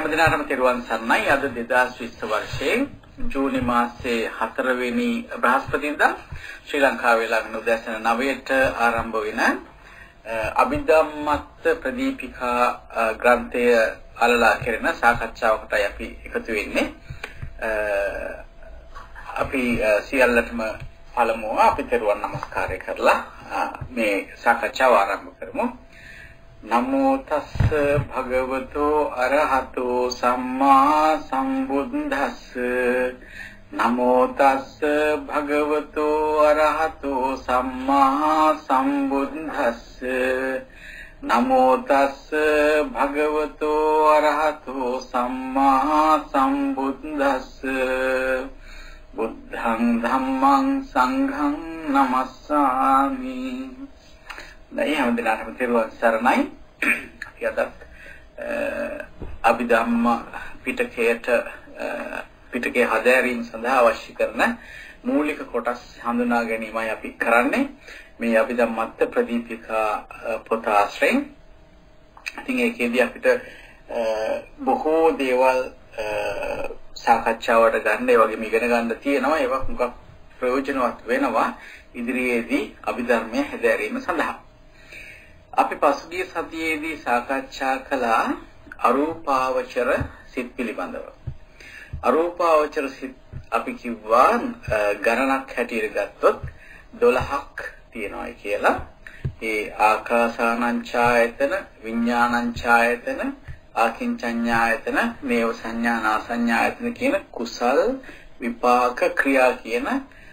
හැමදිනාටම තෙරුවන් සරණයි. අද 2020 වර්ෂයේ ජූනි මාසයේ 4 වෙනි බ්‍රහස්පතින්දා ශ්‍රී ලංකාවේ වේලාවෙන් උදෑසන 9ට ආරම්භ වෙන අභිධම්මත් ප්‍රදීපිකා ග්‍රන්ථය අලලා කෙරෙන සාකච්ඡාවකටයි අපි එකතු වෙන්නේ. අපි සියල්ලටම පළමුව අපි තෙරුවන් නමස්කාරය කරලා මේ සාකච්ඡාව ආරම්භ කරමු. නමෝ තස්ස භගවතෝ අරහතෝ සම්මා සම්බුද්දස්ස නමෝ තස්ස භගවතෝ අරහතෝ සම්මා සම්බුද්දස්ස නමෝ තස්ස භගවතෝ අරහතෝ සම්මා සම්බුද්දස්ස බුද්ධං ධම්මං සංඝං නමස්සාමි. දැන් හැමදෙනාටම තෙරුවන් සරණයි. අපි අද අභිධම්ම පිටකයේ හදාරීම සඳහා අවශ්‍ය කරන මූලික කොටස් හඳුනා ගැනීමයි අපි කරන්නේ මේ අභිධම්මත් ප්‍රදීපිකා පොත ආශ්‍රයෙන්. ඉතින් ඒකේදී අපිට බොහෝ දේවල් සාකච්ඡාවට ගන්න ඒ වගේම ඉගෙන ගන්න තියෙනවා. ඒවා හුඟක් ප්‍රයෝජනවත් වෙනවා ඉදිරියේදී අභිධර්මයේ හැදෑරීම සඳහා. අපි පසුගිය සතියේදී සාකච්ඡා කළා අරූපාවචර සිත් පිළිබඳව. අරූපාවචර සිත් අපි කිව්වා ගණනක් හැටියට ගත්තොත් 12ක් තියෙනවායි කියලා. ඒ ආකාසානංචායතන, විඥානංචායතන, ආකින්චඤ්ඤායතන, නේව සංඥා, නාසඤ්ඤායතන කියන කුසල් විපාක ක්‍රියා කියන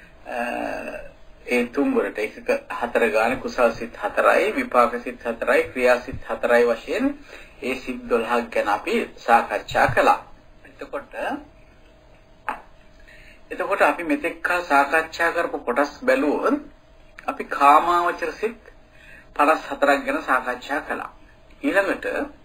ඒ තුන් වලට එකක හතර ගානේ කුසල් සිත් 4යි, විපාක සිත් 4යි, ක්‍රියා සිත් 4යි වශයෙන් ඒ සිත් 12ක් ගැන අපි සාකච්ඡා කළා. එතකොට අපි මෙතෙක් කල සාකච්ඡා කරපු කොටස් බැලුවොත් අපි කාමාවචර සිත් 54ක් ගැන සාකච්ඡා කළා. ඊළඟට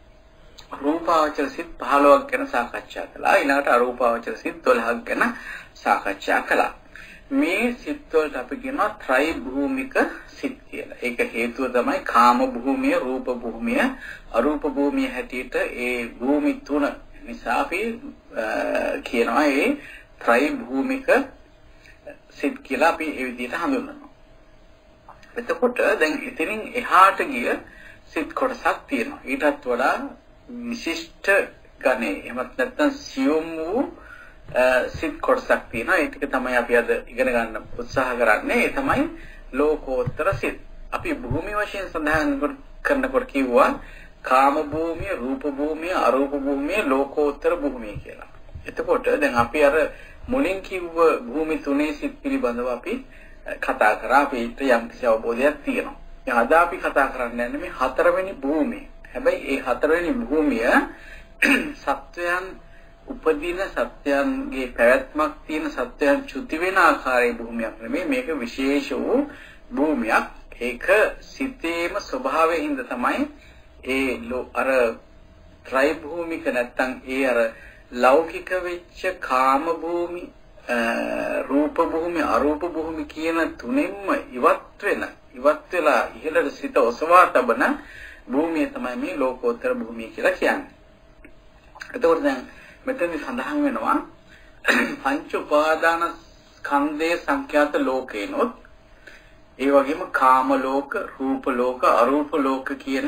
රූපාවචර සිත් 15ක් ගැන සාකච්ඡා කළා. ඊළඟට අරූපාවචර සිත් 12ක් ගැන සාකච්ඡා කළා. මේ සිත් වලට අපි කියනවා ත්‍රි භූමික සිත් කියලා. ඒක හේතුව තමයි කාම භූමිය, රූප භූමිය, අරූප භූමිය හැටියට ඒ භූමි තුන නිසා අපි කියනවා ඒ ත්‍රි භූමික සිත් කියලා අපි ඒ විදිහට හඳුන්වනවා. එතකොට දැන් ඉතින් එහාට ගිය සිත් කොටසක් තියෙනවා. ඊටත් වඩා විශිෂ්ට ගණේ එහෙමත් නැත්නම් සියුම් වූ සිත් කොටසක් තියෙනවා. ඒ ටික තමයි අපි අද ඉගෙන ගන්න උත්සාහ කරන්නේ. ඒ තමයි ලෝකෝත්තර සිත්. අපි භූමි වශයෙන් සඳහන් කරනකොට කිව්වා කාම භූමිය, රූප භූමිය, අරූප භූමිය, ලෝකෝත්තර භූමිය කියලා. එතකොට දැන් අපි අර මුලින් කිව්ව භූමි තුනේ සිත් පිළිබඳව අපි කතා කරා. අපිට යම්කිසි අවබෝධයක් තියෙනවා. දැන් අද අපි කතා කරන්නේ මේ හතරවෙනි භූමිය. හැබැයි ඒ හතරවෙනි භූමිය සත්වයන් උපදින සත්‍යයන්ගේ පැවැත්මක් තියෙන සත්‍යයන් චුති වෙන ආකාරයේ භූමියක් නෙමෙයි. මේක විශේෂ වූ භූමියක්. ඒක සිතේම ස්වභාවයෙන්ද තමයි ඒ අර ත්‍රි භූමික නැත්තම් ඒ අර ලෞකික වෙච්ච කාම භූමි, රූප භූමි, අරූප භූමි කියන තුනෙන්ම ඉවත් වෙලා ඉහළට සිත ඔසවා තබන භූමිය තමයි මේ ලෝකෝත්තර භූමිය කියලා කියන්නේ. එතකොට දැන් මෙතනදි සඳහන් වෙනවා පංච උපාදාන ස්කන්ධයේ සංඛ්‍යාත ලෝකේනොත් ඒ වගේම කාම ලෝක, රූප ලෝක, අරූප ලෝක කියන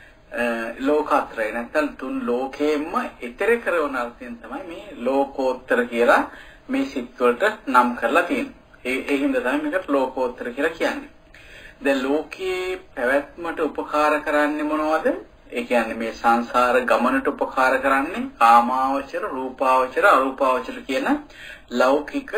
ලෝක හතරයි. නැත්නම් තුන් ලෝකෙෙම ඊතර කරන අර්ථයෙන් තමයි මේ ලෝකෝත්තර කියලා මේ සිත් වලට නම් කරලා තියෙන්නේ. ඒ හින්දා තමයි මේකට ලෝකෝත්තර කියලා කියන්නේ. දැන් ලෝකයේ පැවැත්මට උපකාර කරන්නේ මොනවද? ඒ කියන්නේ මේ සංසාර ගමනට උපකාර කරන්නේ කාමාවචර, රූපාවචර, අරූපාවචර කියන ලෞකික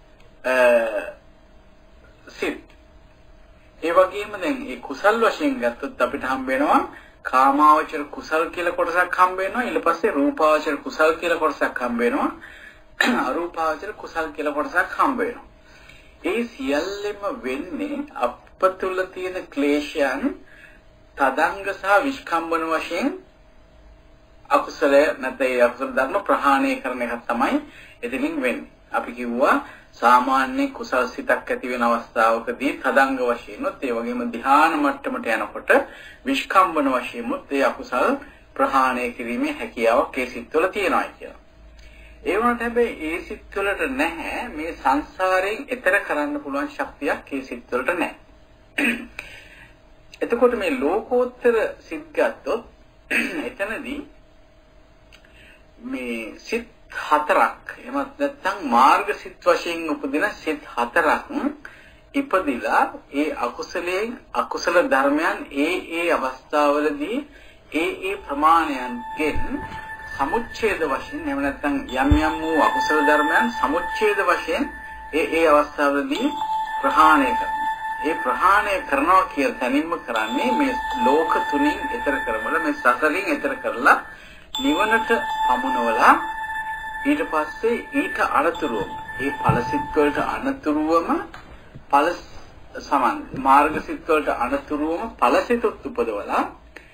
සිත්. ඒ වගේම දැන් මේ කුසල් වශයෙන් ගත්තොත් අපිට හම්බ වෙනවා කාමාවචර කුසල් කියලා කොටසක් හම්බ වෙනවා. ඊට පස්සේ රූපාවචර කුසල් කියලා කොටසක් හම්බ වෙනවා. අරූපාවචර කුසල් කියලා කොටසක් හම්බ වෙනවා. ඒ සියල්ලෙම වෙන්නේ අප තුළ තියෙන ක්ලේශයන් තදංග සහ විස්කම්බන වශයෙන් අකුසලය නැත්නම් අකුසල ධර්ම ප්‍රහාණය කරන එක තමයි එතනින් වෙන්නේ. අපි කිව්වා සාමාන්‍ය කුසල් සිතක් ඇති වෙන අවස්ථාවකදී තදංග වශයෙන් උත් ඒ වගේම ධ්‍යාන මට්ටමට යනකොට විස්කම්බන වශයෙන් උත් ඒ අකුසල් ප්‍රහාණය කිරීමේ හැකියාවක් ඒ සිත්වල තියෙනවා කියලා. ඒ වුණාට හැබැයි ඒ සිත්වලට නැහැ මේ සංසාරයෙන් එතර කරන්න පුළුවන් ශක්තියක් ඒ සිත්වලට නැහැ. එතකොට මේ ලෝකෝත්තර සිත් ගත්තොත් එතනදී මේ සිත් හතරක් එහෙමත් නැත්නම් මාර්ග සිත් වශයෙන් උපදින සිත් හතරක් ඉපදිලා ඒ අකුසලයෙන් අකුසල ධර්මයන් ඒ අවස්ථාවලදී ඒ ප්‍රමාණයන්ගෙන් සමුච්ඡේද වශයෙන් එහෙම නැත්නම් යම් වූ අකුසල ධර්මයන් සමුච්ඡේද වශයෙන් ඒ අවස්ථාවලදී ප්‍රහාණය කරනවා. ඒ ප්‍රහාණය කරනවා කියන තැනින්ම කරන්නේ මේ ලෝක තුنين ඈතර කරවල මේ සසලින් ඈතර කරලා නිවනට පමුණවලා ඊට පස්සේ ඊට අනතුරුවම මේ ඵලසිත වලට අනතුරුවම ඵල සමන් මාර්ගසිත වලට අනතුරුවම ඵලසිත උපදවලා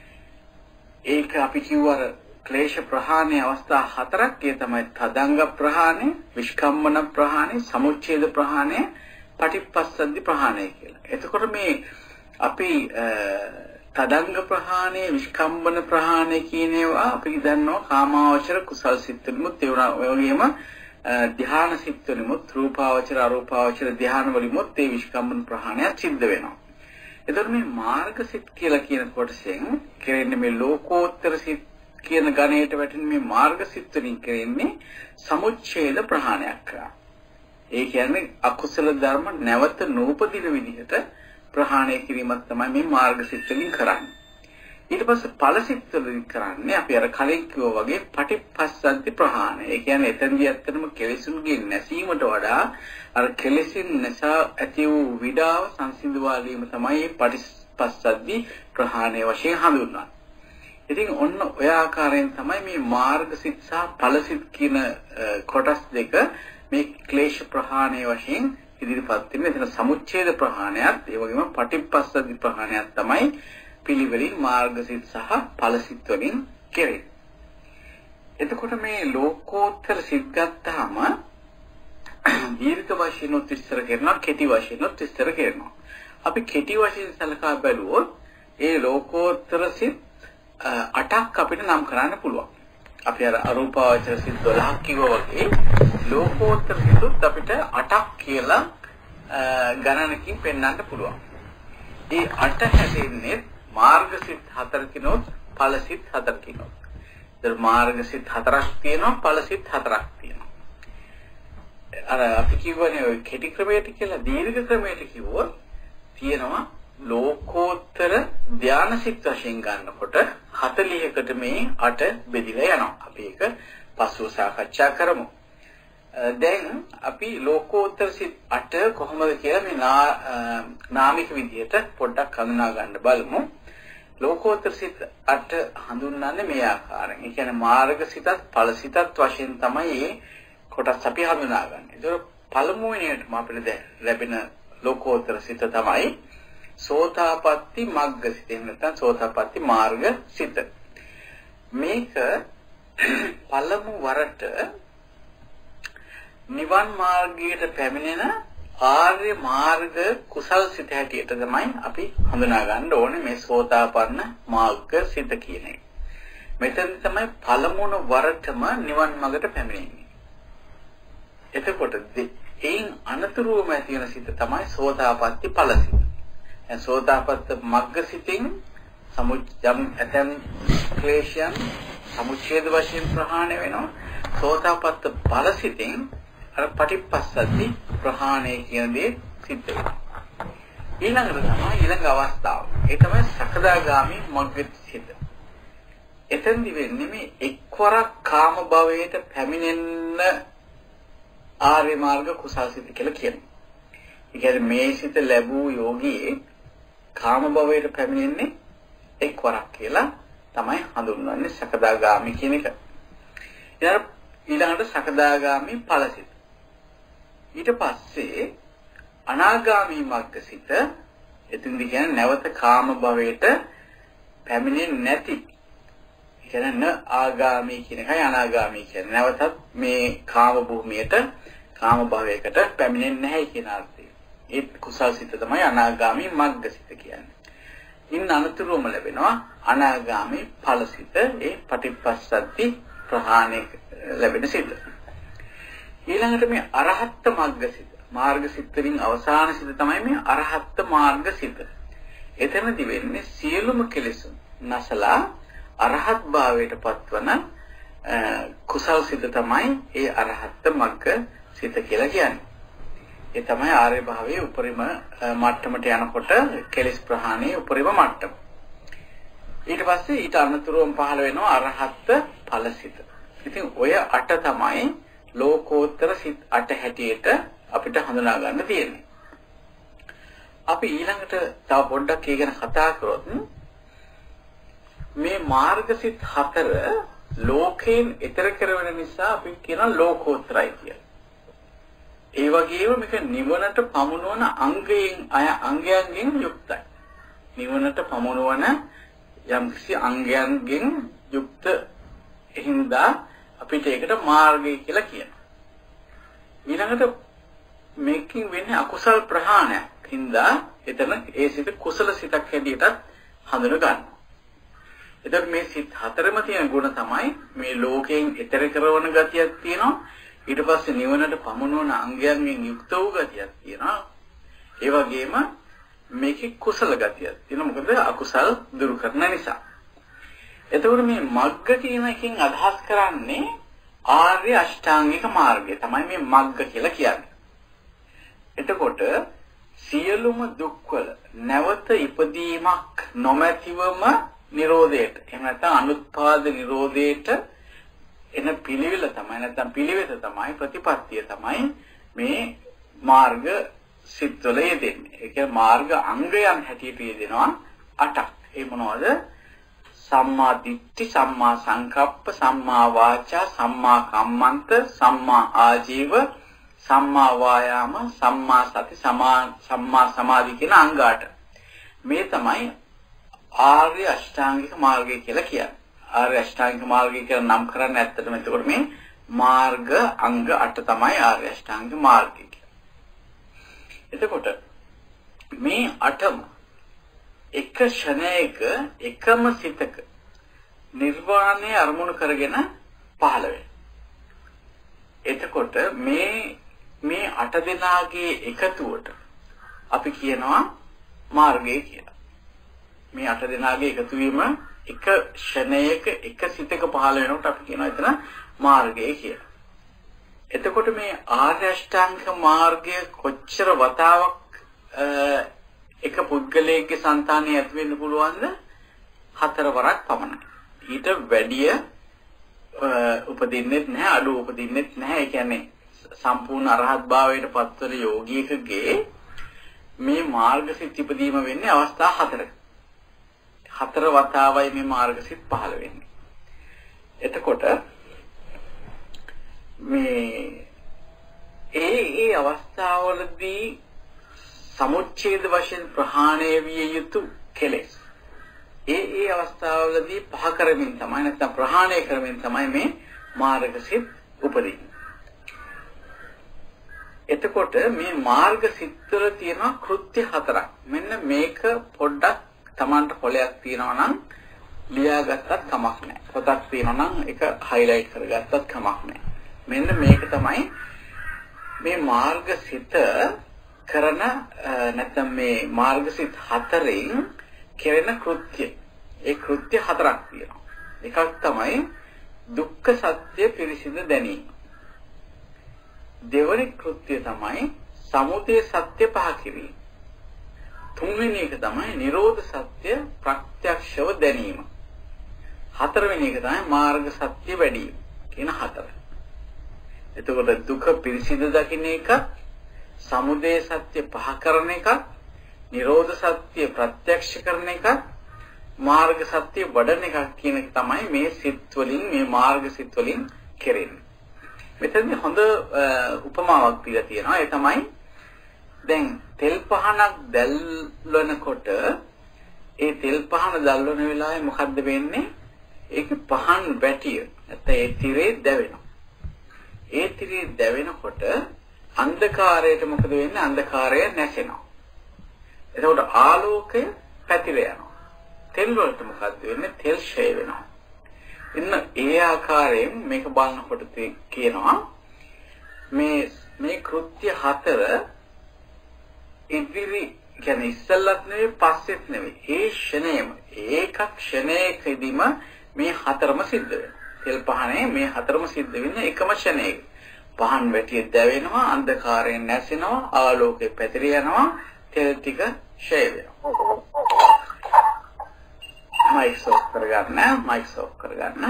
ඒක අපි කිව්වර ක්ලේශ ප්‍රහාණය අවස්ථා හතරක්. ඒ තමයි තදංග ප්‍රහාණය, විස්කම්මන ප්‍රහාණය, සමුච්ඡේද ප්‍රහාණය, පටිපස්සද්ධි ප්‍රහාණය කියලා. එතකොට මේ අපි තදංග ප්‍රහාණය, විස්කම්බන ප්‍රහාණය කියන ඒවා අපි දන්නවා කාමාවචර කුසල් සිත්තුමුත් ඒ වගේම ධ්‍යාන සිත්තුමුත් රූපාවචර අරූපාවචර ධ්‍යාන වලිමුත් ඒ විස්කම්බන ප්‍රහාණය සිද්ධ වෙනවා. එතකොට මේ මාර්ග සිත් කියලා කියන කොටසෙන් කෙරෙන්නේ මේ ලෝකෝත්තර සිත් කියන ගණයට වැටෙන මේ මාර්ග සිත් වලින් කෙරෙන්නේ සමුච්ඡේද ප්‍රහාණයක් කරා. ඒ කියන්නේ අකුසල ධර්ම නැවත නූපදින විදිහට ප්‍රහාණය කිරීමක් තමයි මේ මාර්ග සිත් වලින් කරන්නේ. ඊට පස්සේ ඵල සිත් වලින් කරන්නේ අපි අර කලින් කිව්වා වගේ පටිපස්සද්ධි ප්‍රහාණය. ඒ කියන්නේ එතනදී ඇත්තටම කෙලෙසුන්ගේ නැසීමට වඩා අර කෙලෙසින් නැසා ඇති වූ විඩාව සංසිඳවාලීම තමයි පටිපස්සද්ධි ප්‍රහාණය වශයෙන් හඳුන්වන්නේ. ඉතින් ඔන්න ඔය ආකාරයෙන් තමයි මේ මාර්ග සිත් සහ ඵල සිත් කියන කොටස් දෙක මේ ක්ලේශ ප්‍රහාණය වශයෙන් ඉදිරිපත් වෙන්නේ. එතන සමුච්ඡේද ප්‍රහාණයත් ඒ වගේම පටිපස්සද්ධි ප්‍රහාණයත් තමයි පිළිවෙලින් මාර්ග සිත් සහ ඵල සිත් වලින් කෙරෙන්නේ. එතකොට මේ ලෝකෝත්තර සිත් ගත්තාම දීර්ඝ වශයෙන් උත්තිස්තර කරනවා, කෙටි වශයෙන් උත්තිස්තර කරනවා. අපි කෙටි වශයෙන් සලකා බැලුවොත් ඒ ලෝකෝත්තර සිත් 8ක් අපිට නම් කරන්න පුළුවන්. අපි අර අරූපාවචර සිත් 12ක් කිව්වා වගේ ලෝකෝත්තර සිතුත් අපිට 8ක් කියලා ගණනකින් පෙන්වන්න පුළුවන්. මේ 8 හැදෙන්නේ මාර්ග සිත් 4කිනොත් ඵල සිත් 4කිනොත්. ඒතර මාර්ග සිත් 4ක් තියෙනවා, ඵල සිත් 4ක් තියෙනවා. අර අපි කියවනේ ඔය කෙටි ක්‍රමයට කියලා දීර්ඝ ක්‍රමයට කිව්වොත් තියෙනවා ලෝකෝත්තර ධාන සිත් වශයෙන් ගන්නකොට 40කට මේ 8 බෙදිලා යනවා. අපි ඒක පසුව සාකච්ඡා කරමු. දැන් අපි ලෝකෝත්තර සිත් 8 කොහොමද කියලා මේ නාමික විදිහට පොඩ්ඩක් හඳුනා ගන්න බලමු. ලෝකෝත්තර සිත් 8 හඳුන්වන්නේ මේ ආකාරයෙන්. ඒ කියන්නේ මාර්ග සිතත් ඵල සිතත් වශයෙන් තමයි මේ කොටස් අපි හඳුනාගන්නේ. ඒක පළමුවෙනියටම අපිට ලැබෙන ලෝකෝත්තර සිත තමයි සෝතාපට්ටි මග්ග සිත. එහෙම නැත්නම් සෝතාපට්ටි මාර්ග සිත. මේක පළමු වරට නිවන් මාර්ගයට පැමිණෙන ආර්ය මාර්ග කුසල් සිත හැටියට තමයි අපි හඳුනා ගන්න ඕනේ මේ සෝතාපන්න මාර්ග සිත කියන එක. මෙතන තමයි පළමුණු වරටම නිවන් මාර්ගයට පැමිණෙන්නේ. එතකොට එයින් අනතුරුවම ඇති වෙන සිත තමයි සෝතාපට්ටි ඵල සිත. දැන් සෝතාපට්ටි මග්ග සිතින් සමුච්ඡම් ඇතන් ක්ලේශයන් සමුච්ඡේද වශයෙන් ප්‍රහාණය වෙනවා. සෝතාපට්ටි ඵල සිතින් අර පටිපස්සද්ධි ප්‍රහාණය කියන දේ සිද්ධ වෙනවා. ඊළඟට තමයි ඊළඟ අවස්ථාව. ඒ තමයි සකදාගාමි මග්ග සිත. එතෙන්දි වෙන්නේ මේ එක්වරක් කාම භවයට පැමිණෙන්න ආර්ය මාර්ග කුසල් සිත කියලා කියනවා. ඒ කියන්නේ මේ සිත ලැබූ යෝගී කාම භවයට පැමිණෙන්නේ එක්වරක් කියලා තමයි හඳුන්වන්නේ සකදාගාමි කියන එක. ඊළඟට සකදාගාමි ඵල සිත. ඊට පස්සේ අනාගාමී මග්ගසිත එතින්දි කියන්නේ නැවත කාම භවයට පැමිණෙන්නේ නැති. ඒ කියන්නේ න ආගාමී කියන එකයි අනාගාමී කියන්නේ. නැවතත් මේ කාම භූමියට කාම භවයකට පැමිණෙන්නේ නැහැ කියන අර්ථය. ඒ කුසල් සිත තමයි අනාගාමී මග්ගසිත කියන්නේ. ඉන්න අනතුරුවම ලැබෙනවා අනාගාමී ඵලසිත ඒ පටිපස්සද්ධි ප්‍රහාණය ලැබෙන සිත. ඊළඟට මේ අරහත් මග්ගසිත මාර්ගසිත වලින් අවසාන සිත තමයි මේ අරහත් මාර්ගසිත. එතනදි වෙන්නේ සියලුම කෙලෙසුන් නැසලා අරහත් භාවයට පත්වන කුසල් සිත තමයි ඒ අරහත් මග්ග සිත කියලා කියන්නේ. ඒ තමයි ආර්ය භාවයේ උපරිම මට්ටමට යනකොට කෙලෙස් ප්‍රහාණයේ උපරිම මට්ටම. ඊට පස්සේ ඊට අනුතරවම පහළ වෙනවා අරහත් ඵලසිත. ඉතින් ඔය 8 තමයි ලෝකෝත්තර සිත් 8 හැටියට අපිට හඳුනා ගන්න තියෙන්නේ. අපි ඊළඟට තව පොඩ්ඩක් ඒ ගැන කතා කරොත් මේ මාර්ගසිත 4 ලෝකයෙන් ඈතර කරවෙන නිසා අපි කියන ලෝකෝත්තරයි කියලා. ඒ වගේම මේක නිවනට පමුණවන අංගයන්ගෙන් යුක්තයි. නිවනට පමුණවන යම්කිසි අංගයන්ගෙන් යුක්ත හින්දා අපිට ඒකට මාර්ගය කියලා කියනවා. ඊළඟට මේකෙන් වෙන්නේ අකුසල් ප්‍රහාණයක් හින්දා එතන ඒ සිත කුසල සිතක් හැටියට හඳුන ගන්නවා. එතකොට මේ සිත් 4ම තියෙන ගුණ තමයි මේ ලෝකයෙන් ඈතර කරන ගතියක් තියෙනවා. ඊට පස්සේ නිවනට පමුණවන අංගයන්ගෙන් යුක්ත වූ ගතියක් තියෙනවා. ඒ වගේම මේකේ කුසල ගතියක් තියෙනවා. මොකද අකුසල් දුරු කරන නිසා. එතකොට මේ මග්ග කියන එකෙන් අදහස් කරන්නේ ආර්ය අෂ්ටාංගික මාර්ගය තමයි මේ මග්ග කියලා කියන්නේ. එතකොට සියලුම දුක්වල නැවත ඉපදීමක් නොමැතිවම නිරෝධයට එහෙම නැත්නම් අනුත්පාද නිරෝධයට එන පිළිවෙල තමයි නැත්නම් පිළිවෙත තමයි ප්‍රතිපත්තිය තමයි මේ මාර්ග සිත්වල යෙදෙන්නේ. ඒ කියන්නේ මාර්ග අංගයන් හැටියට යෙදෙනවා 8ක්. ඒ මොනවද? සම්මා දිට්ඨි, සම්මා සංකප්ප, සම්මා වාචා, සම්මා කම්මන්ත, සම්මා ආජීව, සම්මා වායාම, සම්මා සති, සම්මා සමාධි කියන අංග 8. මේ තමයි ආර්ය අෂ්ටාංගික මාර්ගය කියලා කියන්නේ. ආර්ය අෂ්ටාංගික මාර්ගය කියලා නම් කරන්නේ ඇත්තටම එතකොට මේ මාර්ග අංග 8 තමයි ආර්ය අෂ්ටාංගික මාර්ගය කියන්නේ. එතකොට මේ 8ම එක ෂණයක එකම සිතක නිර්වාණය අරමුණු කරගෙන පහළ වෙනවා. එතකොට මේ 8 දෙනාගේ එකතුවට අපි කියනවා මාර්ගය කියලා. මේ 8 දෙනාගේ එකතු වීම එක ෂණයක එක සිතක පහළ වෙනකොට අපි කියනවා එතන මාර්ගය කියලා. එතකොට මේ ආර්ය අෂ්ටාංගික මාර්ගය කොච්චර වතාවක් එක පුද්ගලයෙක්ගේ సంతානෙ ඇති වෙන්න පුළුවන්ද? 4 වරක් පමණයි. ඊට වැඩිය උපදින්නෙත් නැහැ, අඩු උපදින්නෙත් නැහැ. ඒ කියන්නේ සම්පූර්ණ අරහත් භාවයට පත්වන යෝගියෙකුගේ මේ මාර්ගසිත ඉපදීම වෙන්නේ අවස්ථා 4ක. 4 වතාවයි මේ මාර්ගසිත පහළ වෙන්නේ. එතකොට මේ ඒ අවස්ථාවලදී සමුච්ඡේද වශයෙන් ප්‍රහාණය විය යුතු කෙලෙස් ඒ අවස්ථාවලදී පහ කරමින් තමයි නැත්නම් ප්‍රහාණය කරමින් තමයි මේ මාර්ගසිත උපදින්නේ. එතකොට මේ මාර්ගසිත වල තියෙන කෘත්‍ය 4ක්. මෙන්න මේක පොඩ්ඩක් Tamanට කොලයක් තියෙනවා නම් ලියාගත්තත් කමක් නැහැ. පොතක් තියෙනවා නම් ඒක highlight කරගත්තත් කමක් නැහැ. මෙන්න මේක තමයි මේ මාර්ගසිත කරන නැත්නම් මේ මාර්ගසිත 4න් කෙරෙන කෘත්‍ය. ඒ කෘත්‍ය 4ක් තියෙනවා. එකක් තමයි දුක්ඛ සත්‍ය පිරිසිදු දැනීම. දෙවැනි කෘත්‍ය තමයි සමුදය සත්‍ය පහ කිරීම. තුන්වෙනි එක තමයි නිරෝධ සත්‍ය ප්‍රත්‍යක්ෂව දැනීම. හතරවෙනි එක තමයි මාර්ග සත්‍ය වැඩිම කියන 4. එතකොට දුක පිරිසිදු දකින්න එක, සමුදය සත්‍ය පහ කරන එක, නිරෝධ සත්‍ය ප්‍රත්‍යක්ෂ කරන එක, මාර්ග සත්‍ය වඩන එක කියන එක තමයි මේ සිත් වලින් මේ මාර්ග සිත් වලින් කෙරෙන්නේ. මෙතනදී හොඳ උපමාවක් දීලා තියෙනවා. ඒ තමයි දැන් තෙල් පහනක් දැල්වනකොට ඒ තෙල් පහන දැල්වන වෙලාවේ මොකද්ද වෙන්නේ? ඒක පහන් වැටිය නැත්නම් ඒ තිරේ දැවෙනවා. ඒ තිරේ දැවෙනකොට අන්ධකාරයට මොකද වෙන්නේ? අන්ධකාරය නැසෙනවා. එතකොට ආලෝකය පැතිර යනවා. තෙල් වලට මොකද්ද වෙන්නේ? තෙල් ෂේ වෙනවා. ඉන්න ඒ ආකාරයෙන් මේක බලනකොට කියනවා මේ කෘත්‍ය හතර ඉදිරි කියන්නේ ඉස්සල්ලත් නෙවෙයි පස්සෙත් නෙවෙයි. ඒ ෂණේම ඒක ක්ෂණයකදීම මේ හතරම සිද්ධ වෙනවා. තෙල් පහනේ මේ හතරම සිද්ධ වෙන්නේ එකම ෂණයක. පහන් වැටිය දැවෙනවා, අන්ධකාරයෙන් නැසෙනවා, ආලෝකේ පැතිර යනවා, තෙල් ටික ෂේ වෙනවා. මයික් ඔෆ් කරගන්න.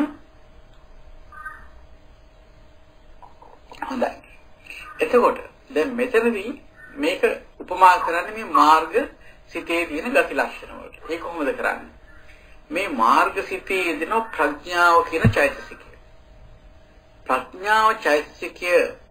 හොඳයි. එතකොට දැන් මෙතනදී මේක උපමා කරන්නේ මේ මාර්ග සිතේ තියෙන ගති ලක්ෂණ වලට. ඒක කොහොමද කරන්නේ? මේ මාර්ග සිතේ යෙදෙන ප්‍රඥාව කියන චෛතසිකය. ප්‍රඥාව චෛතසිකය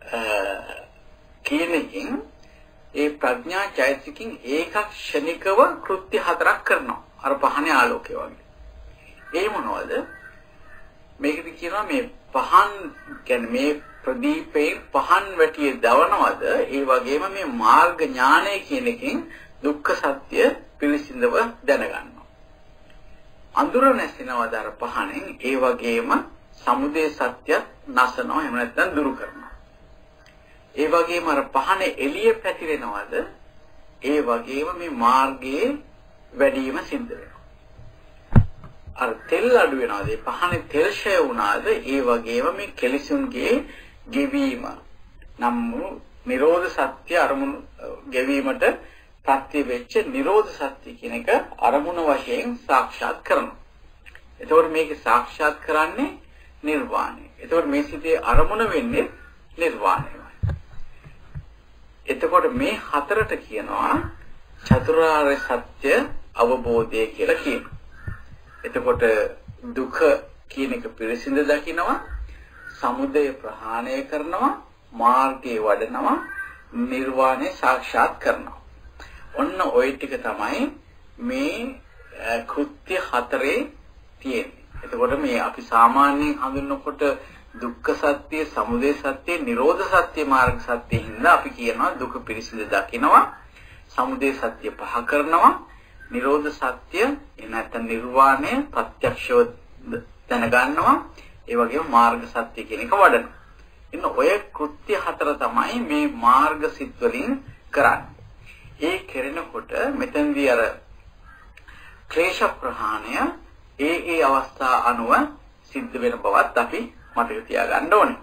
කියනකින් ඒ ප්‍රඥා චෛතසිකින් ඒකක් ක්ෂණිකව කෘත්‍ය හතරක් කරනවා. අර පහනේ ආලෝකය වගේ. ඒ මොනවද? මේකද කියනවා මේ පහන් කියන්නේ මේ ප්‍රදීපේ පහන් වැටියේ දවනවද? ඒ වගේම මේ මාර්ග ඥානය කියන එකෙන් දුක්ඛ සත්‍ය පිළිසිඳව දැනගන්නවා. අඳුර නැසිනවද අර පහනෙන්? ඒ වගේම සමුදය සත්‍යත් නැසනවා, එහෙම නැත්නම් දුරු කරනවා. ඒ වගේම අර පහනේ එළිය පැතිරෙනවද? ඒ වගේම මේ මාර්ගයේ වැඩිම සිද්ධ වෙනවා. අර තෙල් අඩු වෙනවාද? ඒ පහනේ තෙල් ෂය වුණාද? ඒ වගේම මේ කෙලිසුන්ගේ ගෙවීම නම් නිරෝධ සත්‍ය අරමුණු ගෙවීමට ප්‍රත්‍ය වෙච්ච නිරෝධ සත්‍ය කියන එක අරමුණ වශයෙන් සාක්ෂාත් කරනවා. එතකොට මේක සාක්ෂාත් කරන්නේ නිර්වාණය. එතකොට මේ සිතේ අරමුණ වෙන්නේ නිර්වාණයමයි. එතකොට මේ හතරට කියනවා චතුරාර්ය සත්‍ය අවබෝධය කියලා කියනවා. එතකොට දුක කියන එක පිළිසිඳ දකිනවා, සමුදය ප්‍රහාණය කරනවා, මාර්ගයේ වඩනවා, නිර්වාණය සාක්ෂාත් කරනවා. ඔන්න ওই ටික තමයි මේ කෘත්‍ය හතරේ තියෙන්නේ. එතකොට මේ අපි සාමාන්‍යයෙන් හඳුන්වනකොට දුක්ඛ සත්‍ය, සමුදය සත්‍ය, නිරෝධ සත්‍ය, මාර්ග සත්‍ය හින්දා අපි කියනවා දුක පිළිසිඳ දකිනවා, සමුදය සත්‍ය පහ කරනවා, නිරෝධ සත්‍ය එනත නිර්වාණය ප්‍රත්‍යක්ෂව දැනගන්නවා, ඒ වගේම මාර්ග සත්‍ය කියන එක වඩනවා. ඉතින් ඔය කෘත්‍ය හතර තමයි මේ මාර්ග සිත් වලින් කරන්නේ. ඒ කරනකොට මෙතෙන්දී අර ක්ලේශ ප්‍රහාණය ඒ අවස්ථා අනුව සිද්ධ වෙන බවත් අපි මතක තියාගන්න ඕනේ.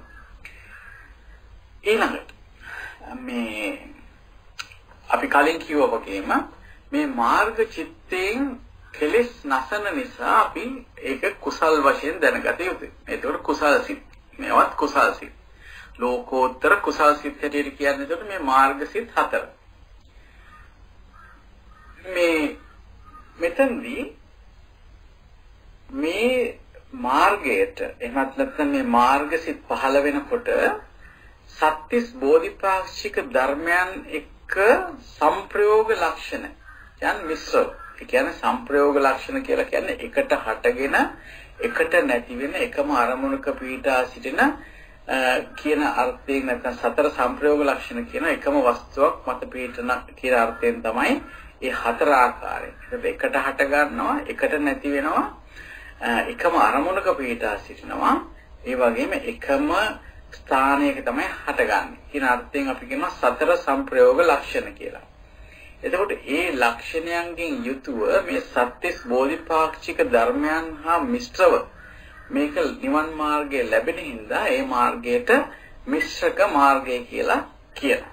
ඊළඟට මේ අපි කලින් කිව්වා වගේම මේ මාර්ග චිත්තයෙන් කෙලෙස් නැසන නිසා අපි ඒක කුසල් වශයෙන් දැනගත යුතුයි. ඒකට කුසල් සිත්. මේවත් කුසල් සිත්. ලෝකෝත්තර කුසල් සිත් හැටියට කියන්නේ එතකොට මේ මාර්ග සිත් හතර. මේ මෙතනදී මේ මාර්ගයට එහෙමත් නැත්නම් මේ මාර්ග සිත් පහළ වෙනකොට සත්‍තිස් බෝධිපාක්ෂික ධර්මයන් එක්ක සංප්‍රයෝග ලක්ෂණ කියන්නේ මිශ්‍ර. ඒ කියන්නේ සංප්‍රයෝග ලක්ෂණ කියලා කියන්නේ එකට හටගෙන එකට නැති වෙන එකම අරමුණක පිහිටා සිටින කියන අර්ථයෙන් නැත්නම් සතර සංප්‍රයෝග ලක්ෂණ කියන එකම වස්තුවක් මත පිහිටන කියන අර්ථයෙන් තමයි මේ හතර ආකාරයෙන්. එකට හට ගන්නවා, එකට නැති වෙනවා, එකම අරමුණක පිහිටා සිටිනවා, ඒ වගේම එකම ස්ථානයක තමයි හටගන්නේ. කියන අර්ථයෙන් අපි කියනවා සතර සංප්‍රයෝග ලක්ෂණ කියලා. එතකොට මේ ලක්ෂණයන්ගෙන් යුතුව මේ සත්‍තිස් බෝධිපාක්ෂික ධර්මයන් හා මිශ්‍රව මේක නිවන් මාර්ගය ලැබෙන හින්දා ඒ මාර්ගයට මිශ්‍රක මාර්ගය කියලා කියනවා.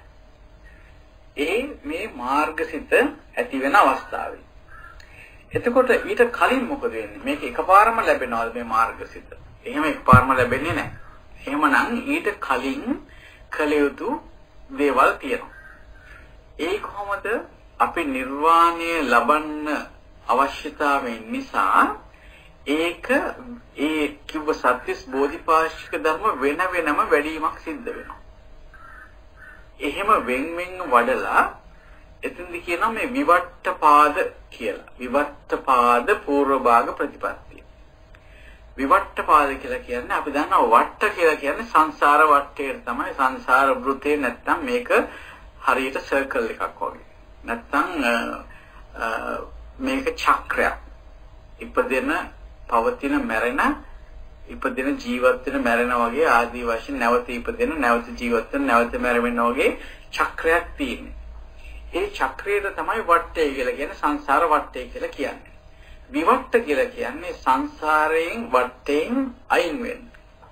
මේ මාර්ගසිත ඇති වෙන අවස්ථාවේ. එතකොට ඊට කලින් මොකද වෙන්නේ? මේක එකපාරම ලැබෙනවද මේ මාර්ගසිත? එහෙම එකපාරම ලැබෙන්නේ නැහැ. එහෙමනම් ඊට කලින් කළ යුතු දේවල් තියෙනවා. ඒ කොහොමද අපි නිර්වාණය ලබන්න අවශ්‍යතාවය නිසා ඒක ඒ කිව්ව සත්‍තිස් බෝධිපාක්ෂික ධර්ම වෙන වෙනම වැඩිවීමක් සිද්ධ වෙනවා. එහෙම වෙන් වඩලා එතෙන්දි කියනවා මේ විවට්ටපාද කියලා. විවට්ටපාද පූර්ව භාග ප්‍රතිපත්තිය. විවට්ටපාද කියලා කියන්නේ අපි දන්නවා වට්ට කියලා කියන්නේ සංසාර වට්ටේ තමයි. සංසාර වෘතේ නැත්තම් මේක හරියට සර්කල් එකක් වගේ. නැත්තම් මේක චක්‍රයක්. ඉපදෙන පවතින මැරෙන ඉපදෙන ජීවත් වෙන මැරෙන වගේ ආදී වශයෙන් නැවත ඉපදෙන නැවත ජීවත් වෙන නැවත මැරෙන වගේ චක්‍රයක් තියෙනවා. ඒ චක්‍රයට තමයි වට්ටය කියලා කියන්නේ සංසාර වට්ටය කියලා කියන්නේ. විවට්ට කියලා කියන්නේ සංසාරයෙන් වට්ටයෙන් අයින් වෙන්න.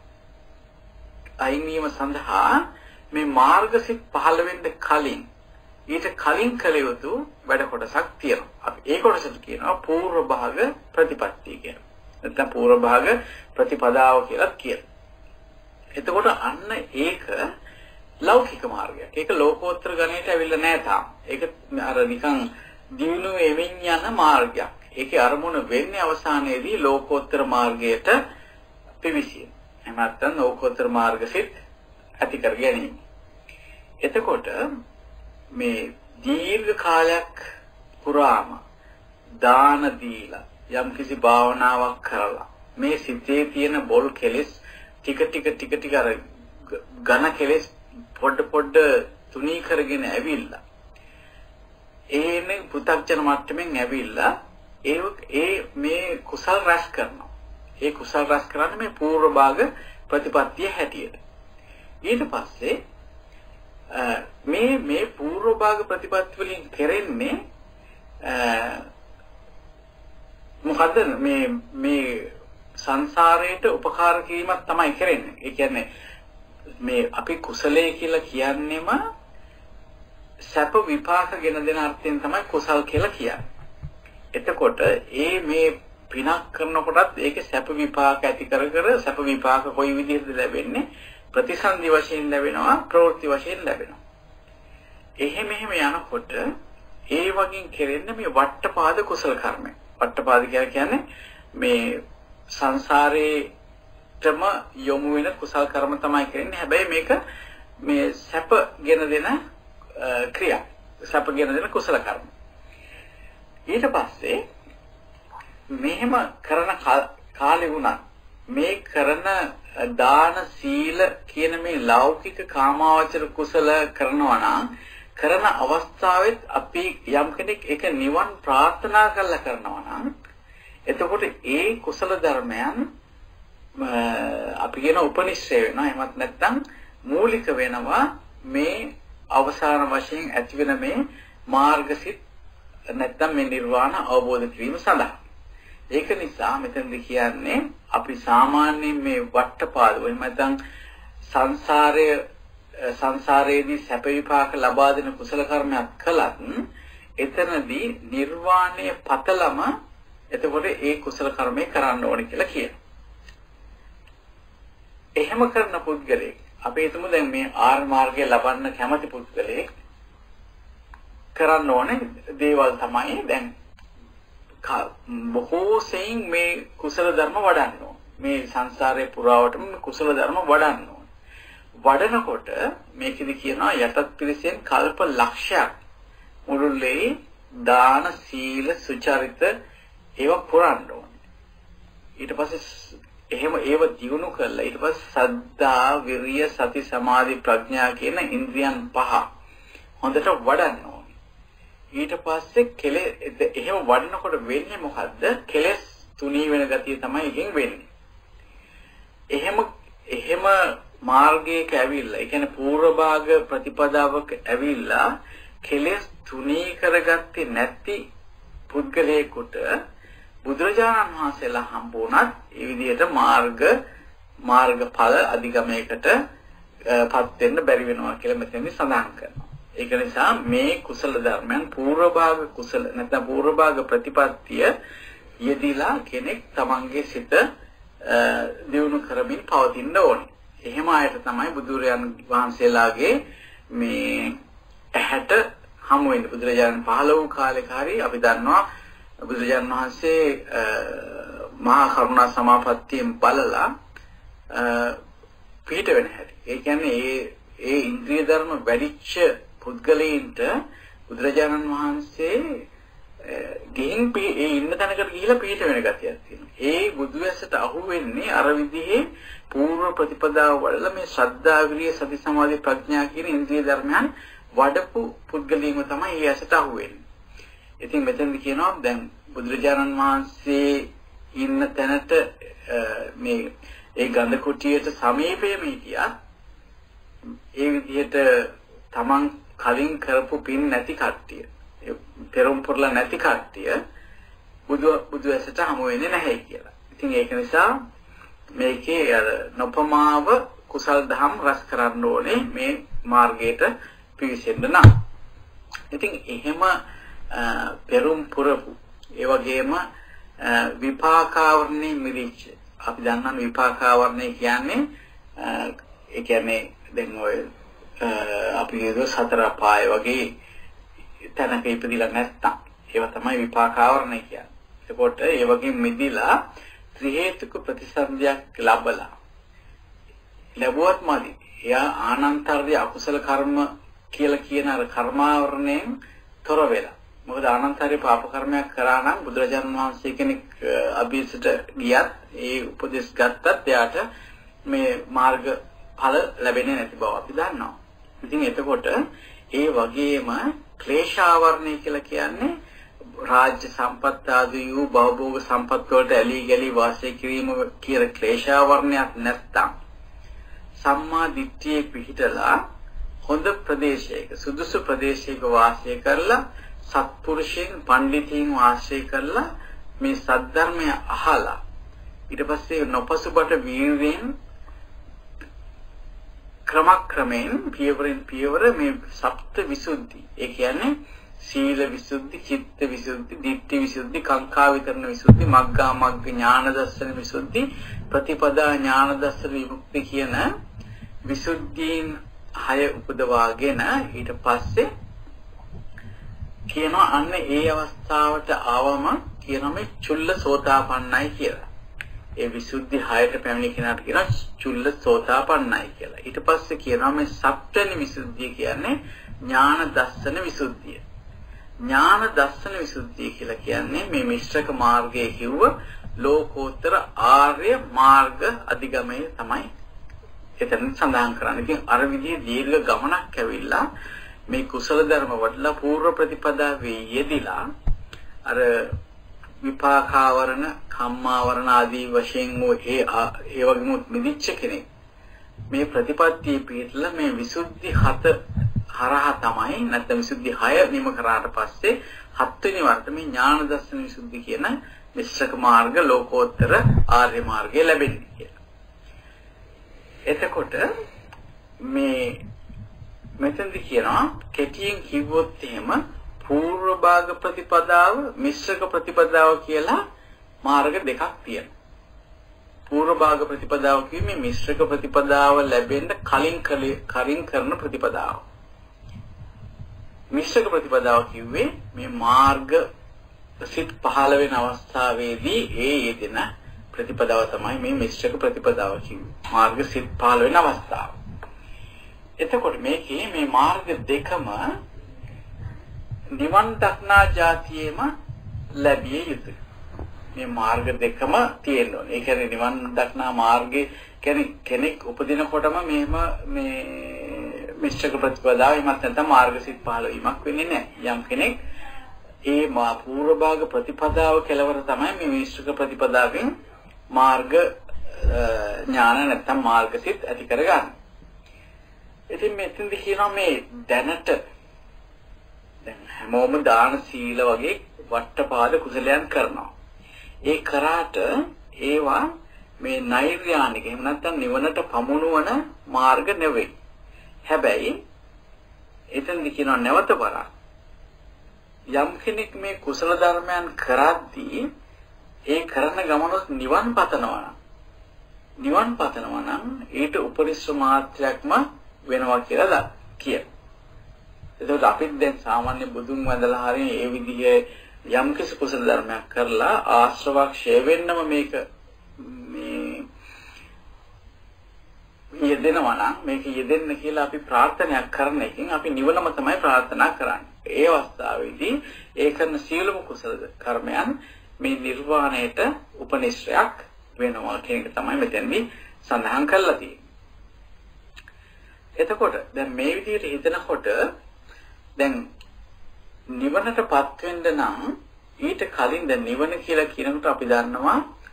අයින් වීම සඳහා මේ මාර්ගසිත පහළ වෙන්න කලින් ඊට කලින් කළ යුතු වැඩ කොටසක් තියෙනවා. අපි ඒ කොටසට කියනවා පූර්ව භාග ප්‍රතිපත්තිය කියලා. නැත්නම් පූර්ව භාග ප්‍රතිපදාව කියලා කියනවා. එතකොට අන්න ඒක ලෞකික මාර්ගයක්. ඒක ලෝකෝත්තර ගණයට ඇවිල්ලා නැහැ තාම. ඒක අර නිකන් දිනු එමින් යන මාර්ගයක්. ඒකේ අරමුණ වෙන්නේ අවසානයේදී ලෝකෝත්තර මාර්ගයට පිවිසීම. එහෙම නැත්නම් ලෝකෝත්තර මාර්ගසිත ඇති කර ගැනීම. එතකොට මේ දීර්ඝ කාලයක් පුරාම දාන දීලා යම්කිසි භාවනාවක් කරලා මේ සිතේ තියෙන බොල් කෙලෙස් ටික අර ඝන කෙලෙස් පොඩ තුනී කරගෙන ඇවිල්ලා ඒනේ පු탁ජන මට්ටමින් ඇවිල්ලා ඒ මේ කුසල් රැස් කරනවා. ඒ කුසල් රැස් කරන්නේ මේ පූර්ව භාග ප්‍රතිපත්තිය හැටියට. ඊට පස්සේ මේ පූර්ව භාග ප්‍රතිපත්ති වලින් කෙරෙන්නේ මොකද්ද මේ සංසාරයට උපකාර කිරීමක් තමයි කරන්නේ. ඒ කියන්නේ මේ අපි කුසලයේ කියලා කියන්නේම සැප විපාක ගෙන දෙන අර්ථයෙන් තමයි කුසල් කියලා කියන්නේ. එතකොට මේ පිනක් කරනකොටත් ඒකේ සැප විපාක ඇති කර සැප විපාක කොයි විදිහටද ලැබෙන්නේ? ප්‍රතිසන්දි වශයෙන් ලැබෙනවා, ප්‍රවෘත්ති වශයෙන් ලැබෙනවා. එහෙම යනකොට ඒ වගේ කෙරෙන්නේ මේ වට්ටපාද කුසල කර්මය. වට්ටපාද කියන්නේ මේ සංසාරේටම යොමු වෙන කුසල කර්ම තමයි කරන්නේ. හැබැයි මේක මේ සැප ගෙන දෙන ක්‍රියා. සැප ගෙන දෙන කුසල කර්ම. ඊට පස්සේ මෙහෙම කරන කාලේ වුණා මේ කරන දාන සීල කියන මේ ලෞකික කාමාවචර කුසල කරනවා නම් කරන අවස්ථාවෙත් අපි යම් කෙනෙක් එක නිවන් ප්‍රාර්ථනා කරලා කරනවා නම් එතකොට ඒ කුසල ධර්මයන් අපි කියන උපනිශ්‍රය වෙනවා. එහෙමත් නැත්නම් මූලික වෙනවා මේ අවසාන වශයෙන් ඇති වෙන මේ මාර්ගසිත නැත්නම් මේ නිර්වාණ අවබෝධ කිරීම සඳහා. ඒක නිසා මෙතනදී කියන්නේ අපි සාමාන්‍යයෙන් මේ වට්ටපාද එහෙම නැත්නම් සංසාරයේදී සැප විපාක ලබා දෙන කුසල කර්මයක් කළත් එතනදී නිර්වාණය පතලම එතකොට ඒ කුසල කර්මය කරන්න ඕනේ කියලා කියනවා. එහෙම කරන පුද්ගලෙක් අපි හිතමු දැන් මේ ආර්ය මාර්ගය ලබන්න කැමති පුද්ගලෙක් කරන්න ඕනේ දේවල් තමයි දැන් බොහෝ සෙයින් මේ කුසල ධර්ම වඩන්න ඕන. මේ සංසාරේ පුරාවටම කුසල ධර්ම වඩන්න ඕන. වඩනකොට මේකෙදි කියනවා යටත් පිළිසෙන් කල්ප ලක්ෂයක් මුළුල්ලේ දාන සීල සුචරිත ඒවා පුරන්න ඕන. ඊට පස්සේ එහෙම ඒව දියුණු කරලා ඊට පස්සේ සද්ධා විරිය සති සමාධි ප්‍රඥා කියන ඉන්ද්‍රියන් පහ හොඳට වඩන්න ඕන. ඊට පස්සේ එහෙම වඩනකොට වෙන්නේ මොකද්ද? කෙලස් තුනී වෙන ගතිය තමයි එකෙන් වෙන්නේ. එහෙම මාර්ගයක ඇවිල්ලා, ඒ කියන්නේ පූර්ව භාග ප්‍රතිපදාවක ඇවිල්ලා කෙලස් තුනී කරගත්තේ නැති පුද්ගලයෙකුට බුදුරජාණන් වහන්සේලා හම්බුණත් ඒ විදිහට මාර්ගඵල අධිගමයකට පත් වෙන්න බැරි වෙනවා කියලා මෙතනදී සඳහන් කරනවා. ඒක නිසා මේ කුසල ධර්මයන් පූර්ව භාග කුසල නැත්නම් පූර්ව භාග ප්‍රතිපත්තිය යෙදিলা කෙනෙක් තමන්ගේ සිත දියුණු කරමින් පවතින්න ඕනේ. එහෙම ආයත තමයි බුදුරජාණන් වහන්සේලාගේ මේ ඇහැට හමු වෙන්නේ. බුදුරජාණන් පහළ වූ කාලේ කාරී අපි දන්නවා බුදුරජාණන් වහන්සේ මහා කරුණා සමාපත්තියෙන් බලලා පිට වෙන හැටි. ඒ කියන්නේ ඒ ඉන්ද්‍රිය ධර්ම වැඩිච්ච පුද්ගලයින්ට බුදුරජාණන් වහන්සේ ගෙහින් ඒ ඉන්න තැනකට ගිහිලා පිට වෙන ගතියක් තියෙනවා. ඒ බුදුවැසට අහු වෙන්නේ අර විදිහේ පූර්ව ප්‍රතිපදාව වල මේ ශ්‍රද්ධා විරිය සති සමාධි ප්‍රඥා කියන ඉන්ද්‍රිය ධර්මයන් වඩපු පුද්ගලයින්ව තමයි ඒ ඇසට අහු වෙන්නේ. ඉතින් මෙතෙන්ද කියනවා දැන් බුදුරජාණන් වහන්සේ ඉන්න තැනට මේ ඒ ගඳ කුටියට සමීපයේම හිටියා ඒ විදිහට තමන් කලින් කරපු පින් නැති කට්ටිය පෙරම් පුරලා නැති කට්ටිය බුදු ඇසට හමු වෙන්නේ නැහැ කියලා. ඉතින් ඒක නිසා මේකේ අර නොපමාව කුසල් දහම් රැස් කරන්න ඕනේ මේ මාර්ගයට පිවිසෙන්න නම්. ඉතින් එහෙම පෙරම් පුරපු ඒ වගේම විපාකාවරණේ මිරිච්ච අපි දන්නා විපාකාවරණේ කියන්නේ ඒ කියන්නේ දැන් ඔය අපි කියනවා සතර පාය වගේ තැනක ඉපදිලා නැත්තම් ඒවා තමයි විපාකාවරණේ කියන්නේ. ඒකොට ඒ වගේ මිදිලා ත්‍රි හේතුක ප්‍රතිසන්දියක් ලැබුවත් මදි. එයා ආනන්තර්ය අකුසල කර්ම කියලා කියන අර කර්මාවරණයෙන් තොර වෙලා. මොකද ආනන්තර්ය පාප කර්මයක් කරා නම් බුදුරජාණන් වහන්සේ කෙනෙක් අභිසට ගියත් ඒ උපදෙස් ගත්තත් එයාට මේ මාර්ග ඵල ලැබෙන්නේ නැති බව අපි දන්නවා. ඉතින් එතකොට ඒ වගේම ක්ලේශාවරණය කියලා කියන්නේ රාජ්‍ය සම්පත් ආදී වූ භවභෝග සම්පත් වලට ඇලී ගලී වාසය කිරීම කියන ක්ලේශාවරණයක් නැත්තම් සම්මා දිට්ඨියේ පිහිටලා හොඳ ප්‍රදේශයක සුදුසු ප්‍රදේශයක වාසය කරලා සත්පුරුෂයන් පඬිතුන් වාසය කරලා මේ සද්ධර්මය අහලා ඊට පස්සේ නොපසුබට වීර්යෙන් ක්‍රමක්‍රමයෙන් පියවරෙන් පියවර මේ සප්ත විසුද්ධි ඒ කියන්නේ සීල විසුද්ධි, චිත්ත විසුද්ධි, ditthi විසුද්ධි, කාංකා විතරණ විසුද්ධි, මග්ගා මග්ග ඥාන දර්ශන විසුද්ධි, ප්‍රතිපදා ඥාන දර්ශන විමුක්ති කියන විසුද්ධීන් 6 උපදවාගෙන ඊට පස්සේ කියනවා අන්න ඒ අවස්ථාවට ආවම කියනවා මේ චුල්ල සෝතාපන්නයි කියලා. ඒ විසුද්ධි 6ට පැමිණි කෙනාට කියනවා චුල්ල සෝතාපන්නයි කියලා. ඊට පස්සේ කියනවා මේ සප්තවෙනි විසුද්ධිය කියන්නේ ඥාන දර්ශන විසුද්ධිය. ඥාන දර්ශන විසුද්ධිය කියලා කියන්නේ මේ මිශ්‍රක මාර්ගයේ කිව්ව ලෝකෝත්තර ආර්ය මාර්ග අධිගමය තමයි එතන සඳහන් කරන්නේ. ඉතින් අර විදිහේ දීර්ඝ ගමනක් ඇවිල්ලා මේ කුසල ධර්ම වඩලා පූර්ව ප්‍රතිපදාවේ යෙදිලා අර විපාකාවරණ, කම්මාවරණ ආදී වශයෙන් ඒ වගේම මිදිච්ච කෙනෙක් මේ ප්‍රතිපත්තිය පිළිట్లా මේ විසුද්ධි 7 හරහා තමයි නැත්නම් විසුද්ධි 6 නිම කරාට පස්සේ 7 වෙනි වර්ත මේ ඥාන දර්ශන විසුද්ධි කියන මිශ්‍රක මාර්ග ලෝකෝත්තර ආර්ය මාර්ගය ලැබෙන්නේ කියලා. එතකොට මේ මෙතනදී කියනවා කෙටියෙන් කිව්වොත් එහෙම පූර්ව භාග ප්‍රතිපදාව මිශ්‍රක ප්‍රතිපදාව කියලා මාර්ග දෙකක් තියෙනවා. පූර්ව භාග ප්‍රතිපදාව කියන්නේ මිශ්‍රක ප්‍රතිපදාව ලැබෙන්න කලින් කරන ප්‍රතිපදාව. මිශ්‍රක ප්‍රතිපදාව කිව්වේ මේ මාර්ග සිත් පහළ වෙන අවස්ථාවේදී ඒ යෙදෙන ප්‍රතිපදාව තමයි මේ මිශ්‍රක ප්‍රතිපදාව කිව්වේ. මාර්ග සිත් පහළ වෙන අවස්ථාව. එතකොට මේකේ මේ මාර්ග දෙකම නිවන් දක්නා જાතියෙම ලැබිය යුතුයි. මේ මාර්ග දෙකම තියෙන්න ඕනේ. ඒ කියන්නේ නිවන් දක්නා මාර්ගේ කියන්නේ කෙනෙක් උපදිනකොටම මෙහෙම මේ මිශ්‍රක ප්‍රතිපදාව එමත් නැත්නම් මාර්ග සිත් පහළ වීමක් වෙන්නේ නැහැ. යම් කෙනෙක් ඒ පූර්ව භාග ප්‍රතිපදාව කෙලවර තමයි මේ මිශ්‍රක ප්‍රතිපදාවෙන් මාර්ග ඥාන නැත්නම් මාර්ග සිත් ඇති කරගන්නේ. ඉතින් මෙතෙන්දි කියනවා මේ දැනට දැන් හැමෝම දාන සීල වගේ වට්ටපාද කුසලයන් කරනවා. ඒ කරාට ඒවා මේ නෛර්යානික එහෙම නැත්නම් නිවනට පමුණුවන මාර්ග නෙවෙයි. හැබැයි එතෙන්දි කියනවා නැවත වරක් යම් කෙනෙක් මේ කුසල ධර්මයන් කරද්දී ඒ කරන ගමනොත් නිවන් පතනවා නම් ඊට උපරිශ්‍ර මාත්‍රයක්ම වෙනවා කියලා කියනවා. එතකොට අපිත් දැන් සාමාන්‍ය බුදුන් වඳලා හරිය ඒ විදිහේ යම් කිසි කුසල ධර්මයක් කරලා ආශ්‍රවක්ෂය වෙන්නම මේක මේ යෙදෙනවා නම් මේක යෙදෙන්න කියලා අපි ප්‍රාර්ථනාවක් කරන එකෙන් අපි නිවනම තමයි ප්‍රාර්ථනා කරන්නේ. ඒ අවස්ථාවේදී ඒ කරන සියලුම කුසල කර්මයන් මේ නිර්වාණයට උපනිශ්‍රයක් වෙනවා කියන එක තමයි මෙතෙන්දී සඳහන් කරලා තියෙන්නේ. එතකොට දැන් මේ විදිහට හිතනකොට දැන් නිවනටපත් වෙන්න නම් ඊට කලින් දැන් නිවන කියලා කියනකොට අපි දන්නවා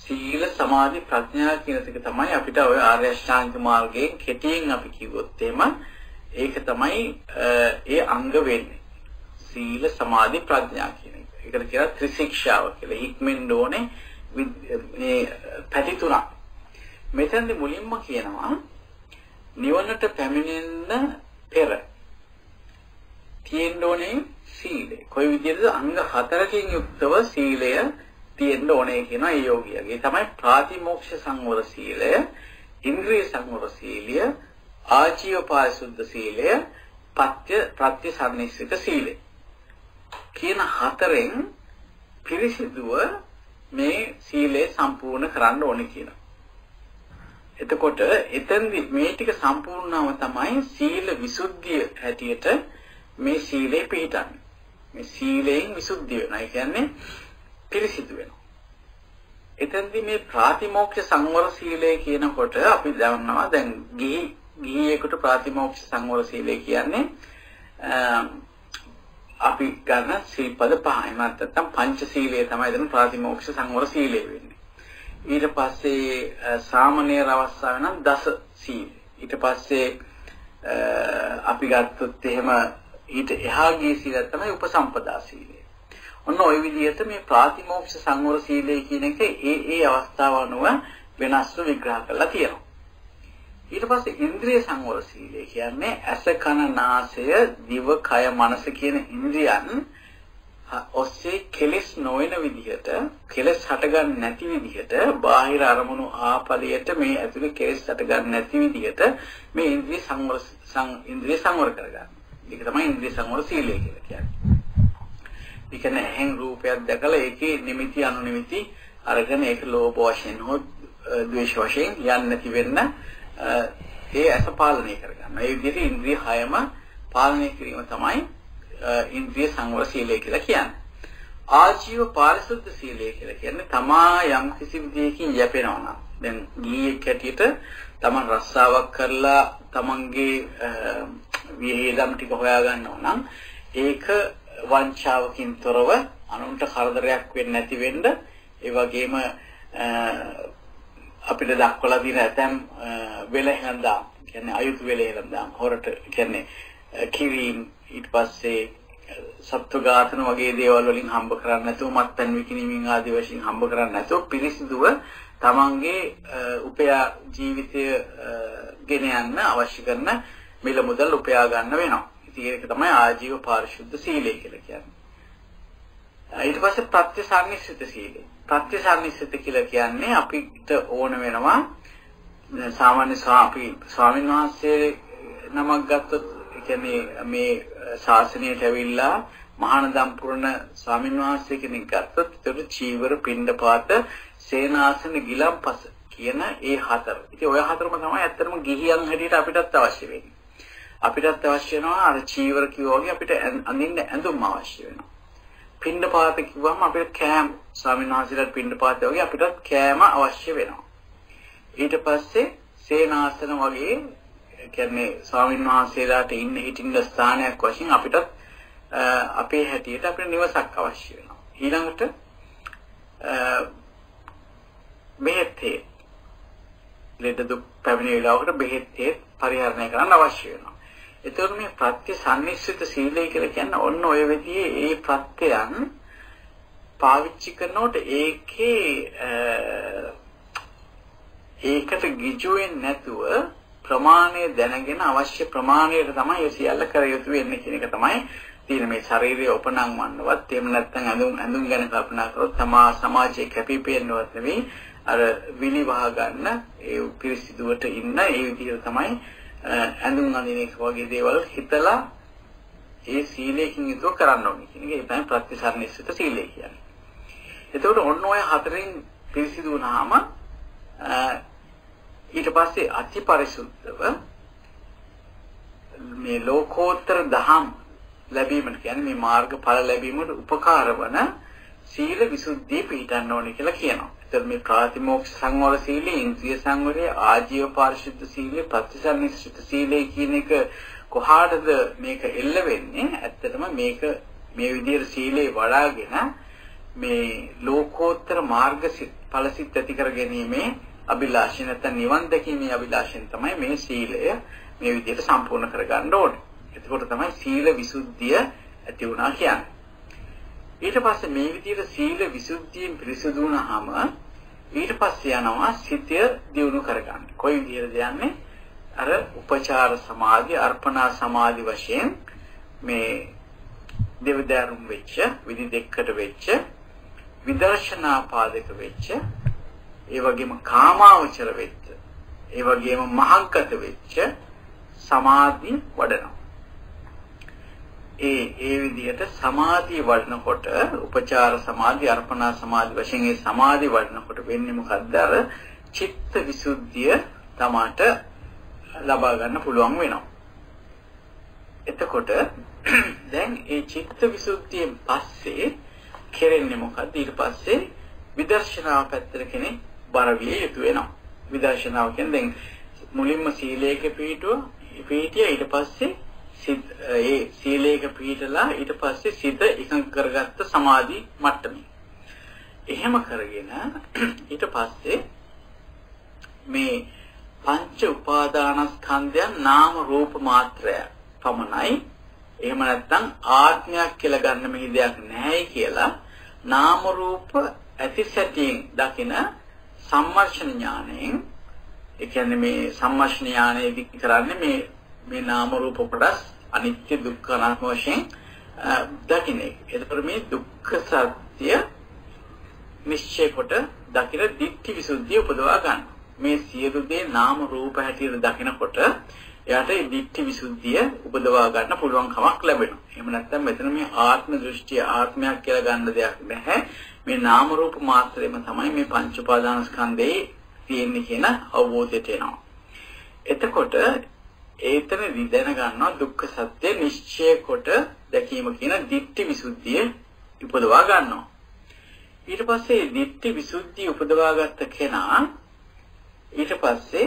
සීල සමාධි ප්‍රඥා කියන එක තමයි අපිට ඔය ආර්ය අෂ්ටාංග මාර්ගයෙන් කෙටියෙන් අපි කිව්වොත් එහෙම ඒක තමයි ඒ අංග වෙන්නේ. සීල සමාධි ප්‍රඥා කියන එක. ඒකට කියනවා ත්‍රිශික්ෂාව කියලා. හික්මෙන්න ඕනේ මේ පැති තුනක්. මෙතනදී මුලින්ම කියනවා නිවනට පැමිණෙන්න පෙර තියෙන්න ඕනේ සීලය. කොයි විදිහටද අංග 4කින් යුක්තව සීලය තියෙන්න ඕනේ කියනවා ඒ යෝගියාගේ. තමයි ප්‍රාතිමෝක්ෂ සංවර සීලය, ඉන්ද්‍රිය සංවර සීලය, ආජීව පාරිශුද්ධ සීලය, ප්‍රත්‍යසන්නිස්සිත සීලය. කියන හතරෙන් පිරිසිදුව මේ සීලය සම්පූර්ණ කරන්න ඕනේ කියනවා. එතකොට එතෙන්දි මේ ටික සම්පූර්ණවම තමයි සීල විසුද්ධිය හැටියට මේ සීලේ පිළිටන්නේ. මේ සීලයෙන් විසුද්ධිය වෙනවා. ඒ කියන්නේ පිරිසිදු වෙනවා. එතෙන්දි මේ ප්‍රාතිමෝක්ෂ සංවර සීලය කියනකොට අපි දන්නවා දැන් ගිහියෙකුට ප්‍රාතිමෝක්ෂ සංවර සීලය කියන්නේ අපි ගන්න සීල්පද පහයි. නැත්නම් පංච සීලය තමයි දැන් ප්‍රාතිමෝක්ෂ සංවර සීලය වෙන්නේ. ඊට පස්සේ සාමණේර අවස්ථාවේ නම් දස සීල. ඊට පස්සේ අපි ගත්තොත් එහෙම ඊට එහා ගිය සීලය තමයි උපසම්පදා සීලය. ඔන්න ওই විදිහට මේ ප්‍රාතිමෝක්ෂ සංවර සීලය කියන එක ඒ අවස්ථාව අනුව වෙනස්ව විග්‍රහ කරලා තියෙනවා. ඊට පස්සේ ඉන්ද්‍රිය සංවර සීලය කියන්නේ ඇස කන නාසය දිව කය මනස කියන ඉන්ද්‍රියන් ඔස්සේ කෙලස් නොවන විදිහට කෙලස් හටගන්නේ නැති විදිහට බාහිර අරමුණු ආපලියට මේ ඇතුලේ කෙලස් හටගන්නේ නැති විදිහට මේ ඉන්ද්‍රිය සංවර කරගන්න. ඒක තමයි ඉන්ද්‍රිය සංවර සීලය කියලා කියන්නේ. ඒ කියන්නේ එහෙන් රූපයක් දැකලා ඒකේ නිමිති අනුනිමිති අරගෙන ඒක ලෝභ වශයෙන් හෝ ද්වේෂ වශයෙන් යන්නේ නැති වෙන්න ඒ අස පාලනය කරගන්න. ඒ විදිහට ඉන්ද්‍රිය හයම පාලනය කිරීම තමයි ඉන්ද්‍රිය සංවර සීලය කියලා කියන්නේ. ආජීව පාරිශුද්ධ සීලය කියලා කියන්නේ තමා යම් කිසි විදියකින් යැපෙනවා නම් දැන් ගිහියෙක් හැටියට තමන් රස්සාවක් කරලා තමන්ගේ විහිදම් ටික හොයා ගන්නවා නම් ඒක වංචාවකින් තොරව අනුන්ට කරදරයක් වෙන්නේ නැති වෙන්න ඒ වගේම අපිට දක්වලා තියෙන ඇතම් වෙලෙහන්දා කියන්නේ අයුතු වෙලෙහන්දා හොරට කියන්නේ කිරීම ඊට පස්සේ සත්ව ඝාතන වගේ දේවල් වලින් හම්බ කරන්නේ නැතුව මත්පැන් විකිණීමෙන් ආදී වශයෙන් හම්බ කරන්නේ නැතුව පිරිසිදුව තමන්ගේ උපයා ජීවිතය ගෙන යන්න අවශ්‍ය කරන මිල මුදල් උපයා ගන්න වෙනවා. ඉතින් ඒක තමයි ආජීව පාරිශුද්ධ සීලය කියලා කියන්නේ. ඊට පස්සේ ප්‍රත්‍යසන්නිස්සිත සීලය. ප්‍රත්‍යසන්නිස්සිත කියලා කියන්නේ අපිට ඕන වෙනවා සාමාන්‍ය ස්වාමීන් වහන්සේ නමක් ගත්තොත් කියන්නේ මේ ශාසනයට ඇවිල්ලා මහානදම් පුරන ස්වාමීන් වහන්සේ කෙනෙක් ගත්තොත් ඒතර චීවර පිණ්ඩපාත සේනාසන ගිලම්පස කියන ඒ හතර. ඉතින් ඔය හතරම තමයි ඇත්තටම ගිහියන් හැටියට අපිටත් අවශ්‍ය වෙන්නේ. අපිටත් අවශ්‍ය වෙනවා අර චීවර කිව්වා වගේ අපිට අඳින්න ඇඳුම් අවශ්‍ය වෙනවා. පිණ්ඩපාත කිව්වම අපිට කෑම ස්වාමීන් වහන්සේලාට පිණ්ඩපාත වගේ අපිටත් කෑම අවශ්‍ය වෙනවා. ඊට පස්සේ සේනාසන වගේ කියන්නේ ස්වාමීන් වහන්සේලාට ඉන්න හිටින්න ස්ථානයක් වශයෙන් අපිටත් අපේ හැටියට අපිට නිවසක් අවශ්‍ය වෙනවා. ඊළඟට බෙහෙත් ලෙඩ දුක් පැමිණි වෙලාවකට බෙහෙත් පරිහරණය කරන්න අවශ්‍ය වෙනවා. ඒතකොට මේ ප්‍රත්‍යසන්නිස්සිත සීලය කියලා කියන්නේ ඔන්න ඔය විදිහේ ඒ ප්‍රත්‍යයන් පාවිච්චි කරනකොට ඒකට ගිජු වෙන්නේ නැතුව ප්‍රමාණය දැනගෙන අවශ්‍ය ප්‍රමාණයට තමයි ඒ සියල්ල කර යුතු වෙන්නේ කියන එක තමයි තියෙන මේ ශාරීරික උපනංවන්නවත් එහෙම නැත්නම් ඇඳුම් ගැන කල්පනා කරොත් තමා සමාජයේ කැපිපෙන්නවත් නෙවෙයි අර විලි වහ ගන්න ඒ පිරිසිදුවට ඉන්න ඒ විදිහට තමයි ඇඳුම් අඳින එක වගේ දේවල් හිතලා ඒ සීලයෙන් යුතුව කරන්න ඕනේ කියන එක තමයි ප්‍රත්‍යසන්නිස්සිත සීලය කියන්නේ. එතකොට ඔන්න ඔය හතරෙන් පිරිසිදු වුණාම ඊට පස්සේ අති පරිසුද්ධව මේ ලෝකෝත්තර දහම් ලැබීමට කියන්නේ මේ මාර්ගඵල ලැබීමට උපකාර වන සීල විසුද්ධිය පිළිටන්න ඕනේ කියලා කියනවා. ඒතර මේ ප්‍රාතිමෝක්ෂ සංවර සීලය, ඉන්ද්‍රිය සංවරය, ආජීව පාරිශුද්ධ සීලය, ප්‍රතිසන්නිස්සිත සීලය කියන එක කොහාටද මේක එල්ල වෙන්නේ? ඇත්තටම මේක මේ විදිහට සීලේ වඩාගෙන මේ ලෝකෝත්තර ඵලසිත ඇති කර ගැනීමේ අභිලාෂය නැත්නම් නිවන් දැකීමේ අභිලාෂයෙන් තමයි මේ සීලය මේ විදිහට සම්පූර්ණ කරගන්න ඕනේ. එතකොට තමයි සීල විසුද්ධිය ඇති වුණා කියන්නේ. ඊට පස්සේ මේ විදිහට සීල විසුද්ධියෙන් පිරිසුදු වුණාම ඊට පස්සේ යනවා සිතය දියුණු කරගන්න. කොයි විදිහටද යන්නේ? අර උපචාර සමාධි, අර්පණා සමාධි වශයෙන් මේ දෙවදාරුම් වෙච්ච, විදි දෙකකට වෙච්ච, විදර්ශනා පාදක වෙච්ච, ඒ වගේම කාමාවචර වෙච්ච, ඒ වගේම මහංකත වෙච්ච සමාධි වඩනවා. ඒ විදිහට සමාධිය වඩනකොට උපචාර සමාධි, අර්පණා සමාධි වශයෙන් මේ සමාධි වඩනකොට වෙන්නේ මොකද්ද? අර චිත්ත විසුද්ධිය තමාට ලබා ගන්න පුළුවන් වෙනවා. එතකොට දැන් මේ චිත්ත විසුද්ධියෙන් පස්සේ කෙරෙන්නේ මොකද්ද? ඊට පස්සේ විදර්ශනාව පැත්තට කෙනෙක් බර විය යුතු වෙනවා. විදර්ශනාව කියන්නේ දැන් මුලින්ම සීලයක පිහිටිය ඊට පස්සේ ඒ සීලයක පිහිටලා ඊට පස්සේ සිත එකඟ කරගත්ත සමාධි මට්ටමේ. එහෙම කරගෙන ඊට පස්සේ මේ පංච උපාදානස්කන්ධයන් නාම රූප මාත්‍රය පමණයි. එහෙම නැත්නම් ආත්මයක් කියලා ගන්න මෙහි දෙයක් නැහැයි කියලා නාම රූප ඇතිසැටියෙන් දකින සම්මර්ෂණ ඥාණයෙන්, ඒ කියන්නේ මේ සම්මර්ෂණ ඥාණයදී කරන්නේ මේ නාම රූප කොටස් අනිත්‍ය දුක්ඛ අනාත්ම වශයෙන් දකින එක. එතකොට මේ දුක්ඛ සත්‍ය නිශ්චය කොට දකින දිට්ඨි විසුද්ධිය උපදවා ගන්න. මේ සියලු දේ නාම රූප හැටියට දකිනකොට එයාට මේ දිට්ඨි විසුද්ධිය උපදවා ගන්න පුළුවන් කමක් ලැබෙනවා. එහෙම නැත්නම් මෙතන මේ ආත්ම දෘෂ්ටිය ආත්මයක් කියලා ගන්න දෙයක් නැහැ. මේ නාම රූප මාත්‍රෙම තමයි මේ පංච උපාදානස්කන්ධේ තියෙන්නේ කියන අවබෝධයට එනවා. එතකොට ඒතනදී දැන ගන්නවා දුක්ඛ සත්‍ය නිශ්චය කොට දැකීම කියන දිට්ඨි විසුද්ධිය උපදවා ගන්නවා. ඊට පස්සේ දිට්ඨි විසුද්ධිය උපදවාගත්ත කෙනා ඊට පස්සේ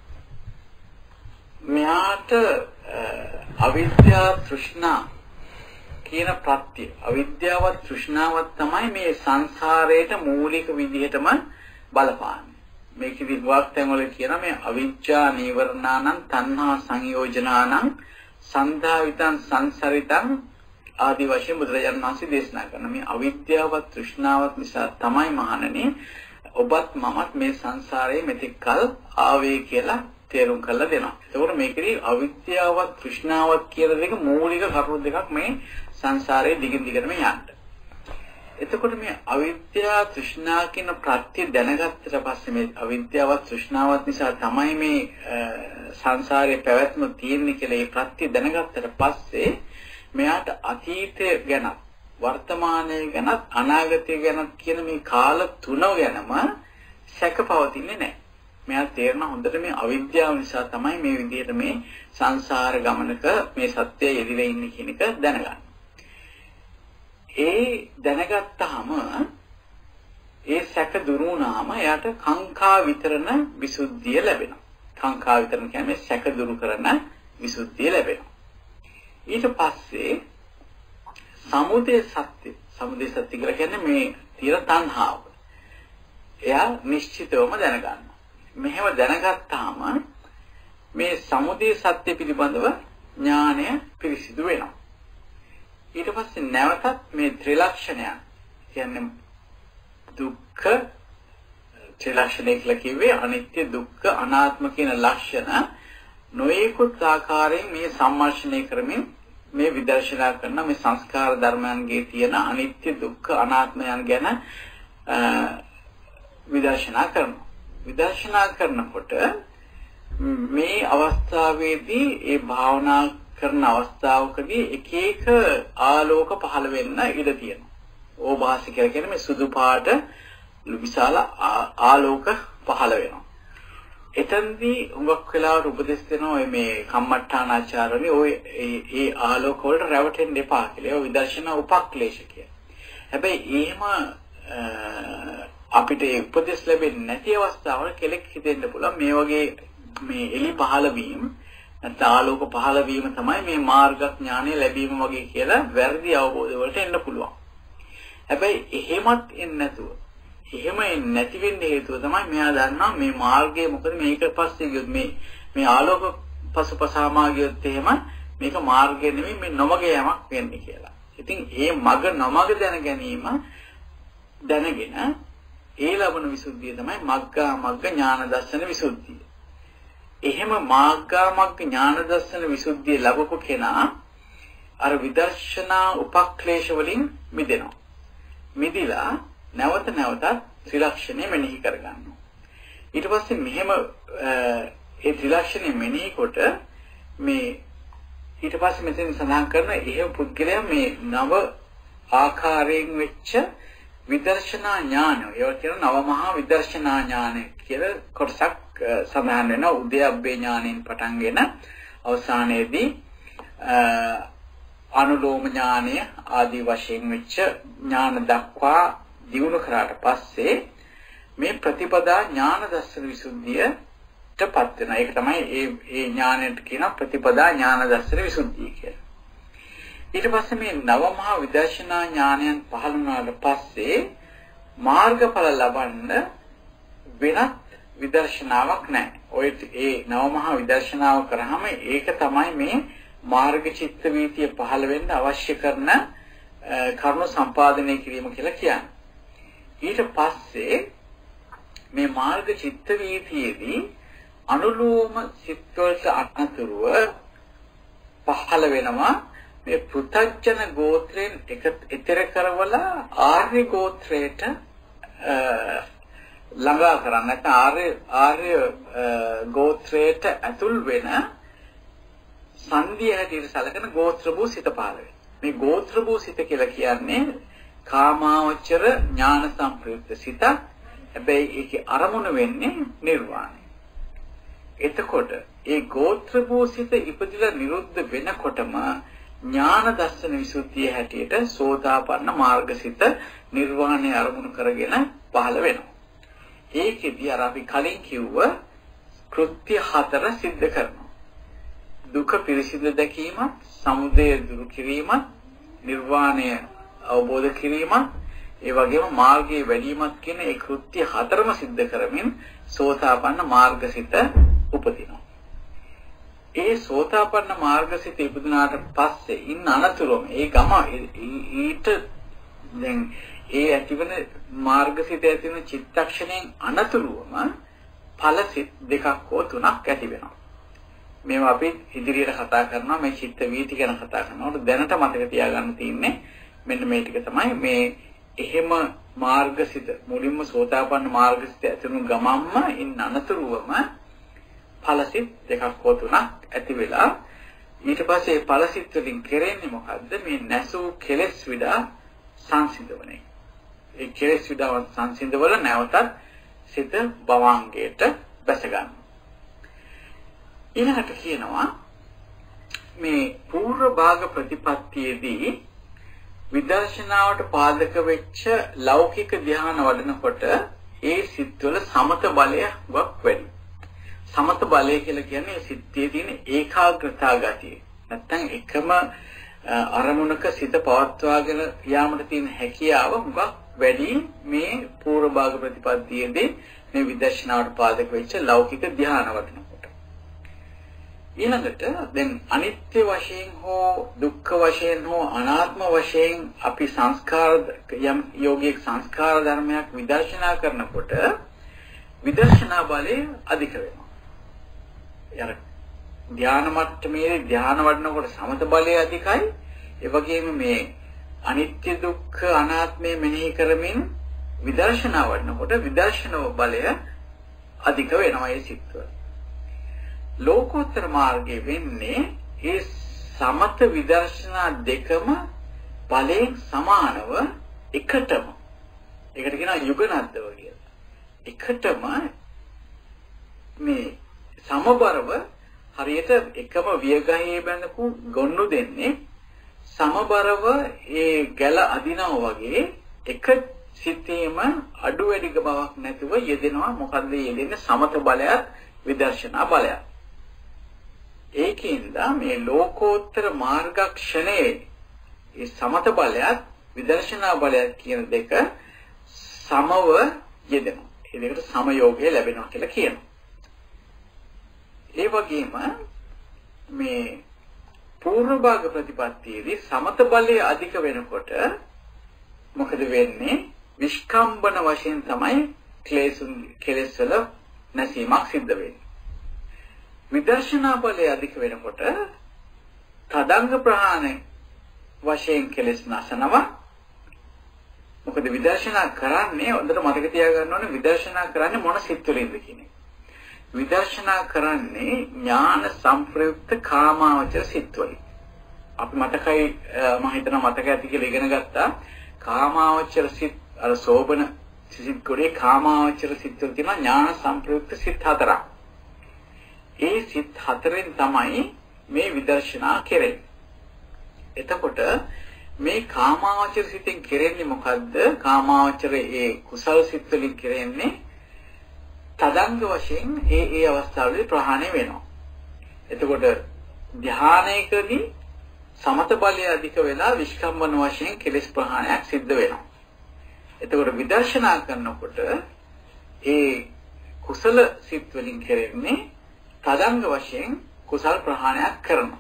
මෙයාට අවිද්‍යා තෘෂ්ණා කියන ප්‍රත්‍ය, අවිද්‍යාවත් තෘෂ්ණාවත් තමයි මේ සංසාරේට මූලික විදිහටම බලපාන්නේ. මේකෙදි වාක්‍යයන් වල කියන මේ අවිජ්ජා නීවරණානං තණ්හා සංයෝජනානං සන්ධාවිතං සංසරිතං ආදි වශයෙන් බුදුරජාණන් වහන්සේ දේශනා කරන මේ අවිද්‍යාවත් තෘෂ්ණාවත් නිසා තමයි මහණෙනි ඔබත් මමත් මේ සංසාරයේ මෙතෙක් කල් ආවේ කියලා තේරුම් කරලා දෙනවා. ඒකෝර මේකේ අවිද්‍යාවත් තෘෂ්ණාවත් කියන දෙක මූලික කරුණු දෙකක් මේ සංසාරයේ දිගින් දිගටම යන්න. එතකොට මේ අවිද්‍යාව තෘෂ්ණා කියන ප්‍රත්‍ය දැනගත්තට පස්සේ මේ අවිද්‍යාවත් තෘෂ්ණාවත් නිසා තමයි මේ සංසාරයේ පැවැත්ම තියෙන්නේ කියලා මේ ප්‍රත්‍ය දැනගත්තට පස්සේ මෙයාට අතීතය ගැන, වර්තමානය ගැන, අනාගතය ගැන කියන මේ කාල තුන ගැනම සැකපවතින්නේ නැහැ. මෙයා තේරෙන හොඳට මේ අවිද්‍යාව නිසා තමයි මේ විදිහට මේ සංසාර ගමනක මේ සත්‍යය යෙදිලා ඉන්නේ කියන එක දැනගන්න. ඒ දැනගත්තාම ඒ සැක දුරු වුණාම එයාට කාංකා විතරණ විසුද්ධිය ලැබෙනවා. කාංකා විතරණ කියන්නේ සැක දුරු කරන විසුද්ධිය ලැබෙනවා. ඊට පස්සේ සමුදය සත්‍ය කියලා කියන්නේ මේ තිර තණ්හාව. එයා නිශ්චිතවම දැනගන්නවා. මෙහෙම දැනගත්තාම මේ සමුදය සත්‍ය පිළිබඳව ඥානය පිරිසිදු වෙනවා. ඊට පස්සේ නැවතත් මේ ත්‍රිලක්ෂණයන් කියන්නේ දුක්ඛ ත්‍රිලක්ෂණය කියලා කිව්වේ අනිත්‍ය දුක්ඛ අනාත්ම කියන ලක්ෂණ නොයෙකුත් ආකාරයෙන් මේ සම්මර්ෂණය කරමින් මේ විදර්ශනා කරන මේ සංස්කාර ධර්මයන්ගේ තියෙන අනිත්‍ය දුක්ඛ අනාත්මයන් ගැන විදර්ශනා කරනවා. විදර්ශනා කරනකොට මේ අවස්ථාවේදී ඒ භාවනා කරන අවස්ථාවකදී එක එක ආලෝක පහළ වෙන්න ඉඩ තියෙනවා. ඕභාස කියලා කියන්නේ මේ සුදු පාට විශාල ආලෝක පහළ වෙනවා. එතෙන්දී හුඟක් වෙලාවට උපදෙස් දෙනවා මේ කම්මඨානාචාර්යනි ඔය ඒ ආලෝක වලට රැවටෙන්න එපා කියලා. ඒක විදර්ශනා උපක්ලේශ කියලා. හැබැයි එහෙම අපිට ඒ උපදෙස් ලැබෙන්නේ නැති අවස්ථාවල කෙලෙක් හිතෙන්න පුළුවන් මේ වගේ මේ එලි පහළ වීම නැත්නම් ආලෝක පහළ වීම තමයි මේ මාර්ග ඥානය ලැබීම වගේ කියලා වැරදි අවබෝධ වලට එන්න පුළුවන්. හැබැයි එහෙමත් එන්නේ නැතුව එහෙම නැති වෙන්න හේතුව තමයි මෙයා දන්නා මේ මාර්ගය මොකද මේක පස්සේ ගියොත් මේ ආලෝක පසුපසාමා ගියොත් එහෙම මේක මාර්ගය නෙමෙයි මේ නොමග යමක් වෙන්නේ කියලා. ඉතින් මේ මග නොමග දැන ගැනීම දැනගෙන ඒ ලබන විසුද්ධිය තමයි මග්ගා මග්ග ඥාන දර්ශන විසුද්ධිය. එහෙම මාර්ගා මග්ග ඥාන දර්ශන විසුද්ධිය ලැබපු කෙනා අර විදර්ශනා උපක්ලේශ වලින් මිදෙනවා. මිදිලා නැවත නැවතත් ත්‍රිලක්ෂණය මෙනෙහි කරගන්නවා. ඊට පස්සේ මෙහෙම ඒ ත්‍රිලක්ෂණය මෙනෙහි කොට මේ ඊට පස්සේ මෙතන සඳහන් කරන එහෙම පුද්ගලයා මේ නව ආකාරයෙන් වෙච්ච විදර්ශනා ඥාන ඒවා කියන නව මහා විදර්ශනා ඥාන කියලා කොටසක් සඳහන් වෙනවා. උද්‍යප්පේ ඥානෙන් පටන්ගෙන අවසානයේදී අනුලෝම ඥානය ආදී වශයෙන් වෙච්ච ඥාන දක්වා දියුණු කරාට පස්සේ මේ ප්‍රතිපදා ඥාන දර්ශන විසුද්ධියටපත් වෙනවා. ඒක තමයි ඒ ඥානයට කියන ප්‍රතිපදා ඥාන දර්ශන විසුද්ධිය කියලා. ඊට පස්සේ මේ නව මහා විදර්ශනා ඥානයන් පහළ වුණාට පස්සේ මාර්ගඵල ලබන්න වෙනත් විදර්ශනාවක් නැහැ. ඔය ඒ නව මහා විදර්ශනාව කරාම ඒක තමයි මේ මාර්ග චිත්ත වීතිය පහළ වෙන්න අවශ්‍ය කරන කරුණු සම්පාදනය කිරීම කියලා කියන්නේ. ඊට පස්සේ මේ මාර්ග චිත්ත වීතියේදී අනුලෝම සිත්වලට අනතුරුව පහළ වෙනවා මේ පෘථග්ජන ගෝත්‍රයෙන් ඊතර කරවලා ආර්ය ගෝත්‍රයට ළඟා කරන්න නැත්නම් ආර්ය ගෝත්‍රයට ඇතුල් වෙන සංධිය හැටියට සැලකෙන ගෝත්‍ර භූ සිත පහළ වෙනවා. මේ ගෝත්‍ර භූ සිත කියලා කියන්නේ කාමාවචර ඥාන සම්ප්‍රයුක්ත සිත. හැබැයි ඒකේ අරමුණ වෙන්නේ නිර්වාණය. එතකොට ඒ ගෝත්‍ර භූ සිත ඉපදිලා නිරුද්ධ වෙනකොටම ඥාන දර්ශන විසුද්ධිය හැටියට සෝතාපන්න මාර්ගසිත නිර්වාණය අරමුණු කරගෙන පහළ වෙනවා. ඒකෙදී අර අපි කලින් කිව්ව කෘත්‍ය 4 සිද්ධ කරනවා. දුක පිරිසිදු දැකීමත්, සමුදය දුරු කිරීමත්, නිර්වාණය අවබෝධ කිරීමත්, ඒ වගේම මාර්ගයේ වැඩිමත් කියන ඒ කෘත්‍ය 4ම සිද්ධ කරමින් සෝතාපන්න මාර්ගසිත උපදිනවා. ඒ සෝතාපන්න මාර්ගසිත ඉපදුනාට පස්සේ ඉන්න අනතුරුම ඒ ගම ඊට දැන් ඒ ඇතිවන මාර්ගසිත ඇතිවන චිත්තක්ෂණයෙන් අනතුරුවම ඵලසිත දෙකක් හෝ තුනක් ඇති වෙනවා. මේවා අපි ඉදිරියට කතා කරනවා මේ චිත්ත වීති ගැන කතා කරනකොට දැනට මතක තියාගන්න තියෙන්නේ මෙන්න මේ ටික තමයි මේ එහෙම මාර්ගසිත මුලින්ම සෝතාපන්න මාර්ගසිත ඇතිවන ගමම්ම ඉන්න අනතුරුවම ඵලසිත දෙකක් හෝ තුනක් ඇති වෙලා ඊට පස්සේ ඵලසිත වලින් කෙරෙන්නේ මොකද්ද මේ නැසූ කෙලෙස් විඩා සංසිඳවන්නේ. ඒ කෙලෙස් විඩා සංසිඳවල නැවතත් සිත භවංගයට බැස ගන්න. ඊළඟට කියනවා මේ පූර්ව භාග ප්‍රතිපත්තියේදී විදර්ශනාවට පාදක වෙච්ච ලෞකික ධ්‍යාන වඩනකොට ඒ සිත්වල සමත බලය වක් වැඩි. සමත බලය කියලා කියන්නේ සිත්තේ තියෙන ඒකාග්‍රතා ගතිය. නැත්තම් එකම අරමුණක සිත පවත්වාගෙන යාමට තියෙන හැකියාව හුඟක් වැඩි මේ පූර්ව භාග ප්‍රතිපත්තියේදී මේ විදර්ශනාවට පාදක වෙච්ච ලෞකික ධ්‍යාන වඩනකොට. ඊළඟට දැන් අනිත්‍ය වශයෙන් හෝ දුක්ඛ වශයෙන් හෝ අනාත්ම වශයෙන් අපි සංස්කාර යම් යෝගික සංස්කාර ධර්මයක් විදර්ශනා කරනකොට විදර්ශනා බලය අධික වෙනවා. යර ධ්‍යාන මට්ටමේ ධ්‍යාන වඩනකොට සමත බලය අධිකයි. ඒ වගේම මේ අනිත්‍ය දුක්ඛ අනාත්මය මෙනෙහි කරමින් විදර්ශනා වඩනකොට විදර්ශනා බලය අධික වෙනවා ඒ සිත්වල. ලෝකෝත්තර මාර්ගයේ වෙන්නේ මේ සමත විදර්ශනා දෙකම බලයෙන් සමානව එකටම. ඒකට කියනවා යුගනද්දව කියලා. එකටම මේ සමබරව හරියට එකම වියගහේ බැඳපු ගොන්නු දෙන්නේ සමබරව ඒ ගැල අදිනවා වගේ එක සිතේම අඩු වැඩි බවක් නැතුව යෙදෙනවා. මොකද්ද යෙදෙන්නේ? සමත බලයත් විදර්ශනා බලයත්. ඒකින්ද මේ ලෝකෝත්තර මාර්ගක්ෂණයේ ඒ සමත බලයත් විදර්ශනා බලයත් කියන දෙක සමව යෙදෙනවා. ඒ දෙකට සමයෝගය ලැබෙනවා කියලා කියනවා. ඒ වගේම මේ පූර්ව භාග ප්‍රතිපත්තියේදී සමත බලය අධික වෙනකොට මොකද වෙන්නේ? විස්කම්බන වශයෙන් තමයි කෙලෙස් වල නැසීමක් සිද්ධ වෙන්නේ. විදර්ශනා බලය අධික වෙනකොට තදංග ප්‍රහාණය වශයෙන් කෙලෙස් නැසනවා. මොකද විදර්ශනා කරන්නේ හොඳට මතක තියාගන්න ඕනේ විදර්ශනා කරන්නේ මොන සිත් වලින්ද කියන එක. විදර්ශනා කරන්නේ ඥාන සංප්‍රයුක්ත කාමාවචර සිත් වලින්. අපි මතකයි මම හිතනවා මතක ඇති කියලා ඉගෙන ගත්තා. කාමාවචර සිත් අර සෝබන සිත් කොටේ කාමාවචර සිත් වල තියෙන ඥාන සංප්‍රයුක්ත සිත් හතරක්. ඒ සිත් හතරෙන් තමයි මේ විදර්ශනා කෙරෙන්නේ. එතකොට මේ කාමාවචර සිතෙන් කෙරෙන්නේ මොකද්ද? කාමාවචර ඒ කුසල් සිත් වලින් කෙරෙන්නේ තදංග වශයෙන් ඒ අවස්ථාවලදී ප්‍රහාණය වෙනවා. එතකොට ධානයකදී සමත බලය අධික වෙලා විස්කම්බන වශයෙන් කෙලෙස් ප්‍රහාණයක් සිද්ධ වෙනවා. එතකොට විදර්ශනා කරනකොට ඒ කුසල සිත් වලින් කෙරෙන්නේ තදංග වශයෙන් කුසල් ප්‍රහාණයක් කරනවා.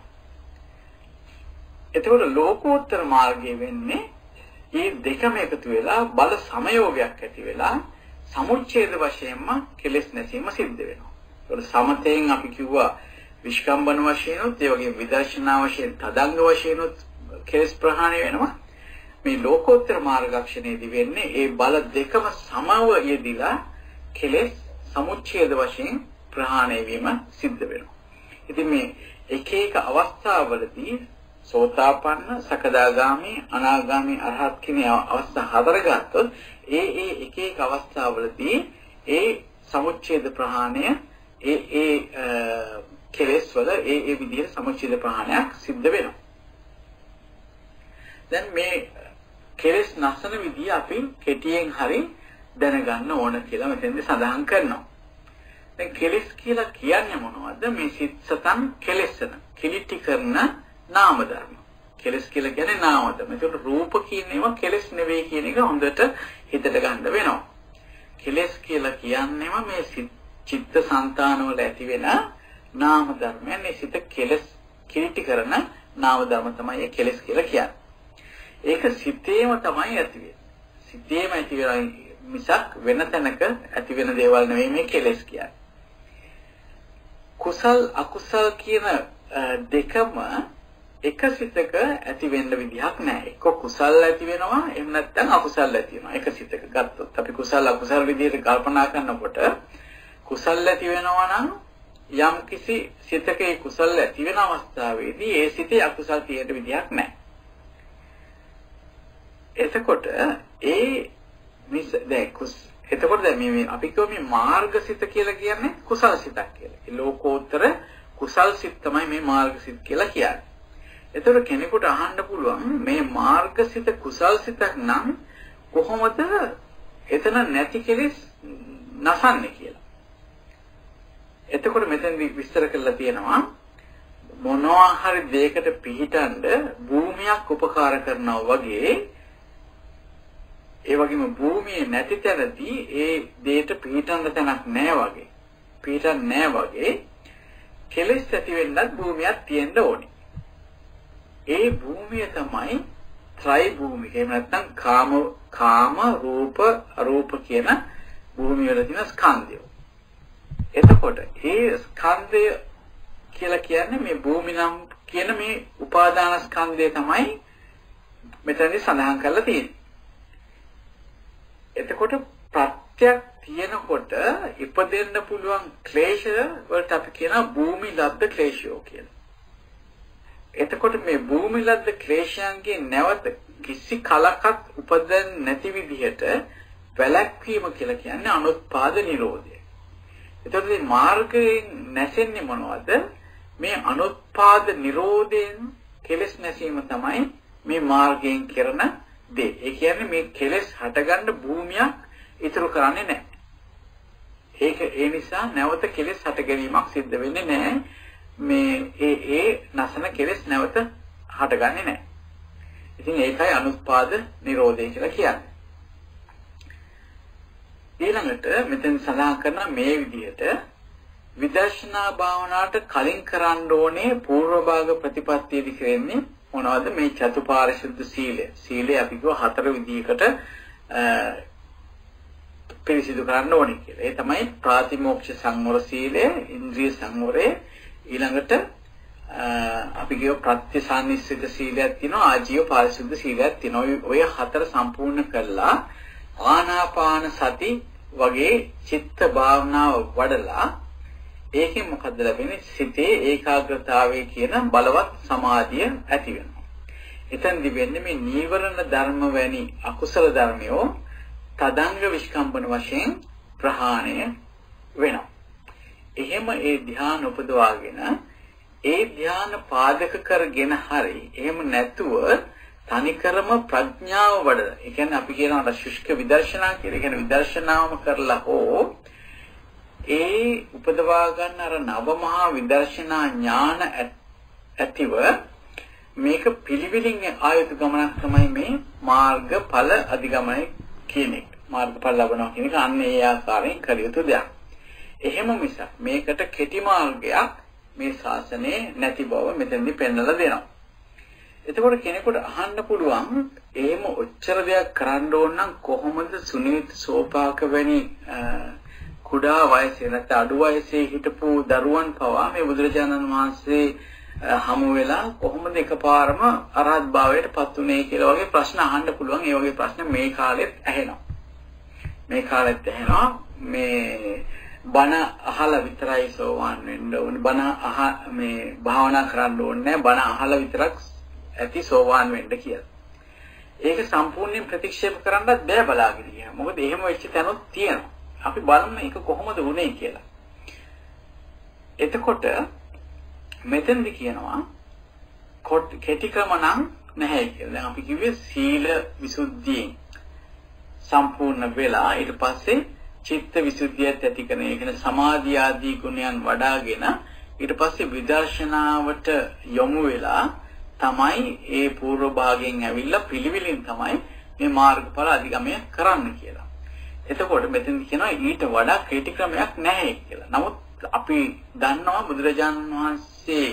එතකොට ලෝකෝත්තර මාර්ගයේ වෙන්නේ මේ දෙකම එකතු වෙලා බල සමයෝගයක් ඇති වෙලා සමුච්ඡේද වශයෙන්ම කෙලෙස් නැසීම සිද්ධ වෙනවා. ඒකට සමතෙන් අපි කිව්වා විස්කම්බන වශයෙන් උත් ඒ වගේ විදර්ශනා වශයෙන් තදංග වශයෙන් උත් කෙලෙස් ප්‍රහාණය වෙනවා. මේ ලෝකෝත්තර මාර්ගක්ෂණයේදී වෙන්නේ ඒ බල දෙකම සමව යෙදিলা කෙලෙස් සමුච්ඡේද වශයෙන් ප්‍රහාණය වීම සිද්ධ වෙනවා. ඉතින් මේ එක එක අවස්ථාවලදී සෝතාපන්න, සකදාගාමි, අනාගාමි, අරහත් කියන අවස්ථා හතර ගත්තොත් ඒ එක එක අවස්ථාවලදී ඒ සමුච්ඡේද ප්‍රහාණය ඒ කෙලෙස් වල ඒ විදිහට සමුච්ඡේද ප්‍රහාණයක් සිද්ධ වෙනවා. දැන් මේ කෙලෙස් නැසන විදිය අපි කෙටියෙන් හරි දැනගන්න ඕන කියලා මෙතෙන්දී සඳහන් කරනවා. දැන් කෙලෙස් කියලා කියන්නේ මොනවද? මේ සිත් සතන් කෙලෙසන, කිලිටි කරන නාම ධර්ම. කෙලෙස් කියලා කියන්නේ නාම ධර්ම. ඒකට රූප කියන ඒවා කෙලෙස් නෙවෙයි කියන එක හොඳට හිතට ගන්න වෙනවා. කෙලෙස් කියලා කියන්නේම මේ චිත්ත සංතාන වල ඇති වෙන නාම ධර්මයන්. මේ සිත කෙලෙස් කිලිටි කරන නාම ධර්ම තමයි ඒ කෙලෙස් කියලා කියන්නේ. ඒක සිතේම තමයි ඇති වෙන්නේ. සිතේම ඇති වෙන මිසක් වෙන තැනක ඇති වෙන දේවල් නෙවෙයි මේ කෙලෙස් කියන්නේ. කුසල් අකුසල් කියන දෙකම එක සිතක ඇති වෙන්න විදිහක් නැහැ. එක්ක කුසල් ඇති වෙනවා එහෙම නැත්නම් අකුසල් ඇති වෙනවා. එක සිතක ගත්තොත් අපි කුසල් අකුසල් විදිහට කල්පනා කරනකොට කුසල් ඇති වෙනවා නම් යම් කිසි සිතක ඒ කුසල් ඇති වෙන අවස්ථාවේදී ඒ සිතේ අකුසල් තියෙන්න විදිහක් නැහැ. එතකොට එතකොට මේ අපි කියව මේ මාර්ගසිත කියලා කියන්නේ කුසල් සිතක් කියලා. ඒ ලෝකෝත්තර කුසල් සිත තමයි මේ මාර්ගසිත කියලා කියන්නේ. එතකොට කෙනෙකුට අහන්න පුළුවන් මේ මාර්ගසිත කුසල් සිතක් නම් කොහොමද එතන නැති කෙලෙස් නැසන්නේ කියලා. එතකොට මෙතෙන්දි විස්තර කරලා තියෙනවා මොනවා හරි දෙයකට පිහිටන්න භූමියක් උපකාර කරනවා වගේ ඒ වගේම භූමියේ නැති තැනදී ඒ දෙයට පිහිටන්න තැනක් නැහැ වගේ. පිහිටන්න නැහැ වගේ කෙලෙස් ඇති වෙන්නත් භූමියක් තියෙන්න ඕනේ. ඒ භූමිය තමයි ත්‍රි භූමික. එහෙම නැත්නම් කාම රූප අරූප කියන භූමිය වල තියෙන ස්කන්ධය. එතකොට ඒ ස්කන්ධය කියලා කියන්නේ මේ භූමි නම් කියන මේ උපාදාන ස්කන්ධය තමයි මෙතනදී සඳහන් කරලා තියෙන්නේ. එතකොට ප්‍රත්‍යක් තියෙනකොට ඉපදෙන්න පුළුවන් ක්ලේශ වලට අපි කියනවා භූමි ලබ්ධ ක්ලේශයෝ කියලා. එතකොට මේ භූමි ලබ්ධ ක්ලේශයන්ගේ නැවත කිසි කලකට උපදින්න නැති විදිහට වැළැක්වීම කියලා කියන්නේ අනුත්පාද නිරෝධය. එතකොට මේ මාර්ගයෙන් නැසෙන්නේ මොනවද? මේ අනුත්පාද නිරෝධයෙන් කෙලෙස් නැසීම තමයි මේ මාර්ගයෙන් කරන දේ. ඒ කියන්නේ මේ කෙලෙස් හටගන්න භූමියක් ඉතුරු කරන්නේ නැහැ. ඒ නිසා නැවත කෙලෙස් හට ගැනීමක් සිද්ධ වෙන්නේ නැහැ. මේ ඒ නැසන කෙලෙස් නැවත හටගන්නේ නැහැ. ඉතින් ඒකයි අනුත්පාද නිරෝධය කියලා කියන්නේ. ඊළඟට මෙතෙන් සඳහන් කරන මේ විදිහට විදර්ශනා භාවනාවට කලින් කරන්න ඕනේ පූර්ව භාග ප්‍රතිපත්තියදී කරන්නේ මොනවද? මේ චතුපාරිශුද්ධ සීලය. සීලය අපි කිව්ව 4 විදිහකට පිරිසිදු කරන්න ඕනේ කියලා. ඒ තමයි ප්‍රාතිමෝක්ෂ සංවර සීලය, ඉන්ද්‍රිය සංවරය, ඊළඟට අපි කියව ප්‍රත්‍යසන්නිස්සිත සීලයක් තියෙනවා, ආජීව පාරිශුද්ධ සීලයක් තියෙනවා. ඔය 4 සම්පූර්ණ කළා ආනාපාන සති වගේ චිත්ත භාවනාව වඩලා ඒකෙන් මොකද ලැබෙන්නේ? සිතේ ඒකාග්‍රතාවය කියන බලවත් සමාධිය ඇති වෙනවා. එතෙන්දි වෙන්නේ මේ නීවරණ ධර්ම වැනි අකුසල ධර්මයෝ තදංග විස්කම්බන වශයෙන් ප්‍රහාණය වෙනවා. එහෙම ඒ ධ්‍යාන උපදවාගෙන ඒ ධ්‍යාන පාදක කරගෙන හරි එහෙම නැතුව තනිකරම ප්‍රඥාව වඩන. ඒ කියන්නේ අපි කියනවා ශුෂ්ක විදර්ශනා කියලා. ඒ කියන්නේ විදර්ශනාවම කරලා හෝ ඒ උපදවා ගන්න අර නව මහා විදර්ශනා ඥාන ඇතිව මේක පිළිවිලින් ආයුතු ගමනක් තමයි මේ මාර්ගඵල අධිගමනය කියන එක. මාර්ගඵල ලබනවා කියන එක අන්න ඒ ආකාරයෙන් කළ යුතු දෙයක්. එහෙම මිසක් මේකට කෙටි මාර්ගයක් මේ ශාසනයේ නැති බව මෙතනදී පෙන්වලා දෙනවා. එතකොට කෙනෙකුට අහන්න පුළුවන් එහෙම ඔච්චර දෙයක් කරන්න ඕන නම් කොහොමද සුනීත සෝපාක වැනි කුඩා වයසේ නැත්නම් අඩු වයසේ හිටපු දරුවන් පවා මේ බුදුරජාණන් වහන්සේ හමු වෙලා කොහොමද එකපාරම අරහත් භාවයට පත් උනේ කියලා වගේ ප්‍රශ්න අහන්න පුළුවන්. ඒ වගේ ප්‍රශ්න මේ කාලෙත් ඇහෙනවා. මේ බණ අහලා විතරයි සෝවාන් වෙන්න ඕනේ. බණ මේ භාවනා කරන්න ඕනේ නැහැ. බණ අහලා විතරක් ඇති සෝවාන් වෙන්න කියලා. ඒක සම්පූර්ණයෙන් ප්‍රතික්ෂේප කරන්නත් බෑ බලාගෙන ඉන්න. මොකද එහෙම වෙච්ච තැනොත් තියෙනවා. අපි බලමු ඒක කොහොමද වුනේ කියලා. එතකොට මෙතෙන්දි කියනවා කෙටි ක්‍රම නම් නැහැ කියලා. දැන් අපි කිව්වේ සීල විසුද්ධියෙන් සම්පූර්ණ වෙලා ඊට පස්සේ චිත්ත විසුද්ධියත් ඇති කරන. ඒ කියන්නේ සමාධි ආදී ගුණයන් වඩාගෙන ඊට පස්සේ විදර්ශනාවට යොමු වෙලා තමයි ඒ පූර්ව භාගයෙන් ඇවිල්ලා පිළිවිලින් තමයි මේ මාර්ගඵල අධිගමනය කරන්න කියලා. එතකොට මෙතෙන්දි කියනවා ඊට වඩා කෙටි ක්‍රමයක් නැහැ කියලා. නමුත් අපි දන්නවා බුදුරජාණන් වහන්සේ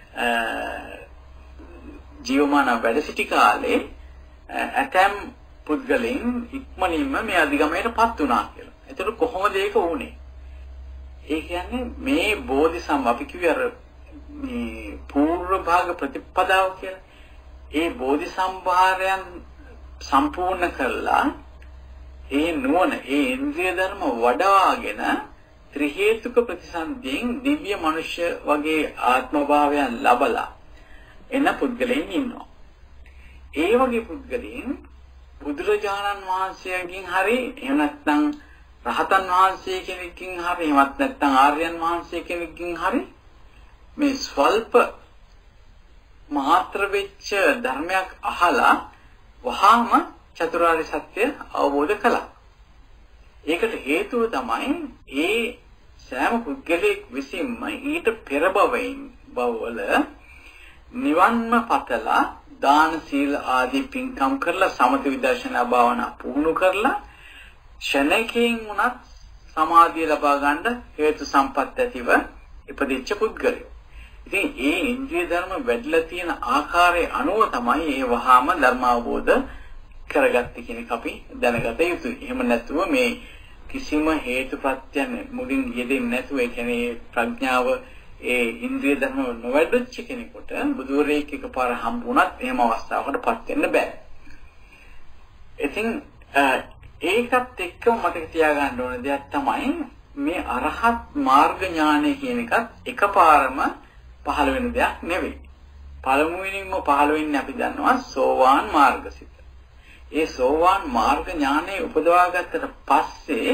ජීවමාන වැඩ සිටි කාලේ ඇතැම් පුද්ගලයන් ඉක්මනින්ම මේ අධිගමනයටපත් වුණා කියලා. එතකොට කොහොමද ඒක වුනේ? ඒ කියන්නේ මේ බෝධිසම්භ අපි කිව්වේ අර මේ පූර්ව භාග ප්‍රතිපදාව කියලා. ඒ බෝධිසම්භාරයන් සම්පූර්ණ කළා ඒ නුවණ ඒ ඉන්ද්‍රිය ධර්ම වඩාගෙන ත්‍රි හේතුක ප්‍රතිසන්දියෙන් දිව්‍ය මනුෂ්‍ය වගේ ආත්ම භාවයන් ලබලා එන පුද්ගලයන් ඉන්නවා. ඒ වගේ පුද්ගලයන් බුදුරජාණන් වහන්සේගෙන් හරි එහෙම නැත්නම් රහතන් වහන්සේ කෙනෙක්ගෙන් හරි එහෙමත් නැත්නම් ආර්යයන් වහන්සේ කෙනෙක්ගෙන් හරි මේ ස්වල්ප මාත්‍ර වෙච්ච ධර්මයක් අහලා වහාම චතුරාර්ය සත්‍ය අවබෝධ කළා. ඒකට හේතුව තමයි ඒ සෑම පුද්ගලෙක් විසින්ම ඊට පෙර බවවල නිවන්ම පතලා දාන සීල ආදී පින්කම් කරලා සමථ විදර්ශනා භාවනා පුහුණු කරලා ශනකයෙන් උනත් සමාධිය ලබා ගන්න හේතු සම්පත් ඇතිව ඉපදිච්ච පුද්ගලයෝ. ඉතින් ඒ ඉන්ද්‍රිය ධර්ම වැඩිලා තියෙන ආකාරයේ අනුව තමයි ඒ වහාම ධර්ම අවබෝධ කරගත්තේ කියන එක අපි දැනගත යුතුයි. එහෙම නැතුව මේ කිසිම හේතුප්‍රත්‍යයන් මුලින් යෙදෙන්නේ නැතුව ඒ කියන්නේ ප්‍රඥාව ඒ ඉන්ද්‍රිය ධර්ම නොවැඩච්ච කෙනෙකුට බුදුරෙක් එකපාර හම්බුණත් එහෙම අවස්ථාවකටපත් වෙන්න බෑ. ඉතින් ඒකත් එක්කම මතක තියාගන්න ඕන දෙයක් තමයි මේ අරහත් මාර්ග ඥානය කියන එකත් එකපාරම පහළ වෙන දෙයක් නෙවෙයි. පළමුවෙනින්ම පහළ වෙන්නේ අපි දන්නවා සෝවාන් මාර්ගසිත. ඒ සෝවාන් මාර්ග ඥානය උපදවා ගත්තට පස්සේ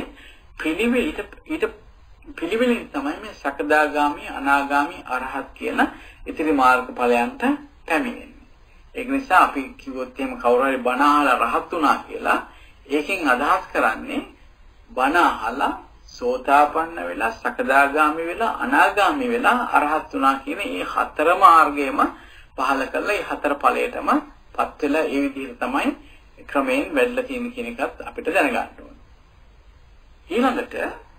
පිළිවෙලින් තමයි මේ සකදාගාමි අනාගාමි අරහත් කියන ඉතිරි මාර්ගඵලයන්ට පැමිණෙන්නේ. ඒක නිසා අපි කිව්වොත් එහෙම කවුරු හරි බණ අහලා රහත් වුණා කියලා ඒකෙන් අදහස් කරන්නේ බණ අහලා සෝතාපන්න වෙලා සකදාගාමි වෙලා අනාගාමි වෙලා අරහත් වුණා කියන මේ හතර මාර්ගයම පහල කරලා මේ හතර ඵලයටම පත් වෙලා ඒ විදිහට තමයි ක්‍රමයෙන් වැඩිලා තියෙන කියන එකත් අපිට දැනගන්න ඕනේ. ඊළඟට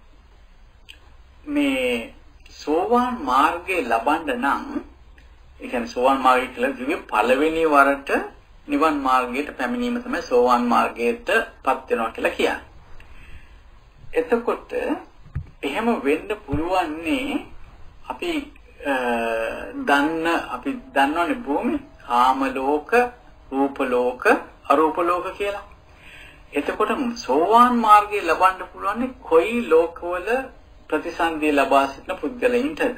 මේ සෝවාන් මාර්ගයේ ලබන්න නම් ඒ කියන්නේ සෝවාන් මාර්ගය කියලා කිව්වේ පළවෙනි වරට නිවන් මාර්ගයට පැමිණීම තමයි සෝවාන් මාර්ගයටපත් වෙනවා කියලා කියන්නේ. එතකොට එහෙම වෙන්න පුළුවන්නේ අපි දන්නවනේ භූමි කාම ලෝක, රූප ලෝක, අරූප ලෝක කියලා. එතකොට සෝවාන් මාර්ගය ලබන්න පුළුවන්නේ කොයි ලෝකවල ප්‍රතිසන්දිය ලබා සිටින පුද්ගලයින්ටද?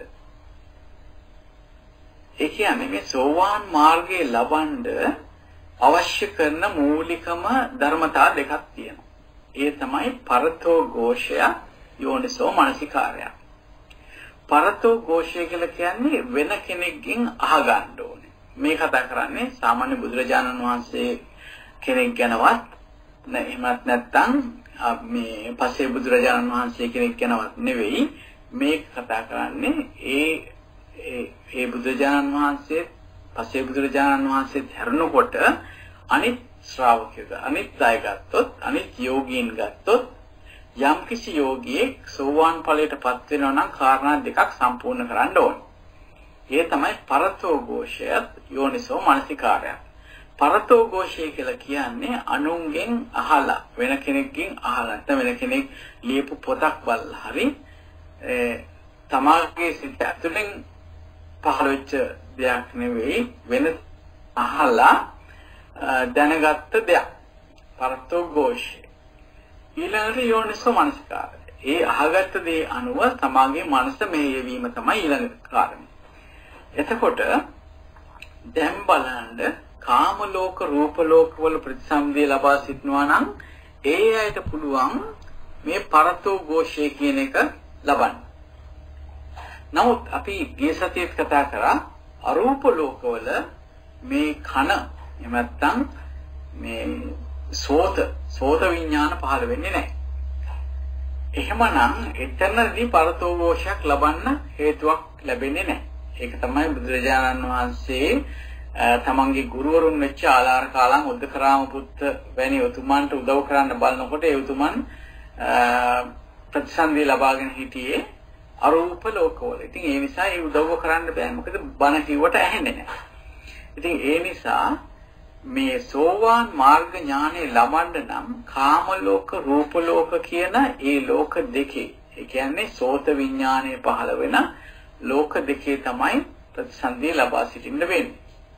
ඒ කියන්නේ මේ සෝවාන් මාර්ගයේ ලබන්න අවශ්‍ය කරන මූලිකම ධර්මතා දෙකක් තියෙනවා. ඒ තමයි පරතෝ ഘോഷය, යෝනිසෝ මනසිකාරය. පරතෝ ഘോഷය කියලා කියන්නේ වෙන කෙනෙක්ගෙන් අහගන්න ඕනේ. මේ කතා කරන්නේ සාමාන්‍ය බුදුරජාණන් වහන්සේ කෙනෙක් ගැනවත් එහෙමත් නැත්නම් මේ පස්සේ බුදුරජාණන් වහන්සේ කෙනෙක් ගැනවත් නෙවෙයි. මේ කතා කරන්නේ ඒ බුදුරජාණන් වහන්සේ පස්සේ බුදුරජාණන් වහන්සේ ධර්මකොට අනිත් ශ්‍රාවකයෝ අනිත් අය ගත්තොත් අනිත් යෝගීන් ගත්තොත් යම්කිසි යෝගියෙක් සෝවාන් ඵලයටපත් වෙනවා නම් කාරණා දෙකක් සම්පූර්ණ කරන්න ඕනේ. ඒ තමයි පරතෝ ഘോഷය, යෝනිසෝ මනසිකාරය. පරතෝ ഘോഷය කියලා කියන්නේ අනුන්ගෙන් අහලා වෙන කෙනෙක්ගෙන් අහලා නැත්නම් වෙන කෙනෙක් ලියපු පොතක් බලලා හරි තමාගේ සිත ඇතුලෙන් පහළ වෙච්ච දෙයක් නෙවෙයි වෙන අහලා දැනගත්ත දෙයක්. පරතෝ ഘോഷය. ඊළඟට යෝනිසෝ මනසිකාරය. ඒ අහගත්ත දේ අනුව තමාගේ මනස මෙහෙයවීම තමයි ඊළඟ කාරණය. එතකොට දැන් බලන්න කාම ලෝක රූප ලෝක වල ප්‍රතිසම්පදිය ලබා සිටනවා නම් ඒ අයට පුළුවන් මේ පරතෝ ഘോഷය කියන එක ලබන්න. නමුත් අපි ගිය සතියේත් කතා කරා අරූප ලෝකවල මේ කන එහෙම නැත්නම් මේ සෝත විඥාන පහළ වෙන්නේ නැහැ. එහෙමනම් එතනදී පරතෝ ഘോഷයක් ලබන්න හේතුවක් ලැබෙන්නේ නැහැ. ඒක තමයි බුදුරජාණන් වහන්සේ තමන්ගේ ගුරුවරුන් වෙච්ච ආලාර කාලම් උද්දකරාම පුත්ත වැනි උතුමන්ට උදව් කරන්න බලනකොට ඒ උතුමන් ප්‍රතිසන්දිය ලබාගෙන හිටියේ අරූප ලෝකවල. ඉතින් ඒ නිසා ඒ උදව්ව කරන්න බෑ. මොකද බණ කිව්වට ඇහෙන්නේ නැහැ. ඉතින් ඒ නිසා මේ සෝවාන් මාර්ග ඥානෙ ලබන්න නම් කාම ලෝක රූප ලෝක කියන ඒ ලෝක දෙකේ ඒ කියන්නේ සෝත විඥානයේ පහළ වෙන ලෝක දෙකේ තමයි ප්‍රතිසන්දිය ලබා සිටින්න වෙන්නේ.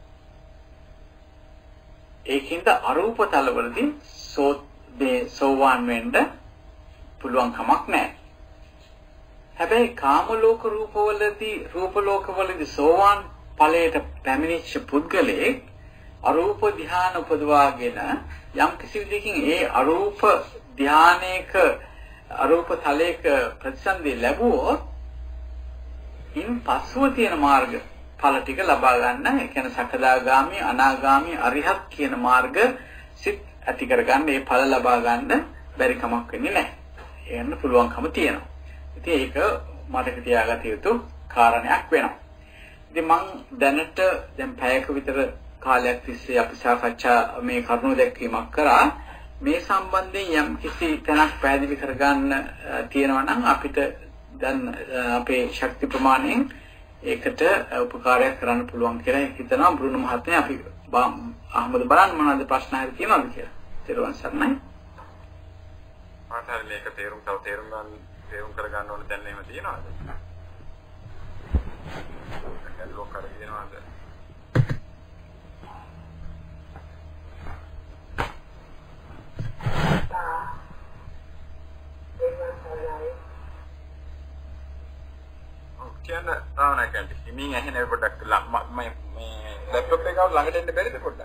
ඒකින්ද අරූප තලවලදී සෝවාන් වෙන්න පුළුවන් කමක් නැහැ. හැබැයි කාම ලෝක රූප ලෝකවලදී සෝවාන් ඵලයට පැමිණිච්ච පුද්ගලයෙක් අරූප ධ්‍යාන උපදවාගෙන යම් කිසි විදිහකින් ඒ අරූප ධ්‍යානයක අරූප තලයක ප්‍රතිසන්දිය ලැබුවොත් ඉන් පසුව තියෙන මාර්ග ඵල ටික ලබා ගන්න, ඒ කියන්නේ සකදාගාමි, අනාගාමි, අරිහත් කියන මාර්ග සිත් ඇති කරගන්න, ඒ ඵල ලබා ගන්න බැරි කමක් වෙන්නේ නැහැ. ඒන්න පුළුවන්කම තියෙනවා. ඉතින් ඒක මතක තියාගත යුතු කාරණයක් වෙනවා. ඉතින් මම දැනට දැන් පැයක විතර කාලයක් තිස්සේ අපි සාකච්ඡා මේ කරුණු දැක්වීමක් කරා. මේ සම්බන්ධයෙන් යම් කිසි තැනක් පැහැදිලි කරගන්න තියෙනවා නම් අපිට දැන් අපේ ශක්ති ප්‍රමාණයෙන් ඒකට උපකාරයක් කරන්න පුළුවන් කියලා හිතනවා. බෘුණු මහත්මයා අපි අහමද බලන්න මොනවද ප්‍රශ්න හරි තියෙනවද කියලා. ඊළඟ සර්ණයි. මාතර මේක තේරුම් කරගන්න ඕන දැන් එහෙම තියෙනවද? ලෝක කරගෙනවද? කියන්නේ තාවනා කැන්ටි. මින් ඇහෙන පොඩ්ඩක් මේ ලැප්ටොප් එක ළඟට එන්න බැරිද පොඩ්ඩක්?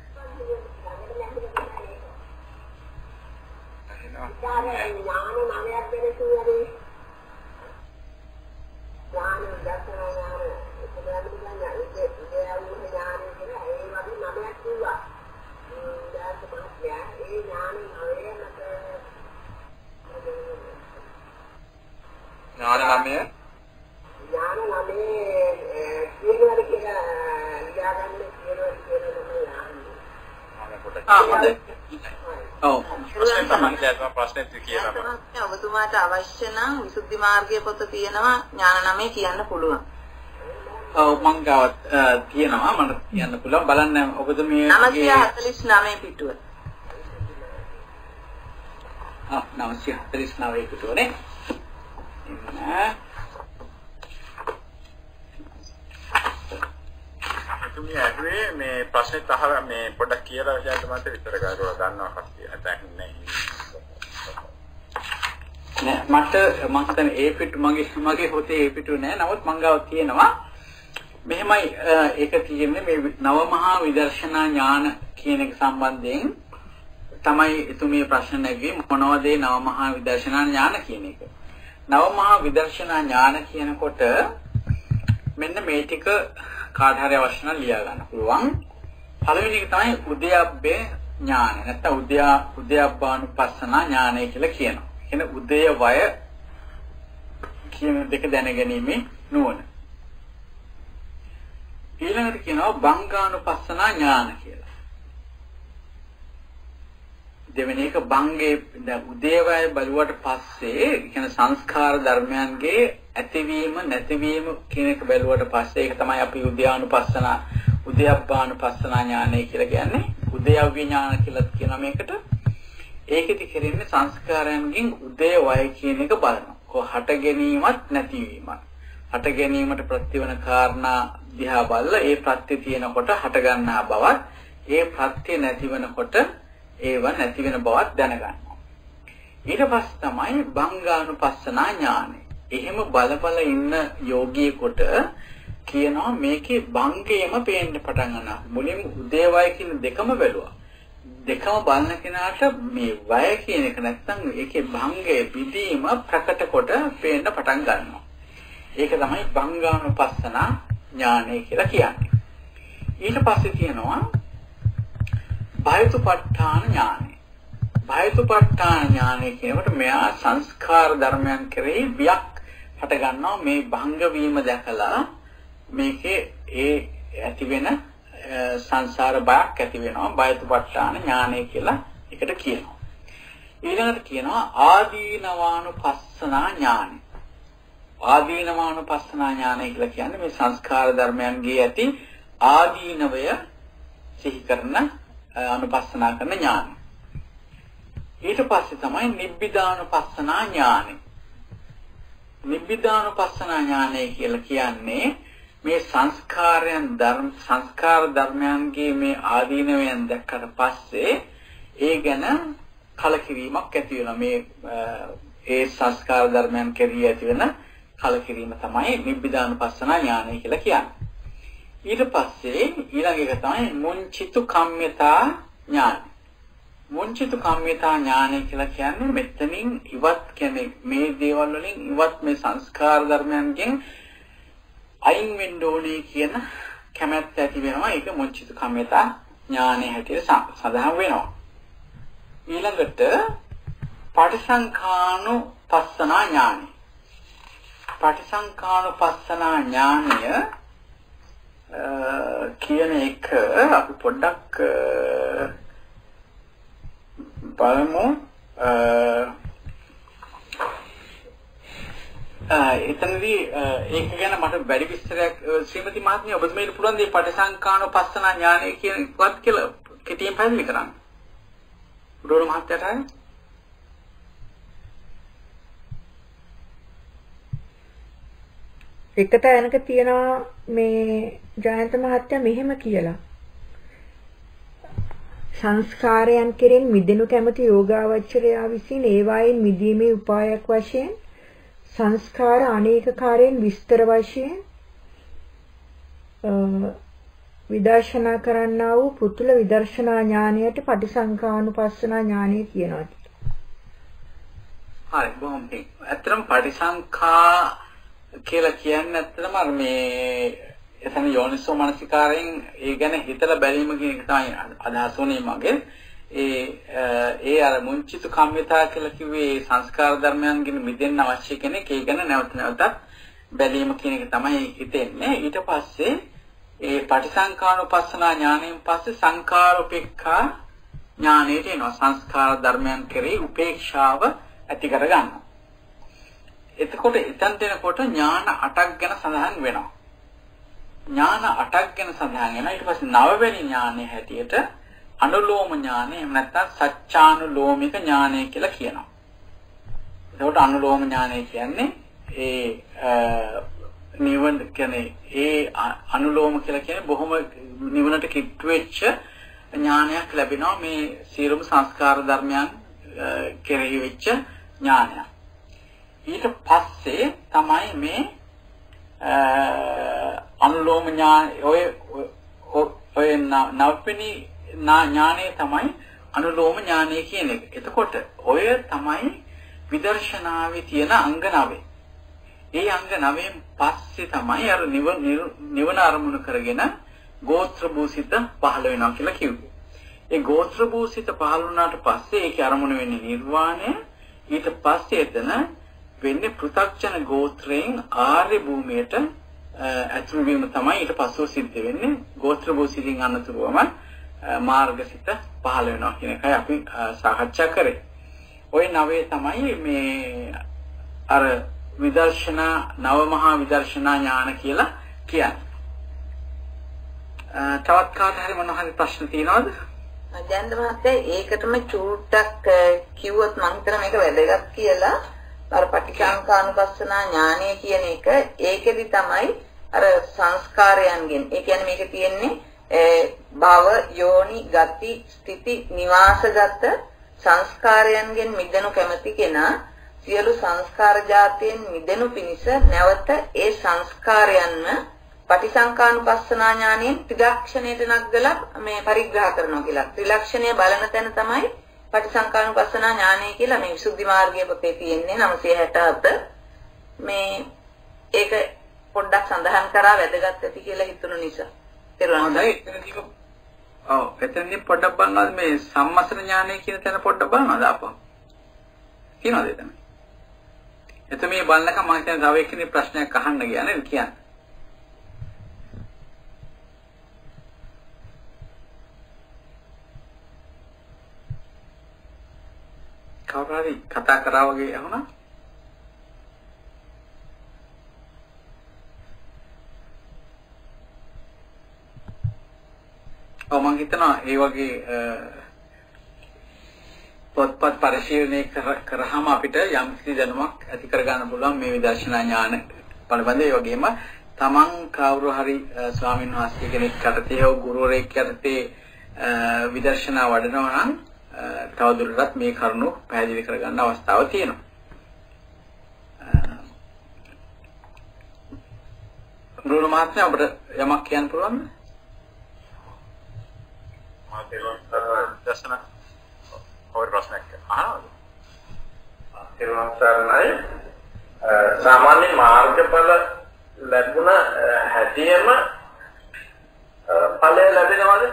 ඥානමය තමයි දැන් ප්‍රශ්නේ තියෙනවා. ඔබතුමාට අවශ්‍ය නම් විසුද්ධි මාර්ගයේ පොත තියෙනවා ඥාන නමේ කියන්න පුළුවන්. ඔව් මං ගාව තියෙනවා මට කියන්න පුළුවන් බලන්න ඔබතුමියගේ 949 පිටුව. 949 පිටුවනේ. තුමිය ඇහුවේ මේ ප්‍රශ්නෙත් අහලා මේ පොඩ්ඩක් කියලා යන්න මට විතර ගාලා ගන්නවා කට්ටිය. නැත්නම් නෑ මට මම හිතන්නේ ඒ පිටු මගේ පොතේ ඒ පිටු නෑ. නමුත් මං ගාව තියෙනවා. මෙහෙමයි ඒක තියෙන්නේ මේ නව මහා විදර්ශනා ඥාන කියන එක සම්බන්ධයෙන් තමයි එතුමිය ප්‍රශ්න නැගුවේ මොනවද ඒ නව මහා විදර්ශනා ඥාන කියන එක. නව මහා විදර්ශනා ඥාන කියනකොට මෙන්න මේ ටික කාට හරි අවශ්‍ය නම් ලියා ගන්න පුළුවන්. පළවෙනි එක තමයි උද්‍යප්පේ ඥාන. නැත්නම් උද්‍යප්පානුපස්සනා ඥානය කියලා කියනවා. කියන්නේ උදය වය කියන දෙක දැනගැනීමේ නුවණ. ඊළඟට කියනවා බංගානුපස්සනා ඥාන කියලා. දෙවෙනි එක බංගේ උදේවය බලුවට පස්සේ කියන සංස්කාර ධර්මයන්ගේ ඇතිවීම නැතිවීම කියන එක බැලුවට පස්සේ ඒක තමයි අපි උද්‍යානුපස්සනා උද්‍යප්පානුපස්සනා ඥානය කියලා කියන්නේ. උදේව්‍ය ඥාන කියලා කියන මේකට ඒකෙදි කෙරෙන්නේ සංස්කාරයන්ගෙන් උදේ වය කියන එක බලනවා. හට ගැනීමත් නැතිවීමත්. හට ගැනීමට ප්‍රතිවන කාරණා දිහා බලලා ඒ ප්‍රත්‍ය තියෙනකොට හට ගන්නා බවත් ඒ ප්‍රත්‍ය නැති වෙනකොට ඒව නැති වෙන බවත් දැනගන්නවා. ඊට පස්සේ තමයි බංගානුපස්සනා ඥානය. එහෙම බල ඉන්න යෝගීෙකුට කියනවා මේකේ බංගයම පේන්න පටන් ගන්නවා. මුලින්ම උදේවය කියන දෙකම බැලුවා. දෙකම බලන කෙනාට මේ වය කියන එක නැත්තම් ඒකේ භංගය පිටීම ප්‍රකට කොට පේන්න පටන් ගන්නවා. ඒක තමයි බංගානුපස්සනා ඥානය කියලා කියන්නේ. ඊට පස්සේ තියෙනවා බයතුපට්ඨාන ඥානය. බයතුපට්ඨාන ඥානය කියනකොට මෙයා සංස්කාර ධර්මයන් කෙරෙහි බියක් හට ගන්නවා. මේ භංග වීම දැකලා මේකේ ඒ ඇති වෙන සංසාර බයක් ඇති වෙනවා. බයතුපට්ඨාන ඥානය කියලා එකට කියනවා. ඊළඟට කියනවා ආදීනවානුපස්සනා ඥානය. ආදීනවානුපස්සනා ඥානය කියලා කියන්නේ මේ සංස්කාර ධර්මයන්ගේ ඇති ආදීනවය සිහි කරන අනුපස්සනා කරන ඥානය. ඊට පස්සේ තමයි නිබ්බිදානුපස්සනා ඥානය. නිබ්බිදානුපස්සනා ඥානය කියලා කියන්නේ මේ සංස්කාර ධර්මයන්ගේ මේ ආදීනවයන් දැක්කට පස්සේ ඒ ගැන කලකිරීමක් ඇති වෙනවා. මේ ඒ සංස්කාර ධර්මයන් කෙරෙහි ඇති වෙන කලකිරීම තමයි නිබ්බිදානුපස්සනා ඥානය කියලා කියන්නේ. ඊට පස්සේ ඊළඟ එක තමයි මුංචිතු කම්මිතා ඥානය. මුංචිතු කම්මිතා ඥානය කියලා කියන්නේ මෙතනින් ඉවත් කියන්නේ මේ දේවල් වලින් ඉවත් මේ සංස්කාර ධර්මයන්ගෙන් අයින් වෙන්න ඕනේ කියන කැමැත්ත ඇති වෙනවා. ඒක මුංචිතු කම්මිතා ඥානය හැටියට සඳහන් වෙනවා. ඊළඟට පටිසංඛානුපස්සනා ඥානය. පටිසංඛානුපස්සනා ඥානය කියන එක අපි පොඩ්ඩක් බලමු. එතනදී ඒක ගැන මට වැඩි විස්තරයක් ශ්‍රීමති මහත්මිය ඔබතුමීට පුළුවන් මේ පටිසංඛානුපස්සනා ඥානය කියන එකවත් කියලා කෙටියෙන් පැහැදිලි කරන්න. උඩෝර මහත්තයාට හරි එක තැනක තියෙනවා මේ ජයන්ත මහත්තයා මෙහෙම කියලා. සංස්කාරයන් කෙරෙන් මිදෙනු කැමති යෝගාවචරයා විසින් ඒවායින් මිදීමේ උපායක් වශයෙන් සංස්කාර අනේකකාරයෙන් විස්තර වශයෙන් විදර්ශනා කරන්නා වූ පුතුල විදර්ශනා ඥානයට පටිසංඛානුපස්සනා ඥානය කියනවා. හරි බොහොම පිං. ඇත්තටම පටිසංඛා කියලා කියන්නේ ඇත්තටම අර මේ එතන යෝනිසෝ මනසිකාරයෙන් ඒ ගැන හිතලා බැලීම කියන එක තමයි අදහස් වුණේ මගේ. ඒ අර මුංචිත කම්මිතා කියලා කිව්වේ සංස්කාර ධර්මයන්ගෙන් මිදෙන්න අවශ්‍ය කෙනෙක් ඒ ගැන නැවත නැවතත් බැලීම කියන එක තමයි හිතෙන්නේ. ඊට පස්සේ ඒ පටිසංඛානුපස්සනා ඥාණයෙන් පස්සේ සංඛාරෝපේක්ඛා ඥානයට එනවා. සංස්කාර ධර්මයන් කෙරෙහි උපේක්ෂාව ඇති කර ගන්නවා. එතකොට එතන දෙනකොට ඥාන 8ක් ගැන සඳහන් වෙනවා. ඥාන 8ක් ගැන සඳහන් වෙනවා. ඊට පස්සේ 9 වෙනි ඥානයේ හැටියට අනුලෝම ඥානය එහෙම නැත්නම් සත්‍යානුලෝමික ඥානය කියලා කියනවා. එතකොට අනුලෝම ඥානය කියන්නේ නිවන කියන්නේ අනුලෝම කියලා කියන්නේ බොහොම නිවනට කිට්ටු වෙච්ච ඥානයක් ලැබෙනවා මේ සියලුම සංස්කාර ධර්මයන් කෙරෙහි වෙච්ච ඥානය. ඊට පස්සේ තමයි මේ අනුලෝම ඥාන ඔය නවවෙනි ඥානය තමයි අනුලෝම ඥානය කියන එක. එතකොට ඔය තමයි විදර්ශනාවේ තියෙන අංග 9. ඒ අංග 9න් පස්සේ තමයි අර නිවන අරමුණු කරගෙන ගෝත්‍ර භූසිත පහළ වෙනවා කියලා කිව්වේ. ඒ ගෝත්‍ර භූසිත පහළ වුණාට පස්සේ ඒකේ අරමුණ වෙන්නේ නිර්වාණය. ඊට පස්සේ එතන වෙන්නේ පෘථග්ජන ගෝත්‍රයෙන් ආර්ය භූමියට ඇතුළු වීම තමයි ඊට පස්සෙ සිද්ධ වෙන්නේ. ගෝත්‍ර භූසිතින් අනතුරුවම මාර්ගසිත පහළ වෙනවා කියන එකයි අපි සාකච්ඡා කරේ. ওই 9 තමයි මේ අර විදර්ශනා නව මහා විදර්ශනා ඥාන කියලා කියන්නේ. තවත් කාට හරි මොන හරි ප්‍රශ්න තියෙනවද? ජයන්ත මහත්තයා ඒකටම චූට්ටක් කිව්වොත් මම හිතන මේක වැදගත් කියලා. අර පටිච්චසමුප්පාදනා ඥානය කියන එක ඒකෙදි තමයි අර සංස්කාරයන්ගෙන් ඒ කියන්නේ මේක තියෙන්නේ භව යෝනි ගති ස්ථಿತಿ නිවාසගත සංස්කාරයන්ගෙන් මිදෙනු කැමති කෙනා සියලු සංස්කාර જાතයෙන් මිදෙනු පිණිස නැවත ඒ සංස්කාරයන්ම පටිසංකානුපස්සනා ඥානයෙන් ත්‍රිලක්ෂණයට නගලා මේ පරිග්‍රහ කරනවා කියලා. ත්‍රිලක්ෂණය බලන තැන තමයි පටිසංකානුපස්සනා ඥානය කියලා මේ විසුද්ධි මාර්ගයේ පොතේ තියෙන්නේ 967. මේ ඒක පොඩ්ඩක් සඳහන් කරා වැදගත් ඇති කියලා හිතුණු නිසා. එතනදී පොඩ්ඩක් බලනවා මේ සම්මස්න ඥානය කියන තැන පොඩ්ඩක් බලනවාද අපෝ? කියනවාද එතන? එතන මේ බලනකම් මම හිතන්නේ තව එක්කෙනෙක් ප්‍රශ්නයක් අහන්න ගියා නේද කියන්නේ? කවුරු හරි කතා කරා වගේ අහුණා? මම හිතනවා ඒ වගේ පොත්පත් පරිශීලනය කරාම අපිට යම් කිසි දැනුමක් ඇති කර ගන්න පුළුවන් මේ විදර්ශනා ඥාන පිළිබඳව. ඒ වගේම තමන් කවුරු හරි ස්වාමීන් වහන්සේ කෙනෙක් යටතේ හෝ ගුරුවරයෙක් යටතේ විදර්ශනා වඩනවා නම් තවදුරටත් මේ කරුණු පැහැදිලි කර ගන්න අවස්ථාවක් තියෙනවා. රුණ මහත්මයා ඔබට යමක් කියන්න පුළුවන්ද? දර්ශන ඔය ප්‍රශ්නයක් අහනවද? තිරුවන්තරණයි සාමාන්‍ය මාර්ගඵල ලැබුණ හැටියෙම ඵලය ලැබෙනවද?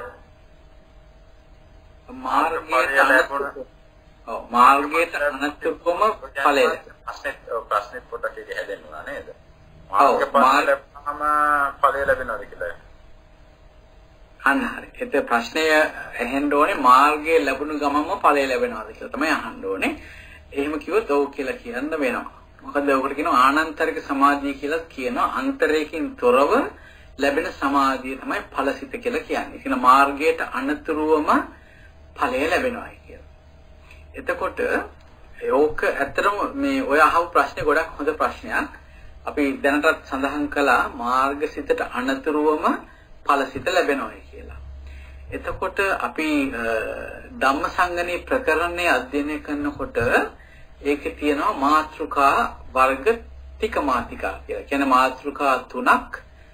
මාර්ගයට අනතුරුම ඵලය. ප්‍රශ්නෙත් පොඩ්ඩක් ඒක හැදෙන්න ඕන නේද? මාර්ගඵල ලැබුණාම ඵලය ලැබෙනවද කියලා? අන්න හරි. ඒත් ප්‍රශ්නය ඇහෙන්න ඕනේ මාර්ගයේ ලැබුණු ගමන්ම ඵලය ලැබෙනවද කියලා තමයි අහන්න ඕනේ. එහෙම කිව්වොත් ඔව් කියලා කියන්න වෙනවා. මොකද ඔකට කියනවා ආනන්තරික සමාධිය කියලා කියනවා. අන්තරයකින් තොරව ලැබෙන සමාධිය තමයි ඵලසිත කියලා කියන්නේ. කියන මාර්ගයට අනතුරුවම ඵලය ලැබෙනවා කියලා. එතකොට ඕක ඇත්තටම මේ ඔය අහපු ප්‍රශ්නේ ගොඩක් හොඳ ප්‍රශ්නයක්. අපි දැනටත් සඳහන් කළා මාර්ගසිතට අනතුරුවම ඵලසිත ලැබෙනවා කියලා. එතකොට අපි ධම්මසංගණී ප්‍රකරණය අධ්‍යයනය කරනකොට ඒකේ තියෙනවා මාත්‍රිකා වර්ග තිකමාතිකා කියලා. කියන්නේ මාත්‍රිකා තුනක්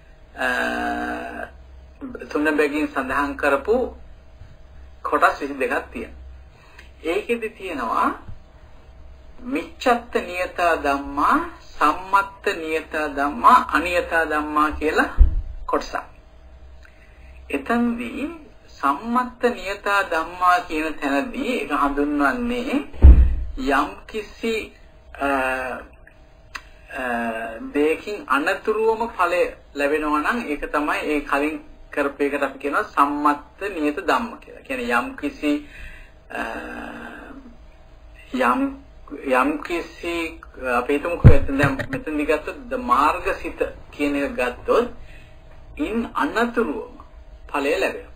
තුන බැගින් සඳහන් කරපු කොටස් 22ක් තියෙනවා. ඒකෙදි තියෙනවා මිච්ඡත්ත නියතා ධම්මා, සම්මත්ත නියතා ධම්මා, අනියතා ධම්මා කියලා කොටසක්. එතෙන්දී සම්මත්ත නියතා ධම්මා කියන තැනදී ඒක හඳුන්වන්නේ යම් කිසි දෙයකින් අනතුරුවම ඵලය ලැබෙනවා නම් ඒක තමයි ඒ කලින් කරපු එකට අපි කියනවා සම්මත්ත නියත ධම්ම කියලා. කියන්නේ යම් කිසි යම් කිසි අපි හිතමුකෝ මෙතනදි ගත්තොත් මාර්ගසිත කියන එක ගත්තොත් ඉන් අනතුරුවම ඵලය ලැබෙනවා.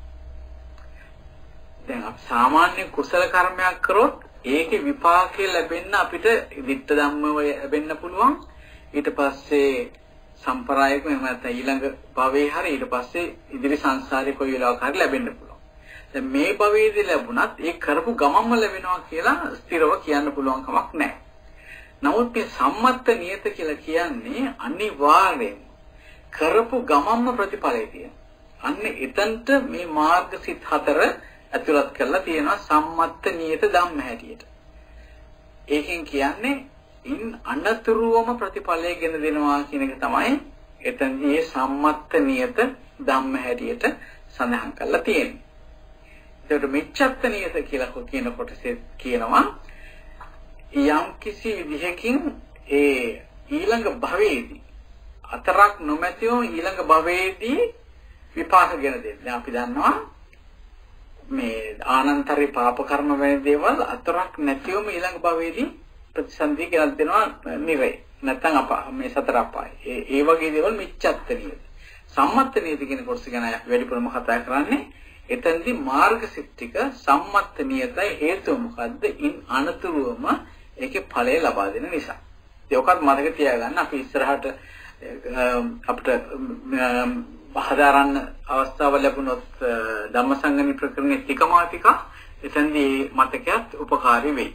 දැන් අපි සාමාන්‍ය කුසල කර්මයක් කරොත් ඒකේ විපාකය ලැබෙන්න අපිට ditta ධම්මව ලැබෙන්න පුළුවන්. ඊට පස්සේ සම්ප්‍රායික එහෙම නැත්නම් ඊළඟ භවයේ හරි ඊට පස්සේ ඉදිරි සංසාරේ කොයි වෙලාවක හරි ලැබෙන්න පුළුවන්. දැන් මේ භවයේදී ලැබුණත් ඒ කරපු ගමන්ම ලැබෙනවා කියලා ස්ථිරව කියන්න පුළුවන් කමක් නැහැ. නමුත් මේ සම්මත්ත නියත කියලා කියන්නේ අනිවාර්යයෙන් කරපු ගමන්ම ප්‍රතිඵලය කියන. අන්න එතනට මේ මාර්ගසිත 4 ඇතුළත් කරලා තියෙනවා සම්මත්ත නියත ධම්ම හැටියට. ඒකෙන් කියන්නේ ඉන් අනතුරුවම ප්‍රතිඵලය ගෙන දෙනවා කියන එක තමයි එතනදී මේ සම්මත්ත නියත ධම්ම හැටියට සඳහන් කරලා තියෙන්නේ. ඒකට මිච්ඡත්ත නියත කියලා කියන කොටසේ කියනවා යම් කිසි විදිහකින් ඒ ඊළඟ භවයේදී අතරක් නොමැතිව ඊළඟ භවයේදී විපාක ගෙන දෙන්න. දැන් අපි දන්නවා මේ ආනන්තරේ පාප කර්ම වෙන දේවල් අතරක් නැතිවම ඊළඟ භවයේදී ප්‍රතිසන්දි කියලා දෙනවා නිරේ. නැත්නම් මේ සතර අපාය. ඒ වගේ දේවල් මිච්ඡත්ත නියත. සම්මත්ත නියත කියන කොටස ගැන අපි වැඩිපුරම කතා කරන්නේ. එතනදී මාර්ගසිත ටික සම්මත්ත නියතයි හේතුව මොකද්ද? ඉන් අනතුරුවම ඒකේ ඵලය ලබා දෙන නිසා. ඒකත් මතක තියාගන්න අපි ඉස්සරහට අපිට හදාරන්න අවස්ථාව ලැබුණොත් ධම්මසංගණි ප්‍රකරණයේ ටිකමාතික එතනදී මතකයක් උපකාරී වෙයි.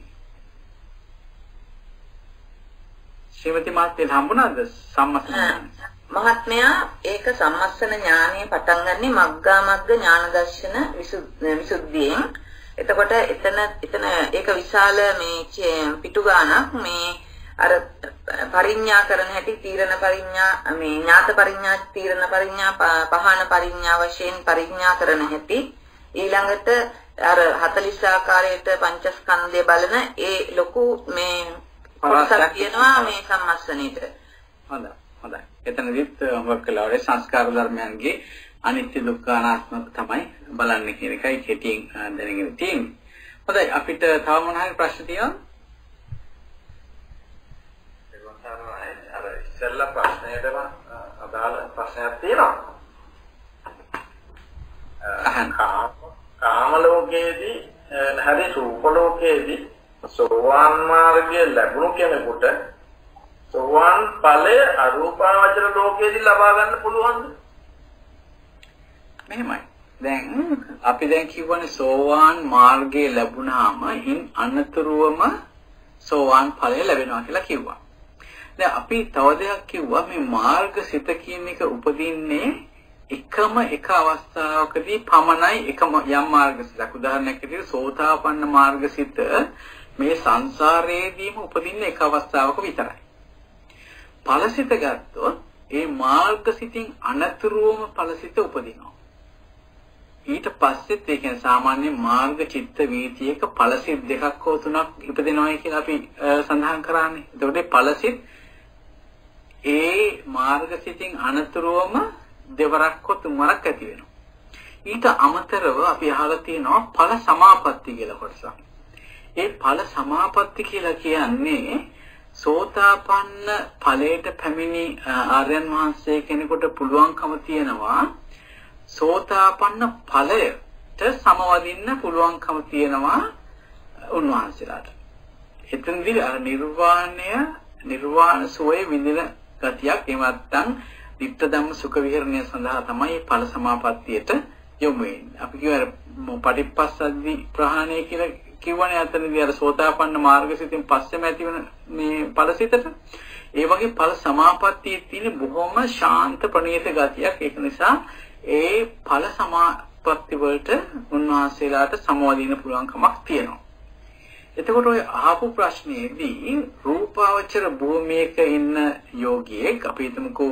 ශ්‍රීමති මාත්‍යේ හම්බුණාද සම්මස්සන මහත්මයා ඒක සම්මස්සන ඥානයේ පටන් ගන්නේ මග්ගා මග්ග ඥාන දර්ශන විසුද්ධියෙන්. එතකොට එතන ඒක විශාල මේ පිටු ගානක් මේ අර පරිඥා කරන හැටි තීරණ පරිඥා මේ ඥාත පරිඥා තීරණ පරිඥා පහන පරිඥා වශයෙන් පරිඥා කරන හැටි ඊළඟට අර 40 ආකාරයට පංචස්කන්ධය බලන ඒ ලොකු මේ කොටසක් තියෙනවා මේ සම්මස්සනෙට. හොඳයි. එතනදිත් හොඟක් කලාවේ සංස්කාර ධර්මයන්ගේ අනිත්‍ය දුක්ඛ අනාත්ම තමයි බලන්නේ කියන එකයි කෙටියෙන් දැනගෙන තියෙන්නේ. හොඳයි අපිට තව මොන හරි ප්‍රශ්න තියෙනවද? අර ඉස්සෙල්ලා ප්‍රශ්නයටම අදාළ ප්‍රශ්නයක් තියෙනවා. කාම ලෝකයේදී හරි රූප ලෝකයේදී සෝවාන් මාර්ගය ලැබුණු කෙනෙකුට සෝවාන් ඵලය අරූපාවචර ලෝකයේදී ලබා ගන්න පුළුවන්ද? මෙහෙමයි. දැන් අපි දැන් කියවනේ සෝවාන් මාර්ගය ලැබුණාම ඉන් අනතුරුවම සෝවාන් ඵලය ලැබෙනවා කියලා කිව්වා. දැන් අපි තව දෙයක් කිව්වා මේ මාර්ගසිත කියන එක උපදින්නේ එකම එක අවස්ථාවකදී පමණයි එකම යම් මාර්ගසිතක්. උදාහරණයක් විදිහට සෝතාපන්න මාර්ගසිත මේ සංසාරයේදීම උපදින්නේ එක අවස්ථාවක විතරයි. ඵලසිත ගත්තොත් ඒ මාර්ගසිතින් අනතුරුවම ඵලසිත උපදිනවා. ඊට පස්සෙත් ඒ කියන්නේ සාමාන්‍ය මාර්ග චිත්ත වීතියක ඵලසිත දෙකක් හෝ තුනක් ඉපදෙනවායි කියලා අපි සඳහන් කරන්නේ. එතකොට ඵලසිත ඒ මාර්ගසිතින් අනතුරුවම දෙවරක් හෝ තුන්වරක් ඇති වෙනවා. ඊට අමතරව අපි අහලා තියෙනවා ඵල සමාපatti කියලා කොටසක්. ඒ ඵල සමාපatti කියලා කියන්නේ සෝතාපන්න ඵලයට පැමිණි ආර්යයන් වහන්සේ කෙනෙකුට පුළුවන්කම තියෙනවා සෝතාපන්න ඵලයට සමවදින්න පුළුවන්කම තියෙනවා උන්වහන්සේලාට. එතනදී නිර්වාණ සෝය විඳින ගතියක් එහෙම නැත්නම් ditta ධම්ම සුඛ විහරණය සඳහා තමයි ඵල සමාපත්තියට යොමු වෙන්නේ. අපි කියවර පටිපස්සද්දි ප්‍රහාණය කියලා කිව්වනේ අතනදී අර සෝතාපන්න මාර්ගසිතින් පස්සෙම ඇති වෙන මේ ඵලසිතට. ඒ වගේ ඵල සමාපත්තියේ තියෙන බොහොම ශාන්ත ප්‍රණීත ගතියක්. ඒක නිසා ඒ ඵල සමාපatti වලට උන්වහන්සේලාට සමවදින්න පුළුවන්කමක් තියෙනවා. එතකොට ඔය අහපු ප්‍රශ්නේදී රූපාවචර භූමියක ඉන්න යෝගියෙක් අපි හිතමුකෝ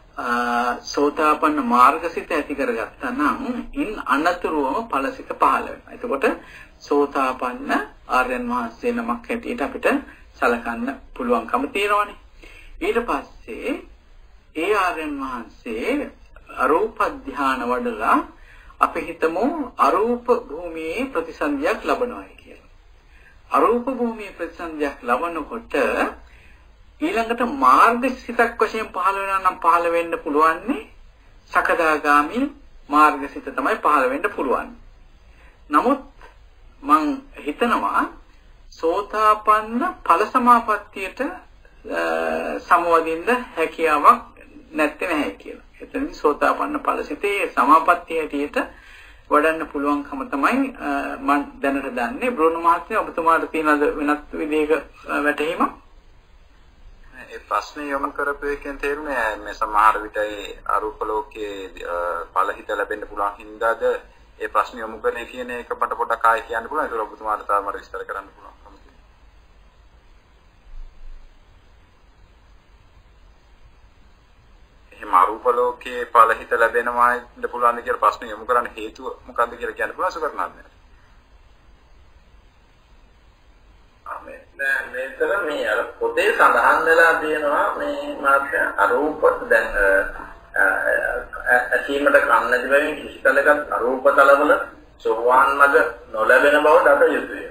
සෝතාපන්න මාර්ගසිත ඇති කරගත්තා නම් ඉන් අනතුරුවම ඵලසිත පහළ වෙනවා. එතකොට සෝතාපන්න ආර්යයන් වහන්සේ නමක් හැටියට අපිට සලකන්න පුළුවන්කම තියෙනවානේ. ඊට පස්සේ ඒ ආර්යයන් වහන්සේ අරූප ධානය වඩලා අපි හිතමු අරූප භූමියේ ප්‍රතිසන්දියක් ලබනවා කියලා. අරූප භූමියේ ප්‍රතිසන්දියක් ලබනකොට ඊළඟට මාර්ගසිතක් වශයෙන් පහළ වෙනවා නම් පහළ වෙන්න පුළුවන්නේ සකදාගාමී මාර්ගසිත තමයි පහළ වෙන්න පුළුවන්. නමුත් මං හිතනවා සෝතාපන්න ඵල සමාපත්තියට සමවදින්න හැකියාවක් නැත්තේ නැහැ කියලා. එතනදී සෝතාපන්න ඵලසිතේ සමාපත්තිය හැටියට වඩන්න පුළුවන්කම තමයි මම දැනට දන්නේ. බ්‍රෝන මහත්මයා ඔබතුමාට තියෙන වෙනත් විදිහක වැටහීමක්? ඒ ප්‍රශ්නේ යොමු කරපු එකෙන් තේරුනේ මේ සමහර විට ඒ අරූප ලෝකයේ ඵලහිත ලැබෙන්න පුළුවන් හින්දාද ඒ ප්‍රශ්නේ යොමු කරන්නේ කියන එක පොඩක් ආයෙ කියන්න පුළුවන්. ඒක ඔබතුමාට තාම විස්තර කරන්න පුළුවන්. එහෙම අරූප ලෝකයේ ඵලහිත ලැබෙනවාද පුළුවන්ද කියලා ප්‍රශ්නේ යොමු කරන්න හේතුව මොකක්ද කියලා කියන්න පුළුවන් සුකරනාත්මය. මේතර මේ අර පොතේ සඳහන් වෙලා තියෙනවා මේ මාත්‍ය අරූප දැන් අසීමට කන් නැති බැවින් කිසි කලක අරූප තලවල සෝවාන් මඟ නොලැබෙන බව දත යුතුය.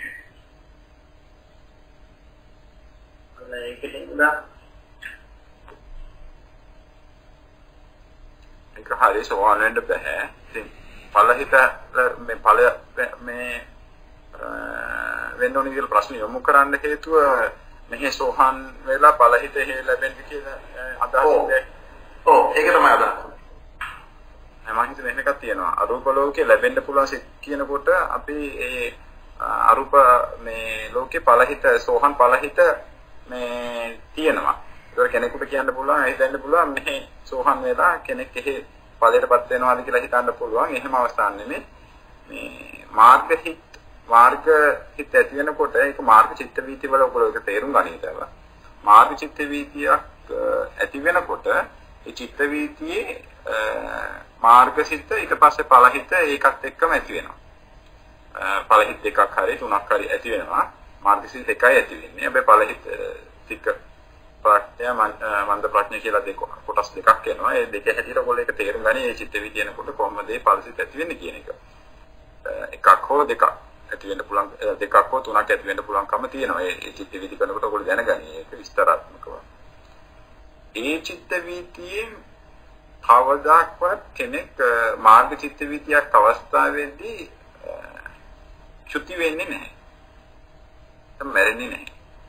ඒක හරිය සෝවාන් වෙන්න බෑ. ඉතින් ඵලහිත මේ ඵලය මේ වෙන ඕනි කියලා ප්‍රශ්න යොමු කරන්න හේතුව මෙහි සෝහන් වෙලා ඵලහිත හේ ලැබෙන්නේ කියලා අදහසක්. ඔව් ඒක තමයි අදහස. මම හිතන්නේ මේකක් තියෙනවා. අරූප ලෝකේ ලැබෙන්න පුළුවන් සිත් කියනකොට අපි ඒ අරූප මේ ලෝකේ ඵලහිත සෝහන් ඵලහිත මේ තියෙනවා. ඒක කෙනෙකුට කියන්න පුළුවන් හිතන්න පුළුවන් මෙහි සෝහන් වෙලා කෙනෙක් එහි ඵලයටපත් වෙනවාද කියලා හිතන්න පුළුවන්. එහෙම අවස්ථාවක් නෙමෙයි. මේ මාර්ග හිත ඇති වෙනකොට ඒක මාර්ග චිත්ත වීති වල ඔයගොල්ලෝ ඒක තේරුම් ගනිනවා. මාර්ග චිත්ත වීතියක් ඇති වෙනකොට ඒ චිත්ත වීතියේ මාර්ගසිත ඊට පස්සේ ඵලහිත ඒකත් එක්කම ඇති වෙනවා. ඵලහිත එකක් හරි තුනක් හරි ඇති වෙනවා. මාර්ගසිත එකයි ඇති වෙන්නේ. හැබැයි ඵලහිත ටික ප්‍රඥා මන්ද ප්‍රඥා කියලා දෙක කොටස් දෙකක් එනවා. ඒ දෙක හැටියට ඔයගොල්ලෝ ඒක තේරුම් ගනි. මේ චිත්ත වීතිය එනකොට කොහොමද මේ ඵලසිත ඇති වෙන්නේ කියන එක. එකක් හෝ දෙකක් ඇති වෙන්න පුළුවන් දෙකක් හෝ තුනක් ඇති වෙන්න පුළුවන්කම තියෙනවා. ඒ චිත්ත වීති කරනකොට ඔයගොල්ලෝ දැනගනි. ඒක විස්තරාත්මකව. ඒ චිත්ත වීතියේ කවදාක්වත් කෙනෙක් මාර්ග චිත්ත වීතියක් අවස්ථාවේදී චුති වෙන්නේ නැහැ. මැරෙන්නේ නැහැ.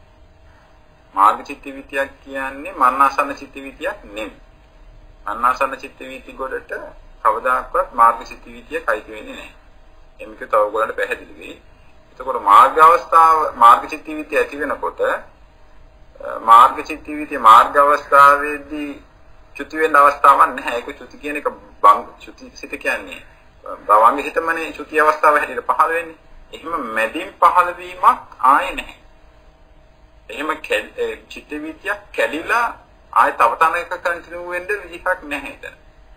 මාර්ග චිත්ත වීතියක් කියන්නේ මරණාසන්න චිත්ත වීතියක් නෙමෙයි. මරණාසන්න චිත්ත වීති ගොඩට කවදාක්වත් මාර්ග චිත්ත වීතියක් අයිති වෙන්නේ නැහැ. එමික තව ඔයගොල්ලන්ට පැහැදිලි වෙයි. එතකොට මාර්ග චිත්ත වීතිය ඇති වෙනකොට මාර්ග චිත්ත වීතිය මාර්ග අවස්ථාවේදී චුති වෙන අවස්ථාවක් නැහැ. ඒක චුති කියන එක චුති සිත කියන්නේ භවංග හිතමනේ චුති අවස්ථාව හැටියට පහළ වෙන්නේ. එහෙම මැදින් පහළ වීමක් ආයේ නැහැ. එහෙම චිත්ත වීතියක් කැඩිලා ආයේ තව තැනක කන්ටිනියු වෙන්න විදිහක් නැහැ එතන.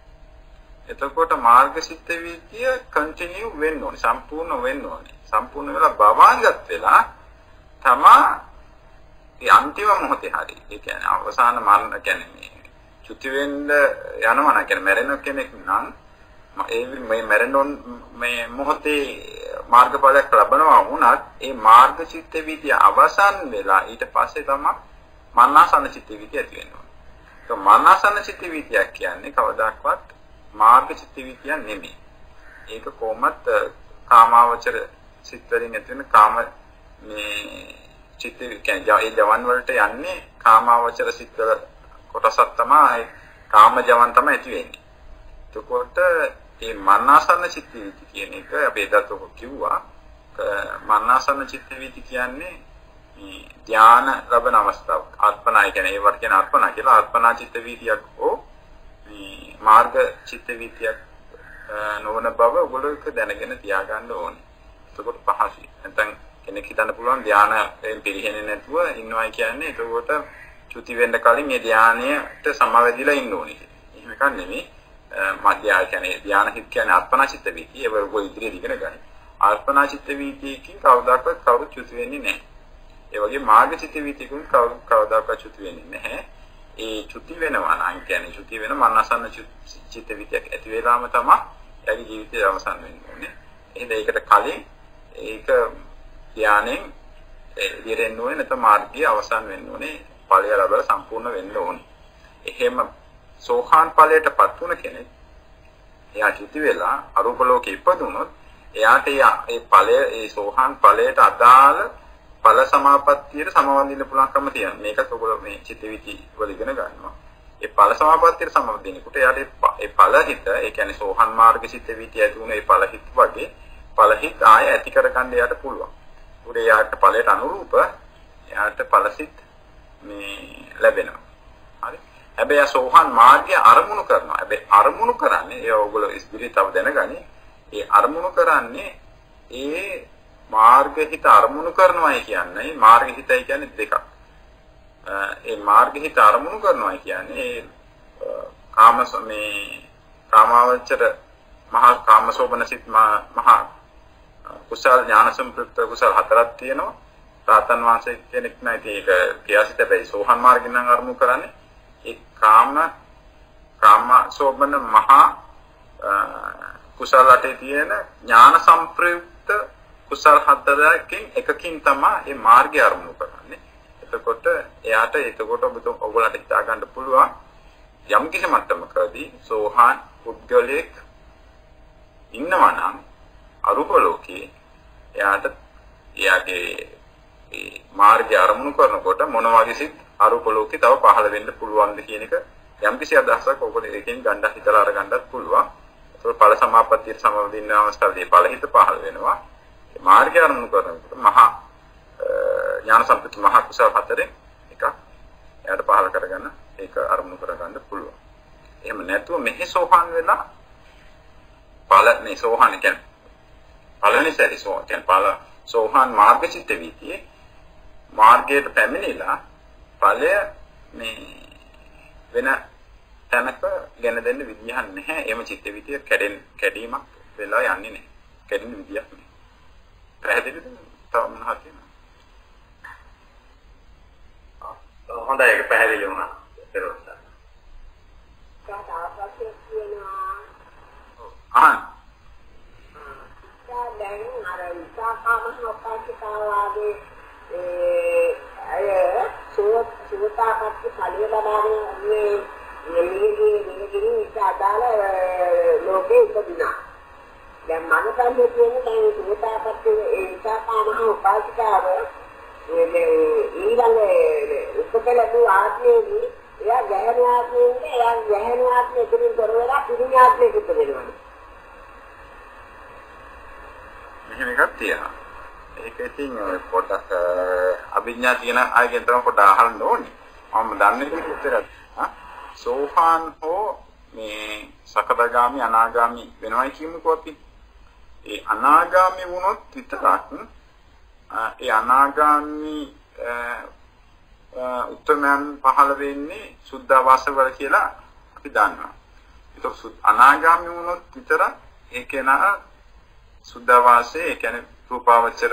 එතකොට මාර්ග චිත්ත වීතිය කන්ටිනියු වෙන්න ඕනේ, සම්පූර්ණ වෙන්න ඕනේ. සම්පූර්ණ වෙලා භවංගත් වෙලා තමා ඒ අන්තිම මොහොතේ හරි. ඒ කියන්නේ අවසාන මරණ කියන්නේ මේ චුති වෙන්න යනවා නම් කියන්නේ මැරෙන කෙනෙක් නම් මේ මැරෙන මේ මොහොතේ මාර්ගඵලයක් ලබනවා වුණත් ඒ මාර්ග චිත්ත වීතිය අවසන් වෙලා ඊට පස්සේ තමයි මරණාසන්න චිත්ත වීතිය ඇති වෙනවා. ඒක මරණාසන්න චිත්ත වීතියක් කියන්නේ කවදාක්වත් මාර්ග චිත්ත වීතිය නෙමෙයි. ඒක කොහොමත් කාමාවචර සිත් වලින් ඇති වෙන කාම මේ චිත්ත කියන්නේ ඒ ජවන් වලට යන්නේ කාමාවචර සිත් වල කොටසක් තමයි කාම ජවන් තමයි ඇති වෙන්නේ. එතකොට මේ මරණාසන්න චිත්ත වීති කියන එක අපි එදත් ඔක කිව්වා. මරණාසන්න චිත්ත වීති කියන්නේ මේ ධානය ලැබෙන අවස්ථාව. අර්පණා කියන්නේ ඒවට කියන අර්පණා කියලා. අර්පණා චිත්ත වීතියක් හෝ මේ මාර්ග චිත්ත වීතියක් නොවන බව ඔයගොල්ලෝ එක දැනගෙන තියාගන්න ඕනේ. එතකොට පහසුයි. නැත්නම් කෙනෙක් හිතන්න පුළුවන් ධානයෙන් පිළිහෙන්නේ නැතුව ඉන්නවා කියන්නේ එතකොට චුති වෙන්න කලින් මේ ධානයට සමවැදිලා ඉන්න ඕනේ. එහෙම එකක් නෙමෙයි. මධ්‍යය කියන්නේ ධානය හිත කියන්නේ අර්පණා චිත්ත වීතිය. ඒක ඔයගොල්ලෝ ඉදිරියට ඉගෙන ගන්න. අර්පණා චිත්ත වීතියකින් කවදාකවත් කවුරු චුති වෙන්නේ නැහැ. ඒ වගේ මාර්ග චිත්ත වීතියකින් කවදාකවත් චුති වෙන්නේ නැහැ. ඒ චුති වෙනවා නම් කියන්නේ චුති වෙන මනසන්න චිත්ත වීතියක් ඇති වෙලාම තමයි එයාගේ විතය අවසන් වෙන්න ඕනේ. එහෙනම් ඒකට කලින් ඒක ධානයෙන් ඉදිරියෙන් නොවේ නැත්නම් මාර්ගයේ අවසන් වෙන්න ඕනේ. ඵලය ලැබලා සම්පූර්ණ වෙන්න ඕනේ. එහෙම සෝහාන් ඵලයටපත් වුණ කෙනෙක් එයා චුති වෙලා අරූප ලෝකෙ ඉපදුනොත් එයාට ඒ ඵලය ඒ සෝහාන් ඵලයට අදාළ ඵල සමාපත්තියට සමවදින්න පුළුවන්කම තියෙනවා. මේකත් ඔයගොල්ලෝ මේ චිත්තවිති වල ඉගෙන ගන්නවා. ඒ ඵල සමාපත්තියට සමවදිනකොට එයාට ඒ ඵල හිත, ඒ කියන්නේ සෝහාන් මාර්ග චිත්තවිති ඇති වුණ ඒ ඵල හිත වගේ ඵල හිත ආය ඇති කරගන්න එයාට පුළුවන්. උඩ එයාට ඵලයට අනුරූප එයාට ඵලසිත මේ ලැබෙනවා. හරි. හැබැයි සෝහාන් මාර්ගය අරමුණු කරනවා. හැබැයි අරමුණු කරන්නේ ඒ ඔයගොල්ලෝ ඉස්දිරි තව දැනගනි. ඒ අරමුණු කරන්නේ ඒ මාර්ග හිත අරමුණු කරනවායි කියන්නේ මාර්ග හිතයි කියන්නේ දෙකක්. ඒ මාර්ග හිත අරමුණු කරනවා කියන්නේ කාමාවචර මහා කාමසෝබන සිත් මහා කුසල ඥාන සම්ප්‍රයුක්ත කුසල හතරක් තියෙනවා. රාතන් වහන්සේ කෙනෙක් නැති ඒක කියාසිත බැයි සෝහන් මාර්ගෙන් නම් අරමුණු කරන්නේ ඒ කාමසෝබන මහා කුසල අටේ තියෙන ඥාන සම්ප්‍රයුක්ත කුසල හතරකින් එකකින් තමයි මේ මාර්ගය අරමුණු කරන්නේ. එතකොට එයාට ඔයගොල්ලන්ට හිතා ගන්න පුළුවන් යම් කිසි මට්ටමකදී සෝහාන් පුද්ගලයෙක් ඉන්නවා නම් අරූප ලෝකේ එයාගේ ඒ මාර්ගය අරමුණු කරනකොට මොන වගේ සිත් අරූප ලෝකේ තව පහළ වෙන්න පුළුවන්ද කියන එක යම් කිසි අදහසක් ඔයගොල්ලෝ එකකින් ගන්න හිතලා අරගන්නත් පුළුවන්. ඒක ඵල සමාපත්තියට සමවදින්න අවස්ථාවේදී ඵල හිත පහළ වෙනවා. මාර්ගය අරමුණු කරනකොට මහා ඥාන සම්ප්‍රයුක්ත මහා කුසල හතරෙන් එකක් එයාට පහළ කරගන්න ඒක අරමුණු කරගන්න පුළුවන්. එහෙම නැතුව මෙහි සෝහාන් වෙලා ඵල මේ සෝහාන් කියන්නේ පළවෙනි සැරේ සෝහාන් කියන්නේ ඵල සෝහාන් මාර්ගචිත්ත වීතියේ මාර්ගයට පැමිණිලා ඵලය මේ වෙන තැනක ගෙන දෙන්න විදියක් නැහැ. එහෙම චිත්ත වීතිය කැඩීමක් වෙලා යන්නේ නැහැ. කැඩෙන විදියක් නැහැ. පැහැදිලිද? තව මොනවද තියෙනවද? හොඳයි ඒක පැහැදිලි වුණා. පෙරොත්ත. කාටවත් කියනවා. දැන් අර ඉස්සාකාමනෝපාසිකාවාගේ අය සුවතාපත්ති ඵලය ලබාගෙන නිලගිරි ඉස්සාදාල ලෝකේ ඉපදිනා. දැන් මනසන්නේ කියන්නේ දැන් සුවතාපත්ති ඉස්සාකාමනෝපාසිකාව ඊළඟ උපකලතු ආත්මයේදී එයා ගැහැණු ආත්මයෙන්ද එයා ගැහැණු ආත්මයේ ඉදිරින් කරවලා පිරිමි ආත්මයක ඉපදෙනවා. මෙහෙම එකක් තියෙනවා. ඒක ඉතින් පොඩ්ඩක් අභිඥා තියෙන අයගෙන් තමයි පොඩ්ඩක් අහන්න ඕනේ. මම දන්නේ විතරක්. සෝහාන් හෝ මේ සකදාගාමි අනාගාමි වෙනවයි කියමුකෝ අපි. ඒ අනාගාමි වුණොත් විතරක් ඒ අනාගාමි උත්තමයන් පහළ වෙන්නේ සුද්ධාවාස වල කියලා අපි දන්නවා. ඒක අනාගාමි වුණොත් විතරක් ඒ කෙනා සුද්ධාවාසයේ ඒ කියන්නේ රූපාවචර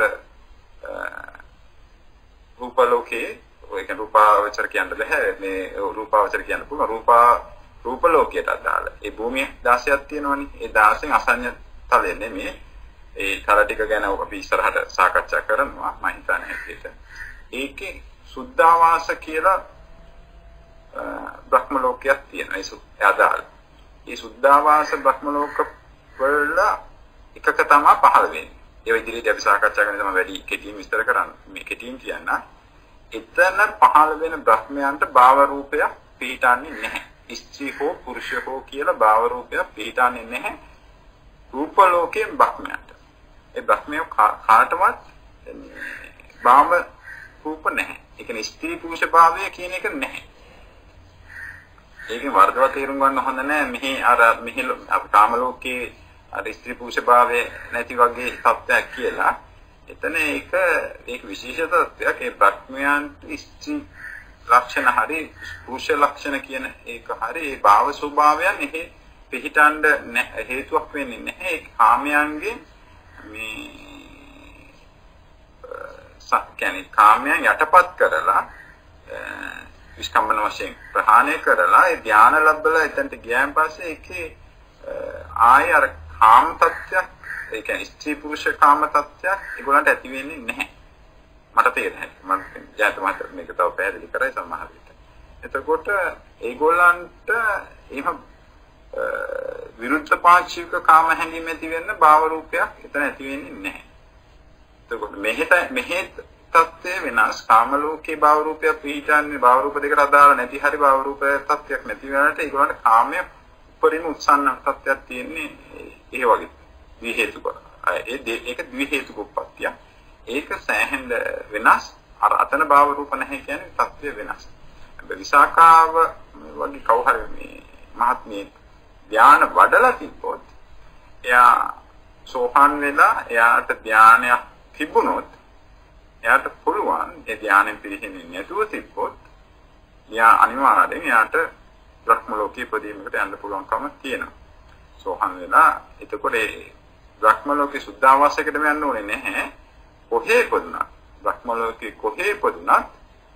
රූප ලෝකේ ඔය කියන්නේ රූපාවචර කියන්න බෑ මේ රූපාවචර කියන්න පුළුවන් රූප ලෝකයට අදාළ ඒ භූමිය 16ක් තියෙනවනේ ඒ 16න් අසඤ්ඤ තලෙ නෙමෙයි ඒ තල ටික ගැන අපි ඉස්සරහට සාකච්ඡා කරනවා මම හිතන්නේ හැටියට ඒකේ සුද්ධාවාස කියලා බ්‍රහ්ම ලෝකයක් තියෙනවා ඒ අදාළ ඒ සුද්ධාවාස බ්‍රහ්ම ලෝක වල එකක තමයි පහළ වෙන්නේ. ඒ ඉදිරියට අපි සාකච්ඡා කරන තමයි වැඩි කෙටියෙන් විස්තර කරන්නේ. මේ කෙටියෙන් කියන්න එතන පහළ වෙන බ්‍රහ්මයන්ට භාව රූපයක් පිළිටන්නේ නැහැ. ස්ත්‍රී හෝ පුරුෂ හෝ කියලා භාව රූපයක් පිළිටන්නේ නැහැ. රූප ලෝකයෙන් බ්‍රහ්මයන්ට. ඒ බ්‍රහ්මයෝ කාටවත් භාව රූප නැහැ. ඒ කියන්නේ ස්ත්‍රී පුරුෂ භාවය කියන එක නැහැ. ඒකේ වර්ධව තේරුම් ගන්න හොඳ නැහැ. මෙහි කාම ලෝකයේ අර ස්ත්‍රී පුරුෂ භාවය නැති වගේ තත්ත්වයක් කියලා. එතන ඒක විශේෂ තත්ත්වයක්. ඒ බ්‍රහ්මයන්ට ස්ත්‍රී ලක්ෂණ හරි පුරුෂ ලක්ෂණ කියන ඒක හරි ඒ භාව ස්වභාවයන් එහි පිහිටන්න හේතුවක් වෙන්නේ නැහැ. ඒ කාමයන්ගේ මේ කියන්නේ කාමයන් යටපත් කරලා විස්කම්බන වශයෙන් ප්‍රහාණය කරලා ඒ ධානය ලැබලා එතනට ගියාන් පස්සේ ඒකේ ආය අර කාම තත්ත්වයක්, ඒ කියන්නේ ස්ත්‍රී පුරුෂ කාම තත්ත්වයක් ඒගොල්ලන්ට ඇති වෙන්නේ නැහැ. මට තේරෙන්නේ. මම ජයත මහත්තයා මේක තව පැහැදිලි කරයි සමහර විට. එතකොට ඒගොල්ලන්ට එහෙම විරුද්ධ පාක්ෂික කාම හැඟීම් ඇති වෙන්න භාව රූපයක් එතන ඇති වෙන්නේ නැහැ. එතකොට මෙහෙ තත්ත්වය වෙනස්. කාම ලෝකේ භාව රූපයක් පිළිටන්නේ භාව රූප දෙකට අදාළ නැති හරි භාව රූප තත්ත්වයක් නැති වෙනට ඒගොල්ලන්ට කාමයේ උපරිම උත්සන්න තත්ත්වයක් තියෙන්නේ ඒ වගේ ද්වි හේතුක. ඒක ද්වි හේතුක උප්පත්තිය. ඒක සෑහෙන වෙනස්. අර අතන භාව රූප නැහැ කියන්නේ තත්ත්වය වෙනස්. විසාකාව වගේ කවුහරි මේ මහත්මිය ධාන වඩලා තිබ්බොත් එයා සෝහන් වෙලා එයාට ධානයක් තිබුණොත් එයාට පුළුවන් ඒ ධානයෙන් පිළිහෙන්නේ නැතුව තිබ්බොත් එයා අනිවාර්යෙන් එයාට බ්‍රහ්ම ලෝකයේ ඉපදීමකට යන්න පුළුවන්කම තියෙනවා. සෝහන් වෙලා එතකොට ඒ බ්‍රහ්ම ලෝකේ සුද්ධාවාසයකට යන්න ඕනේ නැහැ. කොහේ ඉපදුණා බ්‍රහ්ම ලෝකේ කොහේ ඉපදුණා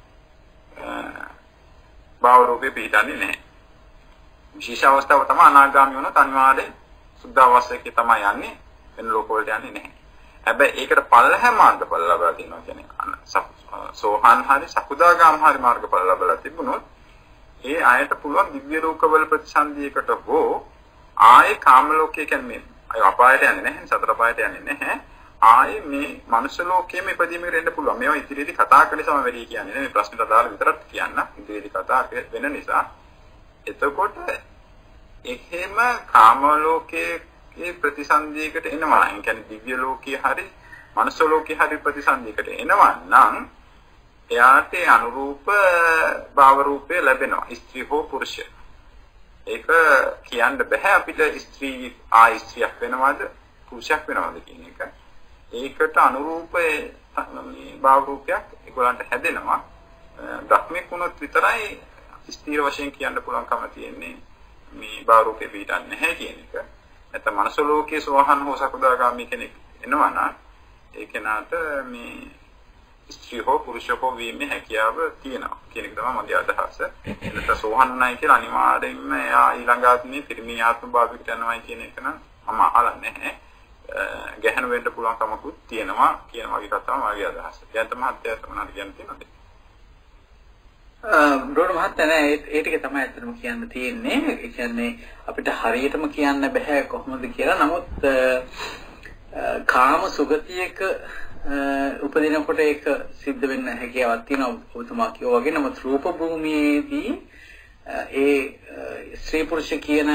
භාව රූපේ පිළිටන්නේ නැහැ. විශේෂ අවස්ථාව තමයි අනාගාමී වුණොත් අනිවාර්යෙන් සුද්ධාවාසයකේ තමයි යන්නේ. වෙන ලෝක වලට යන්නේ නැහැ. හැබැයි ඒකට පල්ලහැ මාර්ගඵල ලබා දෙනවා කියන්නේ සෝහන් හරි සකුදාගාම හරි මාර්ගඵල ලබලා තිබුණොත් ඒ අයට පුළුවන් දිව්‍ය ලෝකවල ප්‍රතිසන්දියකට හෝ ආයේ කාම ලෝකයේ කියන්නේ අය අපායට යන්නේ නැහැ. සතර අපායට යන්නේ නැහැ. ආයේ මේ මනුෂ්‍ය ලෝකයේම ඉපදීමකට එන්න පුළුවන්. මේවා ඉදිරියේදී කතා කරනසම වැඩි කියන්නේ නේ. මේ ප්‍රශ්නට අදාළ විතරක් කියන්න. ඉදිරියේදී කතා වෙන නිසා එතකොට එහෙම කාම ලෝකයේ ප්‍රතිසන්දියකට එනවා. ඒ කියන්නේ දිව්‍ය ලෝකයේ හරි මනුෂ්‍ය ලෝකයේ හරි ප්‍රතිසන්දියකට එනවා නම් එයාට අනුරූප භාව රූපය ලැබෙනවා. ස්ත්‍රී හෝ පුරුෂය. ඒක කියන්න බෑ අපිට ස්ත්‍රී ස්ත්‍රියක් වෙනවද පුරුෂයක් වෙනවද කියන එක. ඒකට අනුරූප මේ භාව රූපයක් ඒගොල්ලන්ට හැදෙනවා. ධක්මෙක් වුණොත් විතරයි ස්ථීර වශයෙන් කියන්න පුළුවන්කම තියෙන්නේ මේ භාව රූපේ පිටන්නේ නැහැ කියන එක. නැත්නම් මනස ලෝකයේ සෝහන් හෝ සකදාගාමී කෙනෙක් එනවා නම් ඒ කෙනාට මේ ස්ත්‍රී හෝ පුරුෂ හෝ වීමේ හැකියාව තියෙනවා කියන එක තමයි මගේ අදහස. එතන සෝහන් නැහැ කියලා අනිවාර්යයෙන්ම එයා ඊළඟ ආත්මේ පිරිමි ආත්ම භාවයකට යනවා කියන එක නම් මම අහලා නැහැ. ගැහණු වෙන්න පුළුවන් කමකුත් තියෙනවා කියන වගේ කතාවක් මගේ අදහස. ජයන්ත මහත්තයාට මොනවද කියන්න තියෙනවද? බ්‍රෝඩ් මහත්තයා නෑ ඒ ටික තමයි අතනම කියන්න තියෙන්නේ. ඒ කියන්නේ අපිට හරියටම කියන්න බෑ කොහොමද කියලා. නමුත් කාම සුගතියක උපදිනකොට ඒක සිද්ධ වෙන්න හැකියාවක් තියෙනවා ඔබතුමා කියෝ වගේ. නමුත් රූප භූමියේදී ඒ ස්ත්‍රී පුරුෂ කියන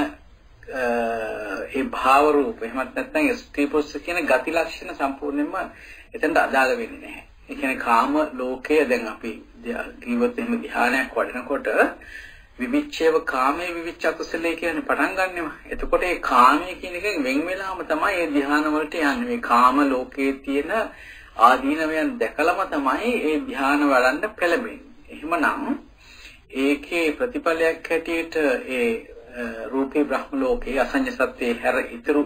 ඒ භාව රූප එහෙමත් නැත්නම් ස්ත්‍රී පුරුෂ කියන ගති ලක්ෂණ සම්පූර්ණයෙන්ම එතනට අදාළ වෙන්නේ නැහැ. ඒ කියන්නේ කාම ලෝකයේ දැන් අපි ජීවිත එහෙම ධානයක් වඩනකොට විවිච්ඡේව කාමයේ විවිච්ඡ කුසලයේ කියන්නේ පටන් ගන්නවා. එතකොට ඒ කාමයේ කියන එකෙන් වෙන් වෙලාම තමයි මේ ධාන වලට යන්නේ. මේ කාම ලෝකයේ තියෙන ආදීනවයන් දැකලම තමයි මේ ධාන වඩන්න පෙළඹෙන්නේ. එහෙමනම් ඒකේ ප්‍රතිඵලයක් හැටියට ඒ රූපේ බ්‍රහ්ම ලෝකයේ අසඤ්ඤ සත්‍යයේ හැර ඉතුරු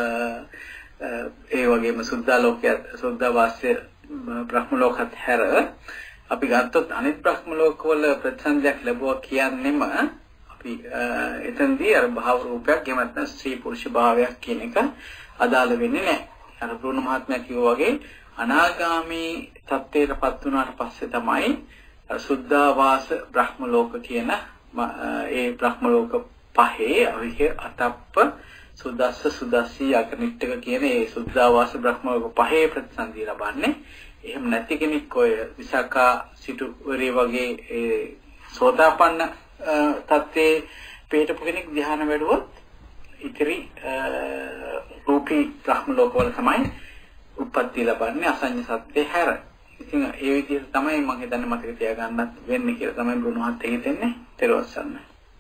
ඒ වගේම සුද්ධා ලෝකයේ සුද්ධා වාස්‍ය බ්‍රහ්ම ලෝකත් හැර අපි ගත්තොත් අනිත් බ්‍රහ්ම ලෝකවල ප්‍රතිසන්දියක් ලැබුවා කියන්නේම අපි එතනදී අර භාව රූපයක් එහෙම නැත්නම් ස්ත්‍රී පුරුෂ භාවයක් කියන එක අදාළ වෙන්නේ නැහැ. අර බ්‍රුණ මහත්මයා කිව්වා වගේ අනාගාමී තත්ත්වයටපත් වුණාට පස්සේ තමයි සුද්ධාවාස බ්‍රහ්ම ලෝක කියන ඒ බ්‍රහ්ම ලෝක පහේ අවිහෙ අතප්ප සුදස්ස සුදස්සී අකනිට්ඨක කියන ඒ සුද්ධාවාස බ්‍රහ්ම ලෝක පහේ ප්‍රතිසන්දිය ලබන්නේ. එහෙම නැති කෙනෙක් ඔය විසාකා සිටුවරේ වගේ ඒ සෝතාපන්න තත්ත්වයේ පිටපු කෙනෙක් ධ්‍යාන වැඩුවොත් ඉතිරි රූපී බ්‍රහ්ම ලෝකවල තමයි උප්පත්ති ලබන්නේ අසඤ්ඤ සත්‍යේ හැර. ඉතින් ඒ විදිහට තමයි මම හිතන්නේ මතක තියාගන්නත් වෙන්නේ කියලා තමයි බුදුමහත් හිතන්නේ. ත්‍රිවස්සන්න.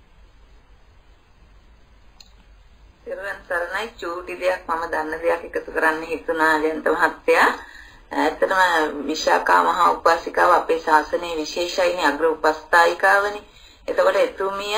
ත්‍රිවන් සරණයි චූටි දෙයක් මම දන්න දෙයක් එකතු කරන්න හිතුණා ජයන්ත මහත්තයා. ඇත්තටම විශාකා මහා උපාසිකාව අපේ ශාසනයේ විශේෂයිනේ අග්‍ර උපස්ථායිකාවනේ. එතකොට එතුමිය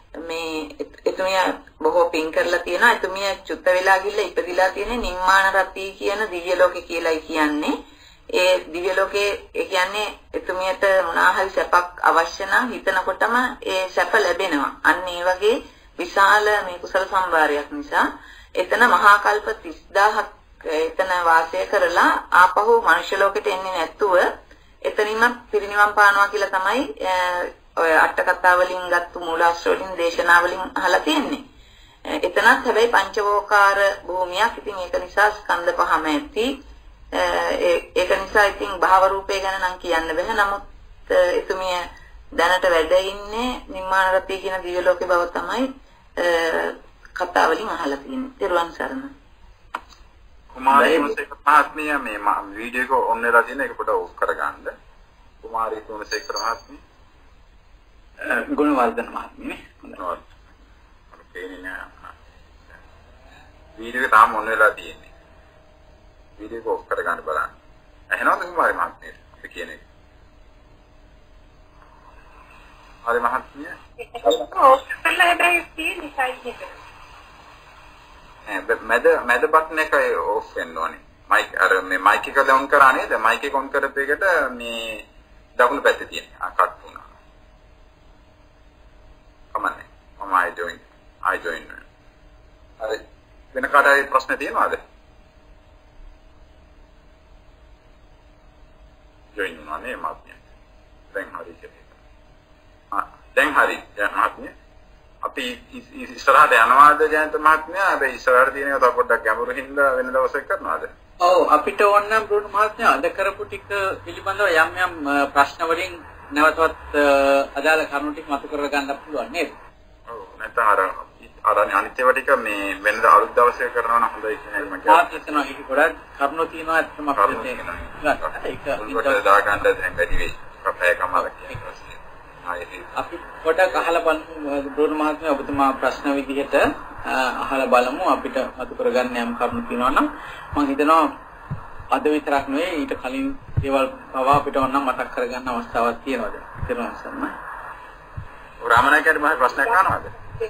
බොහෝ පින් කරලා තියෙනවා. එතුමිය චුත්ත වෙලා ගිහලා ඉපදිලා තියෙන්නේ නිම්මාන රති කියන දිව්‍ය ලෝකේ කියලායි කියන්නේ. ඒ දිව්‍ය ලෝකේ ඒ කියන්නේ එතුමියට මොනාහරි සැපක් අවශ්‍ය නම් හිතනකොටම ඒ සැප ලැබෙනවා. අන්න ඒ වගේ විශාල මේ කුසල සම්භාරයක් නිසා එතන මහා කල්ප 30000ක් එතන වාසය කරලා ආපහු මනුෂ්‍ය ලෝකෙට එන්නේ නැතුව එතනින්ම පිරිනිවන් පානවා කියලා තමයි ඔය අට කතා වලින් ගත්ත මූලාශ්‍ර වලින් දේශනා වලින් අහලා තියෙන්නේ. එතනත් හැබැයි පංචවෝකාර භූමියක්. ඉතින් ඒක නිසා ස්කන්ධ පහම ඇති. ඒක නිසා ඉතින් භාව රූපය ගැන නම් කියන්න බෑ. නමුත් එතුමිය දැනට වැඩ ඉන්නේ නිර්මාණ රතී කියන දිව්‍ය ලෝකේ බව තමයි කතා වලින් අහලා තියෙන්නේ. ත්‍රිවන් සරණ. කුමාරී කුණසේකර මහත්මිය මේ වීඩියෝ එක ඔන් වෙලා තියෙන එක පොඩ ඔෆ් කරගන්න. කුමාරී කුණසේකර මහත්මිය ගුණවර්ධන මහත්මිය වීඩියෝ එක තාම ඔන් වෙලා තියෙන්නේ. වීඩියෝ එක ඔෆ් කරගන්න බලන්න. එහෙනවද කුමාරී මහත්මිය? අපි කියන්නේ. හරි මහත්මිය. ඔෆ් කරලා හැබැයි තියෙන්නේ සයිඩ් එක. මැද බටන් එක ඔෆ් වෙන්න ඕනේ. මයික් අර මේ මයික් එක ඔන් කරා නේද? මයික් එක ඔන් කරපු එකට මේ දකුණු පැත්තේ තියෙන කට් වුණා. කමන්නේ. මම I join. හරි. වෙන කාටයි ප්‍රශ්න තියෙනවද? join වුණා නේ මාත්‍ය. දැන් හරි කියලා. දැන් හරි. දැන් මාත්‍ය. අපි ඉස්සරහට යනවාද ජයන්ත මහත්මයා? හැබැයි ඉස්සරහට තියෙන ඒවා පොඩ්ඩක් ගැඹුරු හින්දා වෙන දවසක කරනවාද? ඔව් අපිට ඕන නම් බ්‍රෝඩ් මහත්මයා අද කරපු ටික පිළිබඳව යම් ප්‍රශ්න වලින් නැවතවත් අදාළ කරුණු ටික මතු කර ගන්න පුළුවන් නේද? ඔව් නැත්නම් අර අනිත් ඒවා ටික මේ වෙනද අලුත් දවසක කරනවා නම් හොඳයි කියන එක මම කියනවා. ආත් එතන ඒක ගොඩක් කරුණු තියෙනවා ඇත්තම අපිට ඒක දාගන්න දැන් වැඩි වෙයි. කපයකමල කියන අපි පොඩක් අහලා බලමු බ්‍රෝඩ් මහත්මයා ඔබතුමා ප්‍රශ්න විදිහට අහලා බලමු අපිට මතු කරගන්න යම් කරුණු තියෙනවා නම් මම හිතනවා අද විතරක් නෙවෙයි ඊට කලින් දේවල් පවා අපිට ඕනනම් මතක් කරගන්න අවස්ථාවක් තියෙනවද? තේරුණාද සම්ම? රාමනායකට මම ප්‍රශ්නයක් අහනවාද?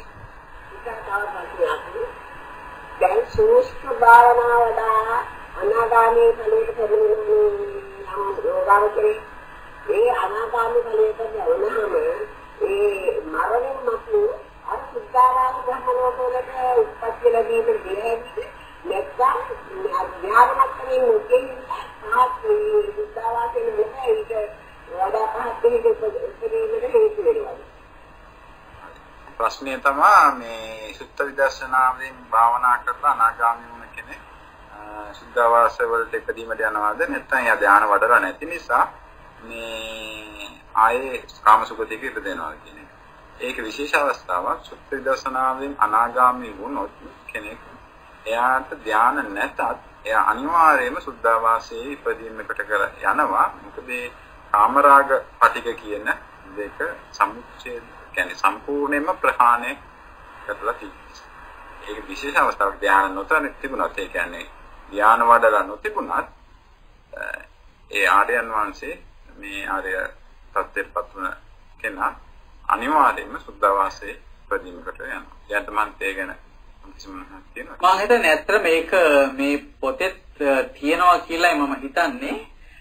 දැන් සූස්ත භාවනාවදා අනාගාමී ඵලයට පෙරෙන යෝගාවචරේ ඒ අනාගාමී ඵලයට යනහම ඒ මරණයන් මතු අර සුද්ධාවාස බ්‍රහ්මලෝකවලට උත්පත්ති ලැබීමේ දෙහැටි නැත්නම් ඥානමත්කමින් මුකින් පහත් සුද්ධාවාසයේ මෙහෙට වඩා පහත් දෙයකට හේතු වෙනවා. ප්‍රශ්නය තමයි මේ සුත්ත විදර්ශනාවෙන් භාවනා කරලා අනාගාමී වුණ කෙනෙක් සුද්ධාවාස වලට ඉදීමට යනවාද නැත්නම් යා ධානය වඩලා නැති නිසා මේ ආයේ කාමසුඛතියක ඉපදෙනවා කියන එක. ඒක විශේෂ අවස්ථාවක්. සුත්ත විදර්ශනාවෙන් අනාගාමී වුණොත් කෙනෙක් එයාට ධාන නැතත් එයා අනිවාර්යයෙන්ම සුද්ධාවාසයේ ඉපදීමකට කර යනවා. මොකද මේ කාමරාග පටික කියන දෙක සමුච්ඡේද කියන්නේ සම්පූර්ණයෙන්ම ප්‍රහාණය කරලා තියෙනවා. ඒක විශේෂ අවස්ථාවක්. ධානය නොතන තිබුණත් ඒ කියන්නේ ධානය වඩලා නොතිබුණත් ඒ ආර්යයන් වහන්සේ මේ ආර්ය තත්ත්වයටපත් වුණ කෙනා අනිවාර්යයෙන්ම සුද්ධාවාසයේ ප්‍රදීමකට යනවා. යාට මම ඒ ගැන කිසිම තියෙනවා. මම හිතන්නේ ඇත්තට මේක මේ පොතේ තියෙනවා කියලායි මම හිතන්නේ.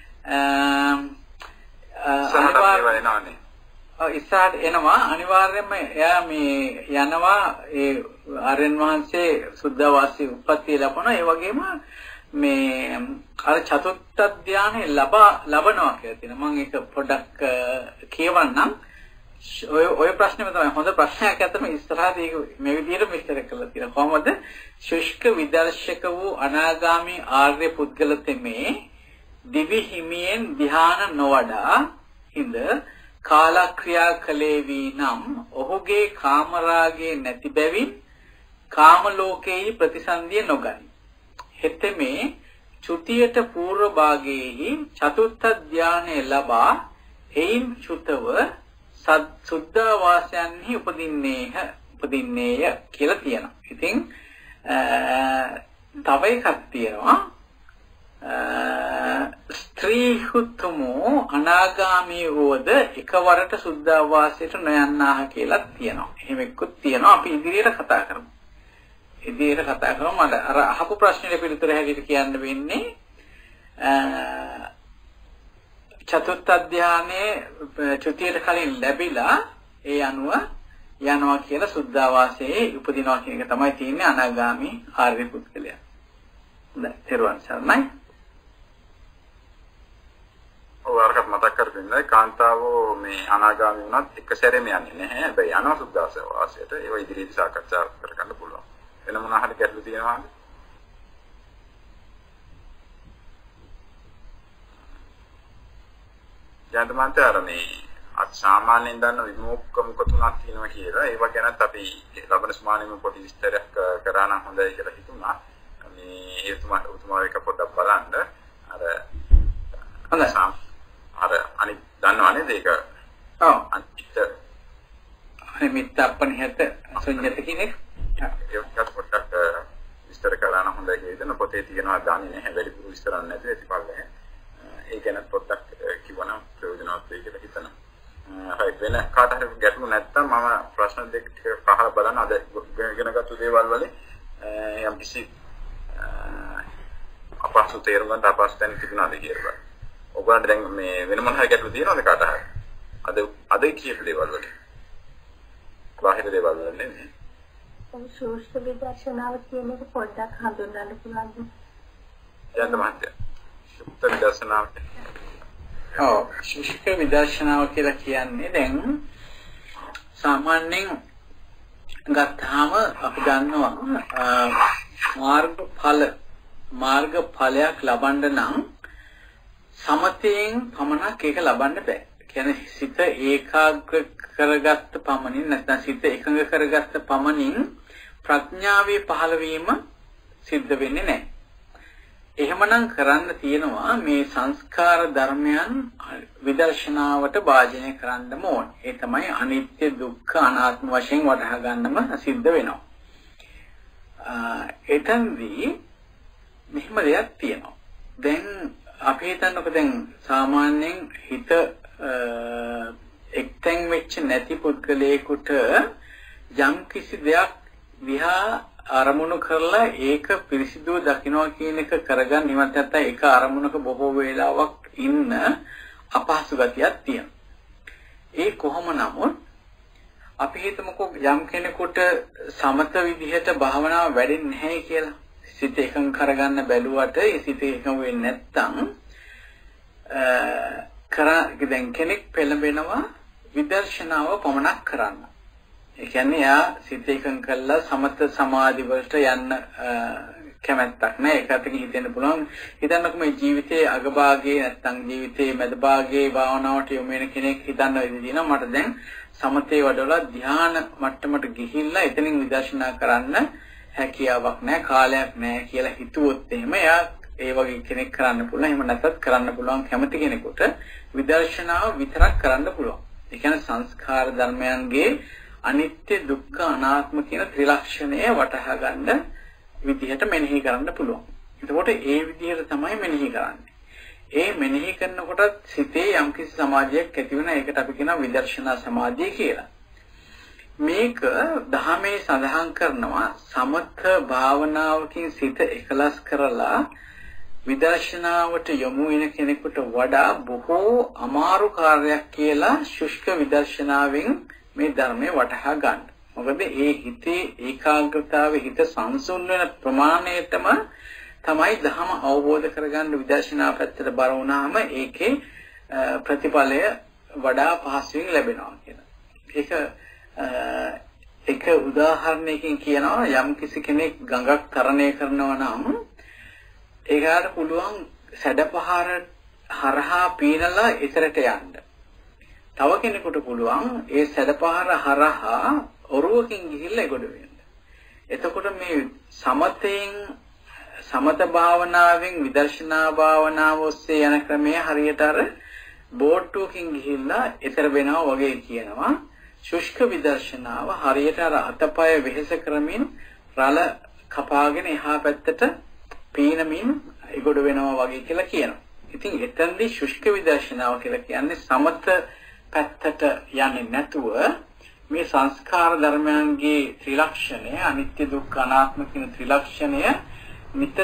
අනිවාර්යයෙන්ම ඉස්සරහට එනවා අනිවාර්යයෙන්ම එයා මේ යනවා ඒ ආර්යයන් වහන්සේ සුද්ධාවාසී උප්පත්තිය ලබනවා. ඒ වගේම මේ අර චතුත්ථ ධානය ලබනවා කියලා තියෙනවා. මම ඒක පොඩ්ඩක් කියවන්නම්. ඔය ප්‍රශ්නේම තමයි හොඳ ප්‍රශ්නයක් අතම ඉස්සරහදී මේ විදිහට විස්තර කරලා තියෙනවා. කොහොමද ශුෂ්ක විදර්ශක වූ අනාගාමී ආර්ය පුද්ගල තෙමේ දිවි හිමියෙන් ධාන නොවඩා හිඳ කාලක්‍රියා කලේ වී නම් ඔහුගේ කාමරාගයේ නැති බැවින් කාම ලෝකයේ ප්‍රතිසන්දිය නොගනී. හෙතෙමේ චුතියට పూర్ව භාගයේහි චතුත්ථ ධානය ලබා එයින් චුතව සුද්ධාවාසයන්හි උපදින්නේය කියලා තියෙනවා. ඉතින් තව එකක් තියෙනවා ස්ත්‍රීහුතුමෝ අනාගාමී වූද එකවරට සුද්ධාවාසයට නොයන්නාහ කියලා තියෙනවා. එහෙම එක්කුත් තියෙනවා. අපි ඉදිරියට කතා කරමු. මට අර අහපු ප්‍රශ්නෙට පිළිතුර හැටියට කියන්න වෙන්නේ චතුත්ථ ධානයේ චුතියට කලින් ලැබිලා ඒ අනුව යනවා කියලා සුද්ධාවාසයේ උපදිනවා කියන එක තමයි තියෙන්නේ අනාගාමී ආර්ය පුද්ගලයා. හොඳයි. තෙරුවන් සරණයි. ඔයාලට මතක් කරගන්න කාන්තාවෝ මේ අනාගාමී වුණත් එක සැරේම යන්නේ නැහැ. හැබැයි යනවා සුද්ධාවාසයට. ඒව ඉදිරියට සාකච්ඡා කරගන්න පුළුවන්. වෙන මොනවා හරි ගැටලු තියෙනවද? ජාතමාන්තරනේ සාමාන්‍යයෙන් දන්න විමුක්ක මුඛ තුනක් තියෙනවා කියලා. ඒව ගැනත් අපි ලබන සමානෙම පොඩි විස්තරයක් කරා නම් හොඳයි කියලා හිතුණා. මේ උතුමා එක පොඩ්ඩක් බලන්න. අර අනිත් දන්නවනේ ඒක. ඔව්. අනිත් අපනිහත සුඤ්ඤත කෙනෙක්. ඒකත් පොඩ්ඩක් විස්තර කරා නම් හොඳයි කියලා හිතන පොතේ තියෙනවා දන්නේ නැහැ. වැඩිපුර විස්තරක් නැතුව ඉතිපල්ලේ. ඒ ගැන පොඩ්ඩක් කිව්වනම් ප්‍රයෝජනවත් වෙයි කියලා හිතනවා. හරි වෙන කාට හරි ගැටලු නැත්නම් මම ප්‍රශ්න දෙක ටික අහලා බලන්න අද ඉගෙනගත්තු දේවල් වලින් යම් කිසි අපහසු තේරුම් ගන්න අපහසු තැන් තිබුණාද කියලා. ඔයගොල්ලන්ට දැන් මේ වෙන මොන හරි ගැටලු තියෙනවද කාට හරි? අද කියපු දේවල් වලින්. බාහිර දේවල් වලින් නෙමෙයි. සූක්ෂ්ම විදර්ශනාව කියන එක පොඩ්ඩක් හඳුන්වන්න පුළුවන්ද? යන්න මහත්තයා. සූක්ෂ්ම විදර්ශනාව ශුෂ්ක විදර්ශනාව කියලා කියන්නේ දැන් සාමාන්‍යයෙන් ගත්තාම අපි දන්නවා මාර්ගඵලයක් ලබන්න නම් සමතයෙන් පමණක් ඒක ලබන්න බෑ. කියන්නේ සිත ඒකාග්‍ර කරගත්ත පමණින් නැත්නම් සිත එකඟ කරගත්ත පමණින් ප්‍රඥාවේ පහළ වීම සිද්ධ වෙන්නේ නැහැ. එහෙමනම් කරන්න තියෙනවා මේ සංස්කාර ධර්මයන් විදර්ශනාවට භාජනය කරන්න ඕන. ඒ තමයි අනිත්‍ය දුක්ඛ අනාත්ම වශයෙන් වටහා ගන්නම සිද්ධ වෙනවා. එතෙන්දී මෙහෙම දෙයක් තියෙනවා. දැන් අපි හිතන්නකො දැන් සාමාන්‍යයෙන් හිත එක්තෙන් වෙච්ච නැති පුද්ගලයෙකුට යම් කිසි දෙයක් දිහා අරමුණු කරලා ඒක පිරිසිදුව දකින්නවා කියන එක කරගන්න නිවත් නැත්නම් ඒක අරමුණක බොහෝ වේලාවක් ඉන්න අපහසු ගතියක් තියෙනවා. ඒ කොහොම නමුත් අපි හිතමුකෝ යම් කෙනෙකුට සමත විදිහට භාවනාව වැඩෙන්නේ නැහැ කියලා. සිත එකඟ කරගන්න බැලුවට ඒ සිත එකඟ වෙන්නේ නැත්නම් දැන් කෙනෙක් පෙළඹෙනවා විදර්ශනාව පමණක් කරන්න. ඒ කියන්නේ යා සිත එකඟ කළා සමත සමාධි වලට යන්න කැමැත්තක් නැහැ. ඒක අතකින් හිතෙන්න පුළුවන්. හිතන්නකො මේ ජීවිතයේ අගභාගයේ නැත්නම් ජීවිතයේ මැදභාගයේ භාවනාවට යොමු වෙන කෙනෙක් හිතන්න වෙදිනවා මට දැන් සමතේ වඩවලා ධ්‍යාන මට්ටමට ගිහිල්ලා එතනින් විදර්ශනා කරන්න හැකියාවක් නැහැ, කාලයක් නැහැ කියලා හිතුවොත් එහෙම යා ඒ වගේ කෙනෙක් කරන්න පුළුවන්. එහෙම නැත්නම් කරන්න පුළුවන් කැමති කෙනෙකුට විදර්ශනාව විතරක් කරන්න පුළුවන්. ඒ කියන්නේ සංස්කාර ධර්මයන්ගේ අනිත්‍ය දුක්ඛ අනාත්ම කියන ත්‍රිලක්ෂණය වටහා ගන්න විදිහට මෙනෙහි කරන්න පුළුවන්. එතකොට ඒ විදිහට තමයි මෙනෙහි කරන්නේ. ඒ මෙනෙහි කරනකොට සිතේ යම්කිසි සමාධියක් ඇති වෙන එකට අපි කියනවා විදර්ශනා සමාධිය කියලා. මේක දහමේ සඳහන් කරනවා සමථ භාවනාවකින් සිත එකලස් කරලා විදර්ශනාවට යොමු වෙන කෙනෙකුට වඩා බොහෝ අමාරු කාර්යයක් කියලා ශුෂ්ක විදර්ශනාවෙන් මේ ධර්මයේ වටහා ගන්න. මොකද ඒ හිතේ ඒකාග්‍රතාවයේ හිත සංසුන් වෙන ප්‍රමාණයටම තමයි ධර්ම අවබෝධ කරගන්න විදර්ශනා පැත්තට බර වුණාම ඒකේ ප්‍රතිඵලය වඩා පහසුවෙන් ලැබෙනවා කියලා. ඒක උදාහරණයකින් කියනවා යම් කිසි කෙනෙක් ගඟක් තරණය කරනවා නම් ඒකට පුළුවන් සැඩපහර හරහා පීනලා ඉතරට යන්න. තව කෙනෙකුට පුළුවන් ඒ සැඩපහර හරහා ඔරුවකින් ගිහිල්ලා ගොඩ වෙන්න. එතකොට මේ සමත භාවනාවෙන් විදර්ශනා භාවනාව ඔස්සේ යන ක්‍රමය හරියට අර බෝට්ටුවකින් ගිහිල්ලා ඉතර වෙනවා වගේ කියනවා. ශුෂ්ක විදර්ශනාව හරියට අර අතපය වෙහෙස කරමින් රළ කපාගෙන එහා පැත්තට පීනමින් ගොඩ වෙනවා වගේ කියලා කියනවා. ඉතින් එතනදී ශුෂ්ක විදර්ශනාව කියලා කියන්නේ සමත පැත්තට යන්නේ නැතුව මේ සංස්කාර ධර්මයන්ගේ ත්‍රිලක්ෂණය අනිත්‍ය දුක්ඛ අනාත්ම කියන ත්‍රිලක්ෂණය නිතර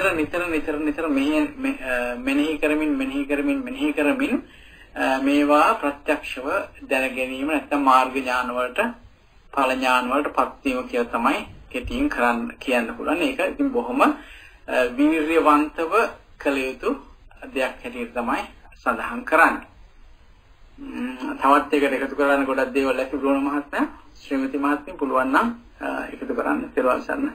මෙනෙහි කරමින් මේවා ප්‍රත්‍යක්ෂව දැන ගැනීම නැත්නම් මාර්ග ඥාන වලට ඵල ඥාන වලටපත් වීම කියලා තමයි කෙටියෙන් කියන්න පුළුවන්. ඒක ඉතින් බොහොම වීර්යවන්තව කළ යුතු දෙයක් හැටියට තමයි සඳහන් කරන්නේ. තවත් එකට එකතු කරන්න ගොඩක් දේවල් ඇති බ්‍රෝණ මහත්මයා, ශ්‍රීමති මහත්මිය පුළුවන් නම් එකතු කරන්න තෙරුවන් සරණයි.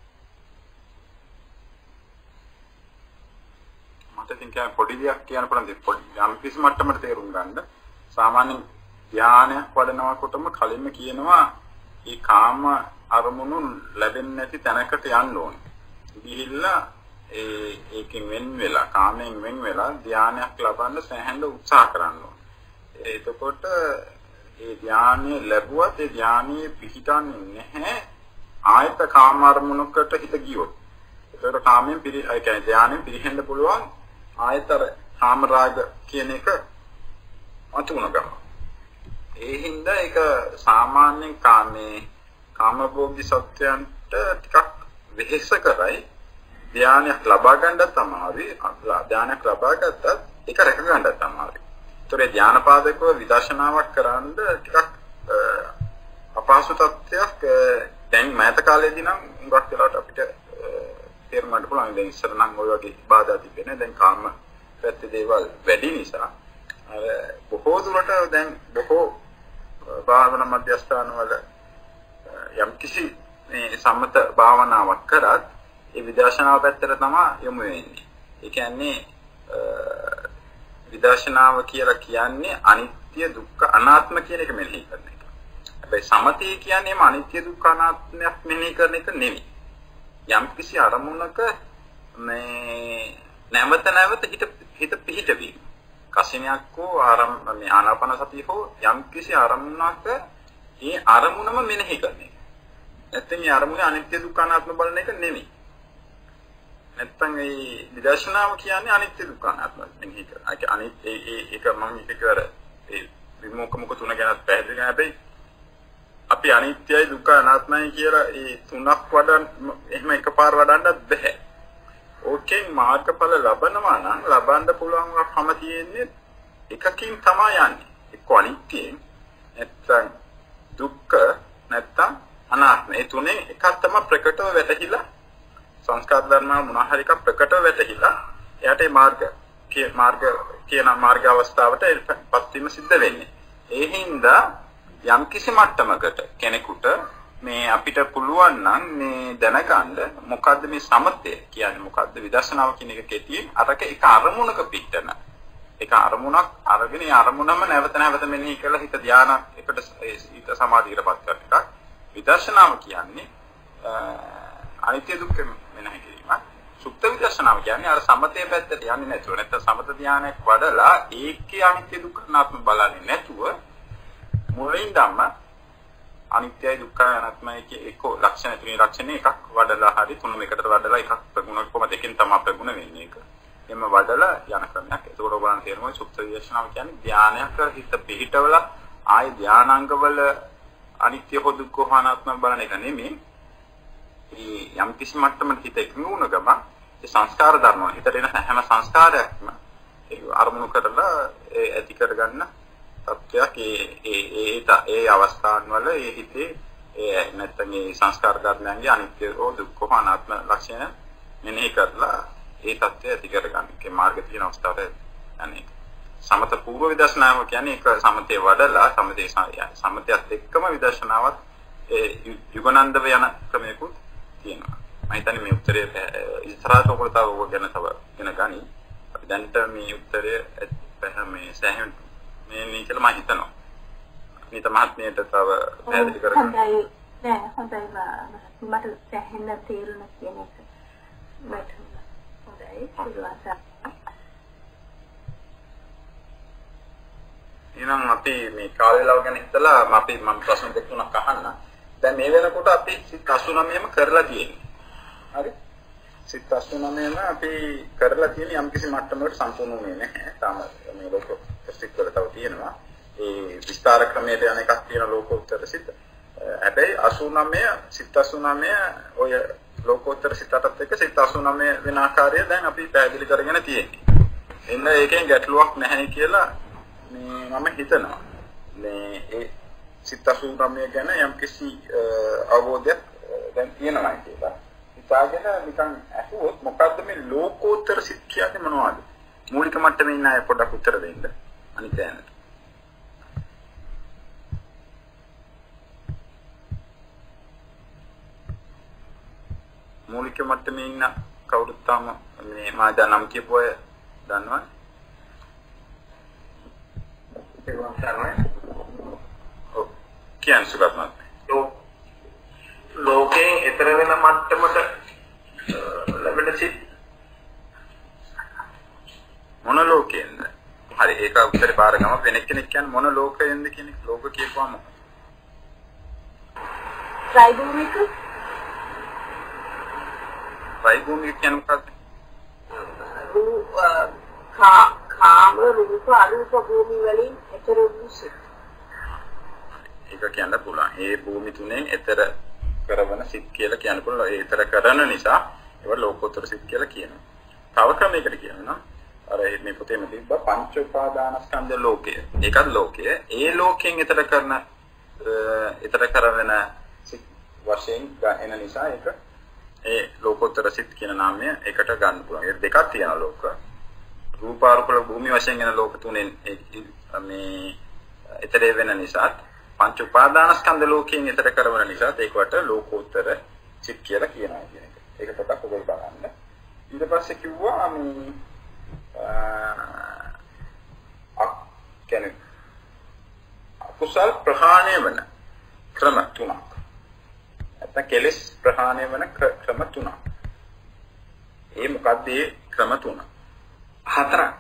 මට ඉතින් කියන්නේ පොඩි දෙයක් කියන්න පුළුවන්. පොඩි යම් කිසි මට්ටමකට තේරුම් ගන්න. සාමාන්‍ය ධානයක් වඩනකොටම කලින්ම කියනවා මේ කාම අරමුණු ලැබෙන්නේ නැති තැනකට යන්න ඕනේ. ගිහිල්ලා ඒකෙන් වෙන් වෙලා කාමයෙන් වෙන් වෙලා ධානයක් ලබන්න සෑහෙන උත්සාහ කරන්න ඕනේ. එතකොට ඒ ධානය ලැබුවත් ඒ ධානයේ පිහිටන්නේ නැහැ ආයත කාම අරමුණකට හිත ගියොත්. ඒතකොට කාමයෙන් ඒ කියන්නේ ධානයෙන් පිරිහෙන්න පුළුවන් ආයතර කාම රාග කියන එක අතුණ ගන්නවා. ඒ හින්දා ඒක සාමාන්‍යයෙන් කාමභෝගී සත්‍යයන්ට ටිකක් වෙහෙස කරයි. ධානයක් ලබා ගන්නත් අමාරුයි. ධානයක් ලබා ගත්තත් ඒක රැක ගන්නත් අමාරුයි. ඒතර ධානපාදකව විදර්ශනාවක් කරන්න ටිකක් අපහසු තත්ත්වයක් දැන් මෑත කාලේදී නම් හුඟක් වෙලාවට අපිට තේරුම් ගන්න පුළුවන්. දැන් ඉස්සර නම් ওই වගේ බාධා තිබෙන්නේ. දැන් කාම පැත්තේ දේවල් වැඩි නිසා අර බොහෝ දුරට දැන් බොහෝ භාවනා මධ්‍යස්ථාන වල යම්කිසි මේ සම්මත භාවනාවක් කරත් ඒ විදර්ශනාව පැත්තට තමයි යොමු වෙන්නේ. ඒ කියන්නේ විදර්ශනාව කියලා කියන්නේ අනිත්‍ය දුක්ඛ අනාත්ම කියන එක මෙනෙහි කරන එක. හැබැයි සමතේ කියන්නේම අනිත්‍ය දුක්ඛ අනාත්මයක් මෙනෙහි කරන එක නෙවෙයි. යම්කිසි අරමුණක මේ නැවත හිත පිහිටවීම. කසිනියක් හෝ මේ ආනාපාන සතිය හෝ යම්කිසි අරමුණක ඒ අරමුණම මෙනෙහි කරන එක. නැත්නම් මේ අරමුණේ අනිත්‍ය දුක්ඛ අනාත්ම බලන එක නෙවෙයි. නැත්නම් මේ විදර්ශනාව කියන්නේ අනිත්‍ය දුක්ඛ අනාත්ම මෙනෙහි කරන. ඒක මම එකවර ඒ විමුක්ඛ මුඛ තුන ගැන පැහැදිලි කරනවා. හැබැයි අපි අනිත්‍යයි දුක්ඛ අනාත්මයි කියලා ඒ තුනක් වඩන් එහෙම එකපාර වඩන්නත් බෑ. ඕකෙන් මාර්ගඵල ලබනවා නම් ලබන්න පුළුවන්කම තියෙන්නේ එකකින් තමයි යන්නේ. එක්ක අනිත්‍යයෙන් නැත්නම් දුක්ඛ නැත්නම් අනාත්ම. මේ තුනේ එකක් තමයි ප්‍රකටව වැටහිලා සංස්කාර ධර්ම මොනවා හරි එකක් ප්‍රකටව වැටහිලා එයාට ඒ මාර්ග අවස්ථාවටපත් වීම සිද්ධ වෙන්නේ. ඒ හින්දා යම් කිසි මට්ටමකට කෙනෙකුට මේ අපිට පුළුවන් නම් මේ දැනගන්න මොකද්ද මේ සමතය කියන්නේ මොකද්ද විදර්ශනාව කියන එක කෙටියෙන් අරක එක අරමුණක පිටන එක අරමුණක් අරගෙන ඒ අරමුණම නැවත මෙනෙහි කරලා හිත ධානයක් එකට හිත සමාධියටපත් කරන එකක්. විදර්ශනාව කියන්නේ අනිත්‍ය දුක්ඛ මෙනෙහි කිරීම. සුප්ත විදර්ශනාව කියන්නේ අර සමතේ පැත්තට යන්නේ නැතුව නැත්නම් සමත ධානයක් වඩලා ඒකේ අනිත්‍ය දුක්ඛ අනාත්ම බලන්නේ නැතුව මුලින් ධම්ම අනිත්‍යයි දුක්ඛයි අනාත්මයි කිය එක ලක්ෂණ තුනේ ලක්ෂණ එකක් වඩලා හරි තුනම එකට වඩලා එකක් ප්‍රගුණ කොහොම දෙකෙන් තමයි ප්‍රගුණ වෙන්නේ ඒක. එන්න වඩලා යන ක්‍රමයක්. ඒකෝර ඔයගොල්ලන් තේරුම් සුප්ත විදර්ශනාව කියන්නේ ධානයක් හිත පිහිටවලා ආයි ධානාංගවල අනිත්‍ය හෝ දුක්ඛ හෝ අනාත්ම බලන එක නෙමෙයි. මේ යම් කිසි මට්ටමක හිත එකඟුණ ගම ඒ සංස්කාර ධර්ම හිතට එන හැම සංස්කාරයක්ම ඒ අරමුණු කරලා ඒ ඇති කරගන්න තත්ත්වයක් ඒ අවස්ථාන් වල ඒ හිතේ ඒ නැත්නම් මේ සංස්කාර ධර්මයන්ගේ අනිත්‍ය හෝ දුක්ඛ හෝ අනාත්ම ලක්ෂණ මෙනෙහි කරලා ඒ තත්ත්වය ඇති කරගන්න. ඒ මාර්ග තියෙන අවස්ථාවට යන්නේ. සමත පූර්ව විදර්ශනාව කියන්නේ ඒක සමතේ වඩලා සමතයත් එක්කම විදර්ශනාවත් ඒ යුගනන්දව යන ක්‍රමයකුත් තියෙනවා. මම හිතන්නේ මේ උත්තරය ඉස්සරහට ඔයගොල්ලෝ තව ඕක ගැන තව ඉගෙන ගනි. අපි දැන්ට මේ උත්තරය මේ සෑහෙන මේ කියලා මම හිතනවා. මේ මහත්මියට තව පැහැදිලි කරගන්න. හොඳයි මට සෑහෙන තේරුණා කියන එක. මට හොඳයි. එහෙනම් අපි මේ කාල වේලාව ගැන හිතලා මම ප්‍රශ්න දෙක තුනක් අහන්න. දැන් මේ වෙනකොට අපි සිත් 89ම කරලා තියෙන්නේ. හරි. සිත් 89ම අපි කරලා තියෙන යම්කිසි මට්ටමකට සම්පූර්ණ වෙන්නේ නැහැ. තාම මේ ලෝකෝත්තර වල තව තියෙනවා. ඒ විස්තර ක්‍රමයට යන එකක් තියෙන ලෝකෝත්තර සිත්. හැබැයි 89 සිත් 89 ඔය ලෝකෝත්තර සිතටත් එක්ක සිත් 89 වෙන ආකාරය දැන් අපි පැහැදිලි කරගෙන තියෙන්නේ. එන්න ඒකෙන් ගැටලුවක් නැහැ කියලා මම හිතනවා. මේ සිත 89 ගැන යම්කිසි අවබෝධයක් දැන් තියෙනවා කියලා. හිතාගෙන නිකන් අහුවොත් මොකද්ද මේ ලෝකෝත්තර සිත් කියන්නේ මොනවද? මූලික මට්ටමේ ඉන්න අය පොඩ්ඩක් උත්තර දෙන්න. අනිත් ඇනට. මූලික මට්ටමේ ඉන්න කවුරුත් තාම මේ මා දැනම් කියපු අය දන්නවද? ඒවා කරන්නේ. ඔව්. කියන්න සුගත මහත්මයා. ලෝකයෙන් ඈතර වෙන මට්ටමට ලැබෙන සිත් මොන ලෝකයෙන්ද? හරි ඒක උත්තරේ බාර ගම වෙන කෙනෙක් කියන්නේ මොන ලෝකයෙන්ද කියන එක ලෝක කියපුවම ත්‍රිභූමික කියන්නේ මොකක්ද? කාම රූප අරූප භූමි වලින් ඈතර වූ සිත්. ඒක කියන්න පුළුවන්. ඒ භූමි තුනෙන් ඈතර කරවන සිත් කියලා කියන්න පුළුවන්. ඒ ඈතර කරන නිසා ඒව ලෝකෝත්තර සිත් කියලා කියනවා. තව ක්‍රමයකට කියනවා අර මේ පොතේම තිබ්බ පංච උපාදානස්කන්ධ ලෝකය. ඒකත් ලෝකය. ඒ ලෝකයෙන් ඈතර කරන ඈතර කරවන සිත් වශයෙන් එන නිසා ඒක ඒ ලෝකෝත්තර සිත් කියන නාමය එකට ගන්න පුළුවන්. ඒ දෙකක් තියෙනවා ලෝක. රූපාරූප භූමි වශයෙන් එන ලෝක තුනෙන් මේ ඈතර වෙන නිසා පංච උපාදානස්කන්ධ ලෝකයෙන් ඈතර කරවන නිසා ඒකට ලෝකෝත්තර සිත් කියලා කියනවා කියන එක. ඒක පොඩක් ඔයගොල්ලෝ බලන්න. ඊට පස්සේ කිව්වා මේ කියන්නේ අකුසල් ප්‍රහාණය වෙන ක්‍රම තුනක්. නැත්නම් කෙලෙස් ප්‍රහාණය වෙන ක්‍රම තුනක්. ඒ මොකක්ද ඒ ක්‍රම තුන? හතරක්.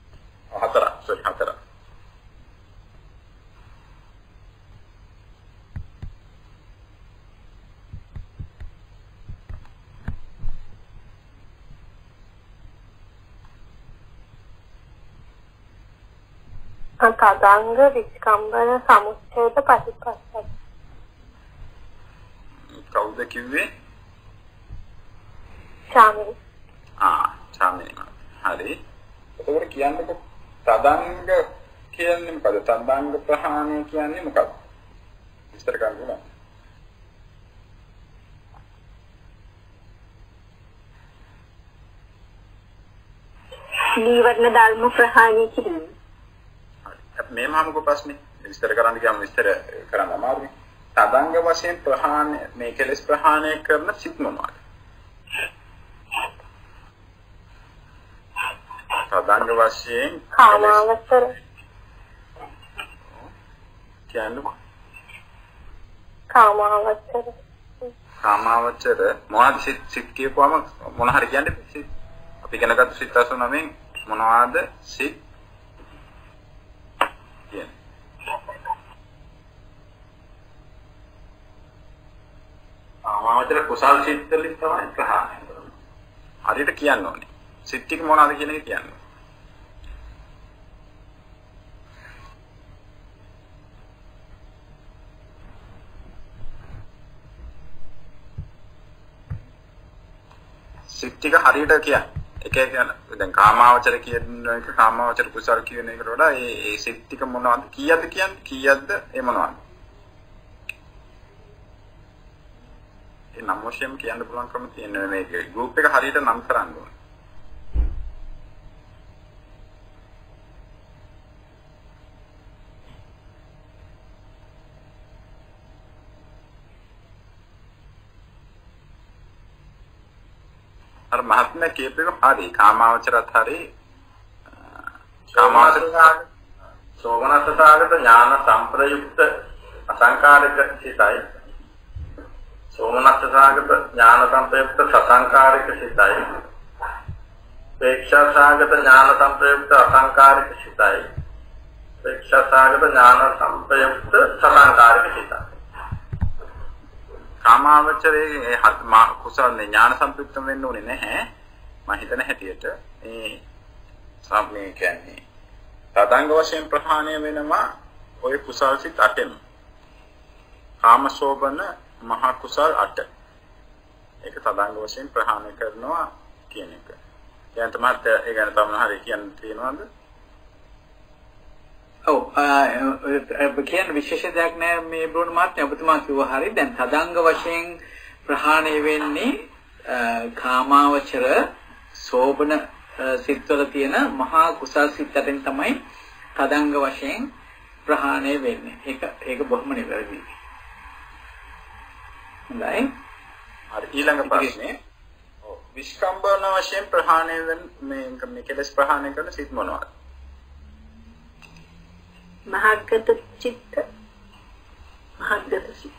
තදංග විස්කම්බන සමුච්ඡේද පටිපස්සක්. කවුද කිව්වේ? ශාමිනි. ශාමිනි. හරි. එතකොට කියන්නේ තදංග කියන්නේ මොකද? තදංග ප්‍රහාණය කියන්නේ මොකක්ද? විස්තර කරන්න. නීවරණ ධර්ම ප්‍රහාණය කියන්නේ මේ මහමුක ප්‍රශ්නේ විස්තර කරන්න ගියාම විස්තර කරන්න අමාරුයි. තදංග වශයෙන් ප්‍රහාණය මේ කෙලෙස් ප්‍රහාණය කරන සිත් මොනවාද? තදංග වශයෙන් කාමාවචර කියන්නේ කාමාවචර මොනවාද සිත් කියපුවම මොන හරි කියන්නේ සිත් අපි ඉගෙනගත්තු සිත් 89න් මොනවාද සිත් ආමාවචර කුසල් සිත් වලින් තමයි ප්‍රහාණය කරන්නේ. හරියට කියන්න ඕනේ. සිත් ටික මොනවාද කියන එක කියන්න. සිත් ටික හරියට කියන්න. එක එක දැන් කාමාවචර කියන එක කාමාවචර කුසල් කියන එකට වඩා ඒ සිත් ටික මොනවද කීයද කියන්නේ කීයද ඒ මොනවද? ඒ නම් වශයෙන් කියන්න පුළුවන්කම තියෙන මේක ගෲප් එක හරියට නම් කරන්න ඕනේ. අර මහත්මයා කියපේක හරි කාමාවචරත් හරි කාමාවචර සෝමනස්සතාවගත ඥාන සම්ප්‍රයුක්ත අසංකාරික සිතයි සෝමනස්සතාවගත ඥාන සම්ප්‍රයුක්ත සසංකාරික සිතයි ප්‍රේක්ෂාසාගත ඥාන සම්ප්‍රයුක්ත අසංකාරික සිතයි ප්‍රේක්ෂාසාගත ඥාන සම්ප්‍රයුක්ත සසංකාරික සිතයි කාමාවචරයේ කුසල් ඥාන සම්ප්‍රයුක්ත වෙන්න ඕනේ නැහැ මම හිතන හැටියට මේ සම්මේ කියන්නේ තදංග වශයෙන් ප්‍රහාණය වෙනවා ඔය කුසල් සිත් 8ෙන් කාමසෝබන මහ කුසල් 8 ඒක තදංග වශයෙන් ප්‍රහාණය කරනවා කියන එක. දැන් තමයි ඒ ගැන තමයි හරිය කියන්න තියෙනවද? ඔව් කියන විශේෂ දෙයක් නෑ මේ බ්‍රෝන් මහත්මයා ඔබතුමා කිව්වා හරි. දැන් තදංග වශයෙන් ප්‍රහාණය වෙන්නේ කාමාවචර සෝබන සිත්වල තියෙන මහා කුසල් සිත් අතරින් තමයි තදංග වශයෙන් ප්‍රහාණය වෙන්නේ. ඒක බොහොම නිවැරදි. හොඳයි. හරි ඊළඟ ප්‍රශ්නේ. ඔව් විස්කම්බන වශයෙන් ප්‍රහාණය වෙන මේ කෙලස් ප්‍රහාණය කරන සිත් මොනවද? මහග්ගත චිත්ත මහග්ගත සිත්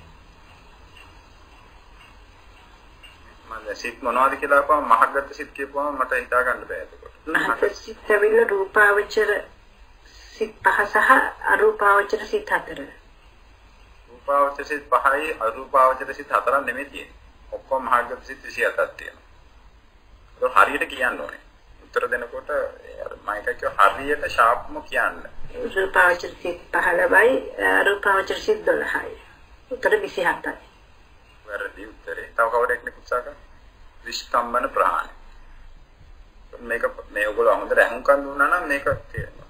මම සිත් මොනවද කියලා අපම මහග්ගත සිත් කියපුවම මට හිතා ගන්න බෑ එතකොට. මහග්ගත සිත් වෙල රූපාවචර සිත් පහ සහ අරූපාවචර සිත් හතර. රූපාවචර සිත් පහයි අරූපාවචර සිත් හතරක් නෙමෙයි තියෙන්නේ. ඔක්කොම මහග්ගත සිත් 27ක් තියෙනවා. ඒක හරියට කියන්න ඕනේ. උත්තර දෙනකොට අර මම එක හරියට ෂාප්ම කියන්න. රූපාවචර සිත් 15යි අරූපාවචර සිත් 12යි. උත්තර 27යි. වැරදි උත්තරේ. තව කවරෙක් උත්සාහ කරා? විස්කම්බන ප්‍රහාණය. මේක මේ ඔයගොල්ලෝ හොඳට අහුම්කම් දුන්නා නම් මේක තේරෙනවා.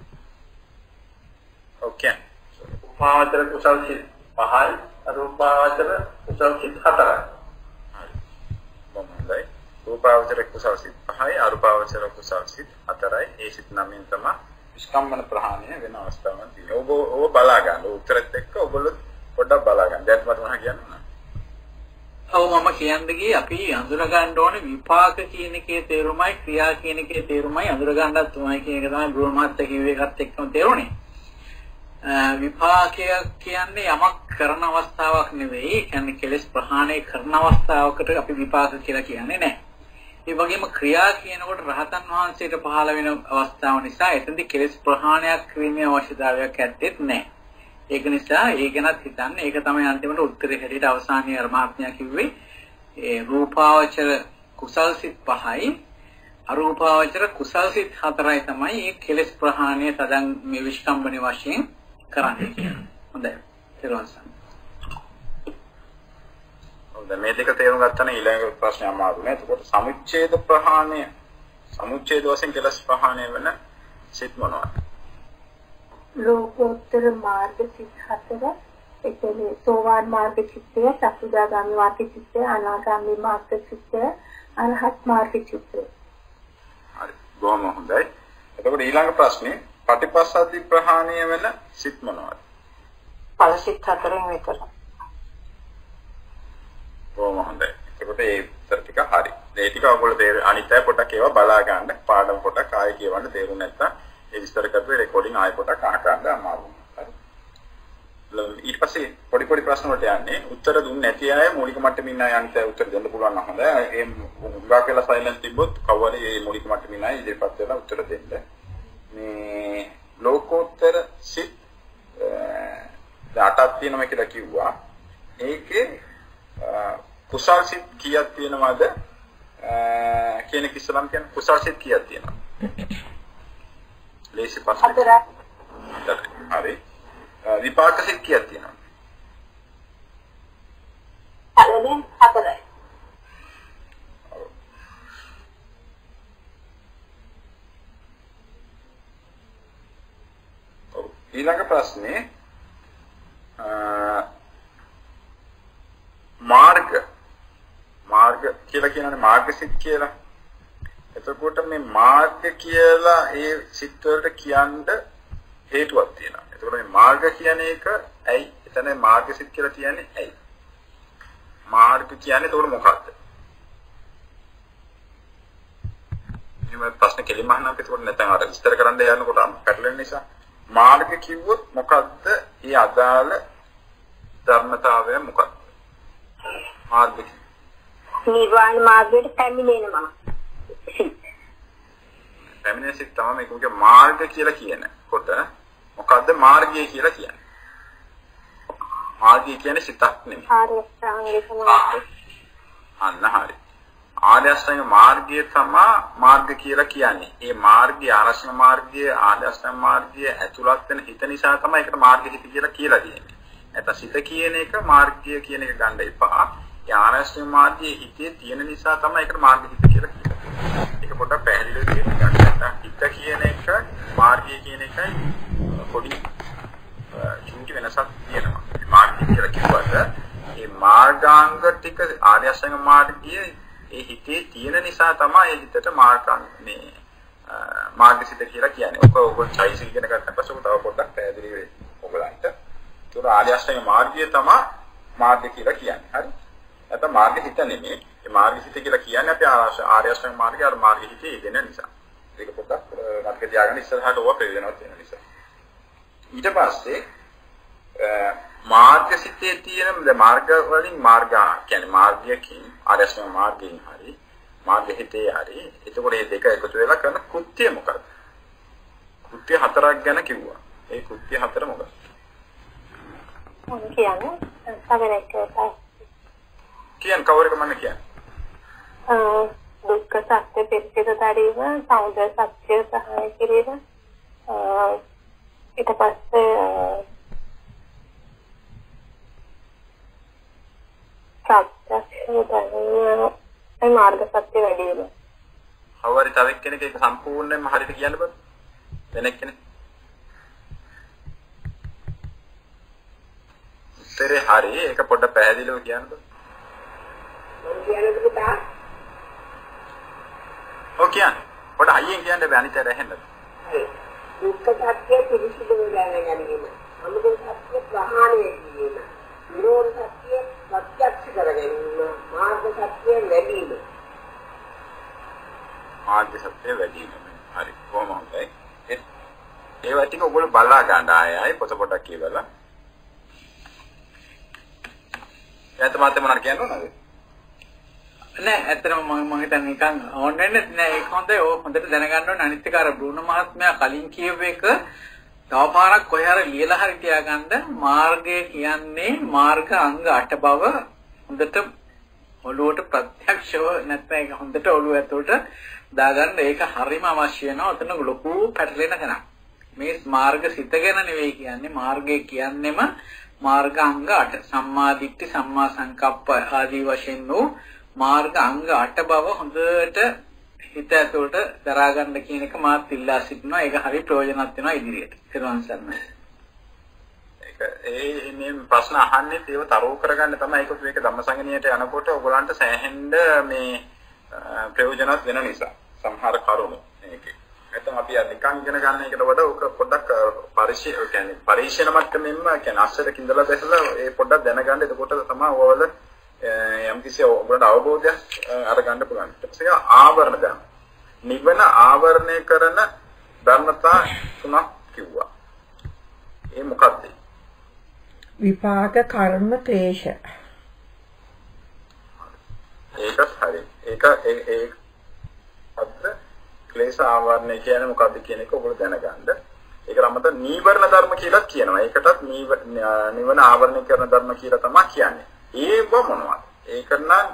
ඕකේ. රූපාවචර කුසල් සිත් 5යි අරූපාවචර කුසල් සිත් 4යි. හරි. හොඳයි. රූපාවචර කුසල් සිත් 5යි අරූපාවචර කුසල් සිත් 4යි. ඒ සිත් නමින් තමයි විස්කම්බන ප්‍රහාණය වෙන අවස්ථාවක් තියෙනවා. ඔබ බලා ගන්න. උත්තරෙත් එක්ක ඔයගොල්ලෝ පොඩ්ඩක් බලා ගන්න. දැන් මට මොනවා කියන්න? ඔව් මම කියන්නේ අපි අඳුර ගන්න ඕනේ විපාක කියන එකේ තේරුමයි ක්‍රියා කියන එකේ තේරුමයි අඳුර ගන්නත් තුමයි කියන එක තමයි බ්‍රෝන් මහත්තයා කිව්වේ එකත් එක්කම තේරුණේ. විපාකය කියන්නේ යමක් කරන අවස්ථාවක් නෙවෙයි. කියන්නේ කෙලෙස් ප්‍රහාණය කරන අවස්ථාවකට අපි විපාක කියලා කියන්නේ නැහැ. ඒ වගේම ක්‍රියා කියනකොට රහතන් වහන්සේට පහළ වෙන අවස්ථාව නිසා එතෙන්දී කෙලෙස් ප්‍රහාණයක් කිරීමේ අවශ්‍යතාවයක් ඇත්තෙත් නැහැ. ඒක නිසා ඒ ගැනත් හිතන්න. ඒක තමයි අන්තිමට උත්තරේ හැටියට අවසානයේ අරමාත්මයා කිව්වේ. ඒ රූපාවචර කුසල් සිත් 5යි අරූපාවචර කුසල් සිත් 4යි තමයි මේ කෙලෙස් ප්‍රහාණය තදන් මේ විස්කම්බන වශයෙන් කරන්නේ කියන්නේ. හොඳයි. ඊළඟ දැන් මේ දෙක තේරුම් ගත්තා නම් ඊළඟ ප්‍රශ්නේ අමාරු නෑ. එතකොට සමුච්ඡේද ප්‍රහාණය සමුච්ඡේද වශයෙන් කෙලස් ප්‍රහාණය වෙන සිත් මොනවද? ලෝකෝත්තර මාර්ග සිත් 4 එතන සෝවාන් මාර්ග චිත්තය, සක්‍රියාගාමී මාර්ග චිත්තය, අනාගාමී මාර්ග චිත්තය, අරහත් මාර්ග චිත්තය. හරි. බොහොම හොඳයි. එතකොට ඊළඟ ප්‍රශ්නේ පටිපස්සද්ධි ප්‍රහාණය වෙන සිත් මොනවද? ඵල සිත් 4න් විතර. බොහොම හොඳයි. එතකොට ඒ උත්තර ටික හරි. මේ ටික ඔයගොල්ලෝ අනිත් අය පොඩක් ඒවා බලා ගන්න. පාඩම පොඩක් ආයෙ කියවන්න තේරුම් නැත්නම් ඒ විස්තර කරපු රෙකෝඩින් ආයෙ පොඩක් අහගන්න අමාරුයි. හරි. ඊට පස්සේ පොඩි ප්‍රශ්න වලට යන්නේ. උත්තර දුන්නේ නැති අය මූලික මට්ටමින් අය අනිත් අය උත්තර දෙන්න පුළුවන් නම් හොඳයි. ඒ උගා කියලා සයිලන්ට් තිබ්බොත් කවවරේ මේ මූලික මට්ටමින් අය ඉදිරිපත් වෙලා උත්තර දෙන්න. මේ ලෝකෝත්තර සිත් 8ක් තියෙනවා කියලා කිව්වා. ඒකේ කුසල් සිත් කීයක් තියෙනවද? කියන එක ඉස්සලම් කියන්නේ කුසල් සිත් කීයක් තියෙනවද? ලේසි ප්‍රශ්න. 4ක්. හරි. විපාක සිත් කීයක් තියෙනවද? 4යි. ඊළඟ ප්‍රශ්නේ මාර්ග කියලා කියනනේ මාර්ගසිත කියලා. එතකොට මේ මාර්ග කියලා ඒ සිත් වලට කියන්න හේතුවක් තියෙනවා. එතකොට මේ මාර්ග කියන එක ඇයි එතන මාර්ගසිත කියලා කියන්නේ ඇයි? මාර්ග කියන්නේ එතකොට මොකක්ද? මේ ප්‍රශ්න කෙලින්ම අහන්න අපිට එතකොට නැත්නම් අර විස්තර කරන්න යනකොට පැටලෙන නිසා මාර්ග කිව්වොත් මොකක්ද? ඒ අදාළ ධර්මතාවය මොකක්ද? මාර්ග නිර්වාණ මාර්ගයට පැමිණෙනවා. පැමිණෙන සිත් තමයි මේකේ මාර්ග කියලා කියනකොට මොකද්ද මාර්ගය කියලා කියන්නේ? මාර්ගය කියන්නේ සිතක් නෙමෙයි. ආර්ය අෂ්ටාංගික මාර්ගය. අන්න හරි. ආර්ය අෂ්ටාංගික මාර්ගය තමයි මාර්ග කියලා කියන්නේ. ඒ මාර්ගය ආරෂ්ඨ මාර්ගය ආර්ය අෂ්ටාංගික මාර්ගය ඇතුළත් වෙන හිත නිසා තමයි ඒකට මාර්ග හිත කියලා කියන්නේ. නැත්නම් සිත කියන එක මාර්ගය කියන එක ගන්න එපා. ඒ ආරෂ්ඨ මාර්ගයේ හිතේ තියෙන නිසා තමයි ඒකට මාර්ග හිත කියලා කියන්නේ. ඒක පොඩ්ඩක් පැහැදිලිව කියන්න ගන්න. නැත්නම් හිත කියන එක මාර්ගය කියන එකයි පොඩි ටික ආර්ය අෂ්ටාංග මාර්ගයේ ඒ හිතේ තියෙන නිසා තමයි ඒ හිතට මාර්ගසිත කියලා කියන්නේ. ඔයගොල්ලෝ චෛසික ඉගෙන ගන්න පස්සේ තව පොඩ්ඩක් පැහැදිලි වෙයි ඔයගලන්ට. ඒක ආර්ය අෂ්ටාංග මාර්ගය තමයි මාර්ගය කියලා කියන්නේ. හරි? නැත්නම් මාර්ග හිත නෙමෙයි. ඒ මාර්ග හිත කියලා කියන්නේ අපි ආර්ය අෂ්ටාංග මාර්ගය අර මාර්ග හිතේ දෙන නිසා. ඒක පොඩ්ඩක් මතක තියාගන්න ඉස්සරහට ඕවා ප්‍රයෝජනවත් වෙන නිසා. ඊට පස්සේ මාර්ගසිතේ තියෙන මාර්ග වලින් මාර්ග කියන්නේ මාර්ගයකින් ආර්ය අෂ්ටාංග මාර්ගයෙන් හරි මාර්ග හිතේ හරි එතකොට මේ දෙක එකතු වෙලා කරන කෘත්‍ය මොකක්ද? කෘත්‍ය හතරක් ගැන කිව්වා. ඒ කෘත්‍ය හතර මොකක්ද? මොන කියන්නේ? සමරෙක් කියන්න කවරක මම කියන්නේ. දුක්ඛ සත්‍ය පිළිසිත දරීම, සමුදය සත්‍ය සහාය කිරීම, ඊට පස්සේ ඒ මාර්ග සත්‍ය වැඩි වෙනවා. හවරි තව එක්කෙනෙක් ඒක සම්පූර්ණයෙන්ම හරියට කියන්න බෑ. වෙන එක්කෙනෙක්. උත්තරේ හරි ඒක පොඩ්ඩක් පැහැදිලිව කියන්න බෑ. මම කියන්නේ පුතා. ඔව් කියන්න. පොඩ්ඩක් අයියෙන් කියන්න බෑ අනිත් අය ඇහෙන්න. දුක්ඛ සත්‍ය පිළිසිදු වෙලා ගැනීම. අමුතු සත්‍ය ප්‍රහාණය කිරීම. නිරෝධ සත්‍ය ප්‍රත්‍යක්ෂ කරගැනීම. මාර්ග සත්‍ය ලැබීම. මාර්ග සත්‍ය වැඩි වීම. හරි කොහොමද? ඒවා ටික ඔයගොල්ලෝ බලා ගන්න ආයෙ පොත පොඩක් කියවලා. එයාට මාත් මොනවද කියන්න ඕනද? නෑ ඇත්තටම මම හිතන්නේ නිකන් ඕන් වෙන්නේ නෑ ඒක හොඳයි. ඕක හොඳට දැනගන්න ඕනේ. අනිත් එක අර බ්‍රුණ මහත්මයා කලින් කියපු එක තව පාරක් කොහේ හරි ලියලා හරි තියාගන්න. මාර්ගය කියන්නේ මාර්ග අංග 8 බව හොඳට ඔළුවට ප්‍රත්‍යක්ෂව නැත්නම් ඒක හොඳට ඔළුව ඇතුළට දාගන්න. ඒක හරිම අවශ්‍ය වෙනවා. ඔතන ලොකු පැටලෙන කෙනා. මේ මාර්ග සිත ගැන නෙවෙයි කියන්නේ. මාර්ගය කියන්නේම මාර්ග අංග 8. සම්මා දිට්ඨි, සම්මා සංකප්ප ආදී වශයෙන් වූ මාර්ග අංග 8 බව හොඳට හිත ඇතුළට දරා ගන්න කියන එක මාත් ඉල්ලා සිටිනවා. ඒක හරි ප්‍රයෝජනවත් වෙනවා ඉදිරියට. ඊළඟ සම්මත. ඒ මේ ප්‍රශ්න අහන්නේ ඒව තරෝ කරගන්න තමයි ඒකත් මේක ධම්මසංගණියට යනකොට ඔයගලන්ට සෑහෙන්න මේ ප්‍රයෝජනවත් වෙන නිසා සමහර කරුණු මේකේ. නැත්නම් අපි නිකන් ඉගෙන ගන්න එකට වඩා ඔක පොඩ්ඩක් පරීක්ෂණ මට්ටමින්ම කියන්නේ අස්සරක ඉඳලා දැසලා ඒ පොඩ්ඩක් දැනගන්න. එතකොට තමයි ඔයවල යම් කිසි ඔයගලන්ට අවබෝධයක් අරගන්න පුළුවන්. ඊට පස්සේ ආවරණ ධර්ම. නිවන ආවරණය කරන ධර්මතා තුනක් කිව්වා. ඒ මොකක්ද? විපාක කර්ම ක්ලේශ. ඒකත් හරි. ඒක අද ක්ලේශ ආවරණය කියන්නේ මොකක්ද කියන එක ඔයගොල්ලෝ දැනගන්න. ඒක රමත නීවරණ ධර්ම කියලා කියනවා. ඒකටත් නිවන ආවරණය කරන ධර්ම කියලා තමයි කියන්නේ. ඒක මොනවද? ඒක නම්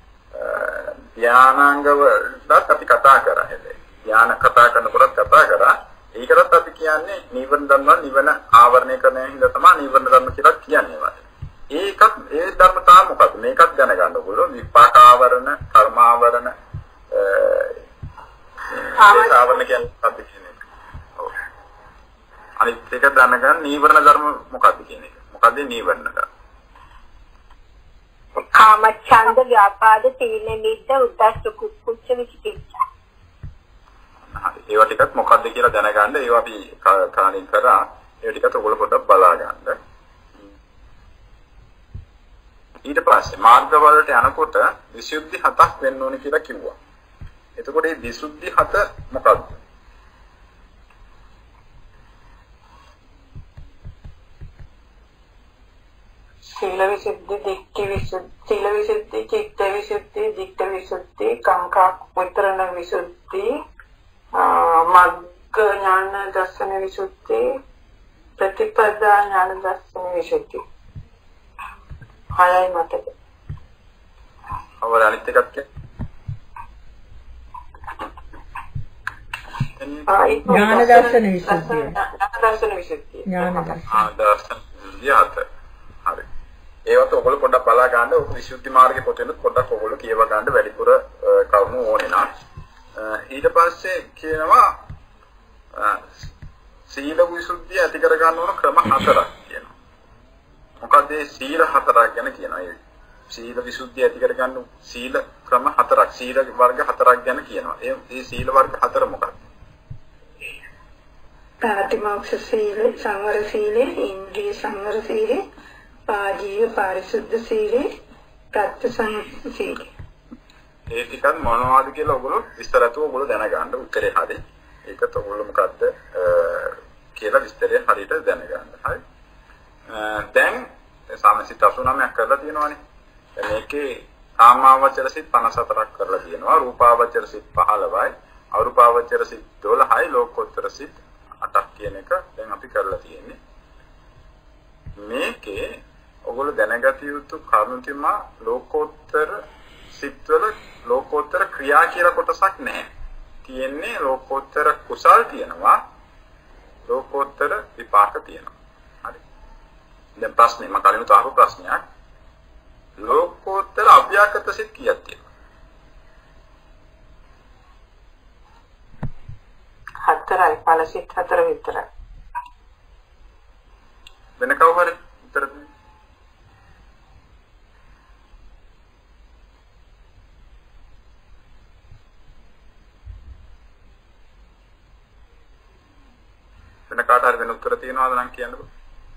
ධානාංගවලත් අපි කතා කරා හැබැයි. ධාන කතා කරනකොට කතා කරා. ඒකටත් අපි කියන්නේ නීවරණ ධර්ම නිවන ආවරණය කරන හින්දා තමයි නීවරණ ධර්ම කියලා කියන්නේ වාට. ඒකත් ඒ ධර්මතාව මොකද්ද? මේකත් දැනගන්න ඕගොල්ලෝ විපාක ආවරණ, කර්ම ආවරණ ආවරණ කියන්නේ මොකද්ද කියන එක. ඔව්. අනිත් එක දැනගන්න නීවරණ ධර්ම මොකද්ද කියන එක. මොකද්ද නීවරණ ධර්ම? කාමච්ඡන්ද, ව්‍යාපාද, තීන මිද්ද, උද්ධච්ච, කුච්ච, විචිකිච්ඡා. ඒවා ටිකත් මොකද්ද කියලා දැනගන්න. ඒවා අපි කලින් කරා. ඒ ටිකත් ඔයගොල්ලෝ පොඩ්ඩක් බලා ගන්න. ඊට පස්සේ මාර්ග වලට යනකොට විසුද්ධි 7ක් වෙන්න ඕනේ කියලා කිව්වා. එතකොට මේ විසුද්ධි 7 මොකක්ද? සීල විසුද්ධි, දිට්ඨි විසුද්ධි, සීල විසුද්ධි, චිත්ත විසුද්ධි, දිට්ඨි විසුද්ධි, කාංකා විතරණ විසුද්ධි, මග්ග ඥාන දර්ශන විසුද්ධි, ප්‍රතිපදා ඥාන දර්ශන විසුද්ධි. හයයි මතක. අවර අනිත් එකක් ඥාන දර්ශන විසුද්ධිය. ඥාන දර්ශන විසුද්ධිය. හරි. ඒවත් ඔයගොල්ලෝ පොඩ්ඩක් බලා ගන්න. ඔක විසුද්ධි මාර්ගේ පොතෙන් පොඩ්ඩක් ඔයගොල්ලෝ කියව ගන්න වැඩිපුර කරුණු ඕනේ නම්. ඊට පස්සේ කියනවා සීල විසුද්ධිය ඇති කර ගන්න ඕන ක්‍රම 4ක් කියනවා. මොකද මේ සීල 4ක් ගැන කියනවා. ඒ සීල විසුද්ධිය ඇති කරගන්න සීල ක්‍රම 4ක් සීල වර්ග 4ක් ගැන කියනවා. ඒ සීල වර්ග 4 මොකක්ද? පාටිමෝක්ෂ සීල, සංවර සීල, ඉන්ද්‍රිය සංවර සීල, පාජීව පාරිශුද්ධ සීල, ප්‍රත්‍යසංයුක්ත සීල. ඒ ටිකක් මොනවද කියලා ඔයගොල්ලෝ විස්තරතුව ඔයගොල්ලෝ දැනගන්න උත්තරේ හරි. ඒකත් ඔයගොල්ලෝ මොකද්ද කියලා විස්තරය හරියට දැනගන්න. හරි. දැන් සාමසිත 89ක් කරලා තියෙනවානේ. දැන් මේකේ කාමාවචර සිත් 54ක් කරලා තියෙනවා. රූපාවචර සිත් 15යි, අරූපාවචර සිත් 12යි, ලෝකෝත්තර සිත් 8ක් කියන එක දැන් අපි කරලා තියෙන්නේ. මේකේ ඔයගොල්ලෝ දැනගත යුතු කරුණු තියමා ලෝකෝත්තර සිත්වල ලෝකෝත්තර ක්‍රියා කියලා කොටසක් නැහැ. තියෙන්නේ ලෝකෝත්තර කුසල් තියෙනවා, ලෝකෝත්තර විපාක තියෙනවා. හරි. දැන් ප්‍රශ්නේ මම කලින් අහපු ප්‍රශ්නයක්. ලෝකෝත්තර අභ්‍යාකත සිත් කීයක් තියෙනවද? 4යි ඵල සිත් 4 විතරයි. වෙන කවුරු හරි උත්තර දෙන්න. වෙන කාට හරි වෙන උත්තර තියෙනවද නම් කියන්නකෝ.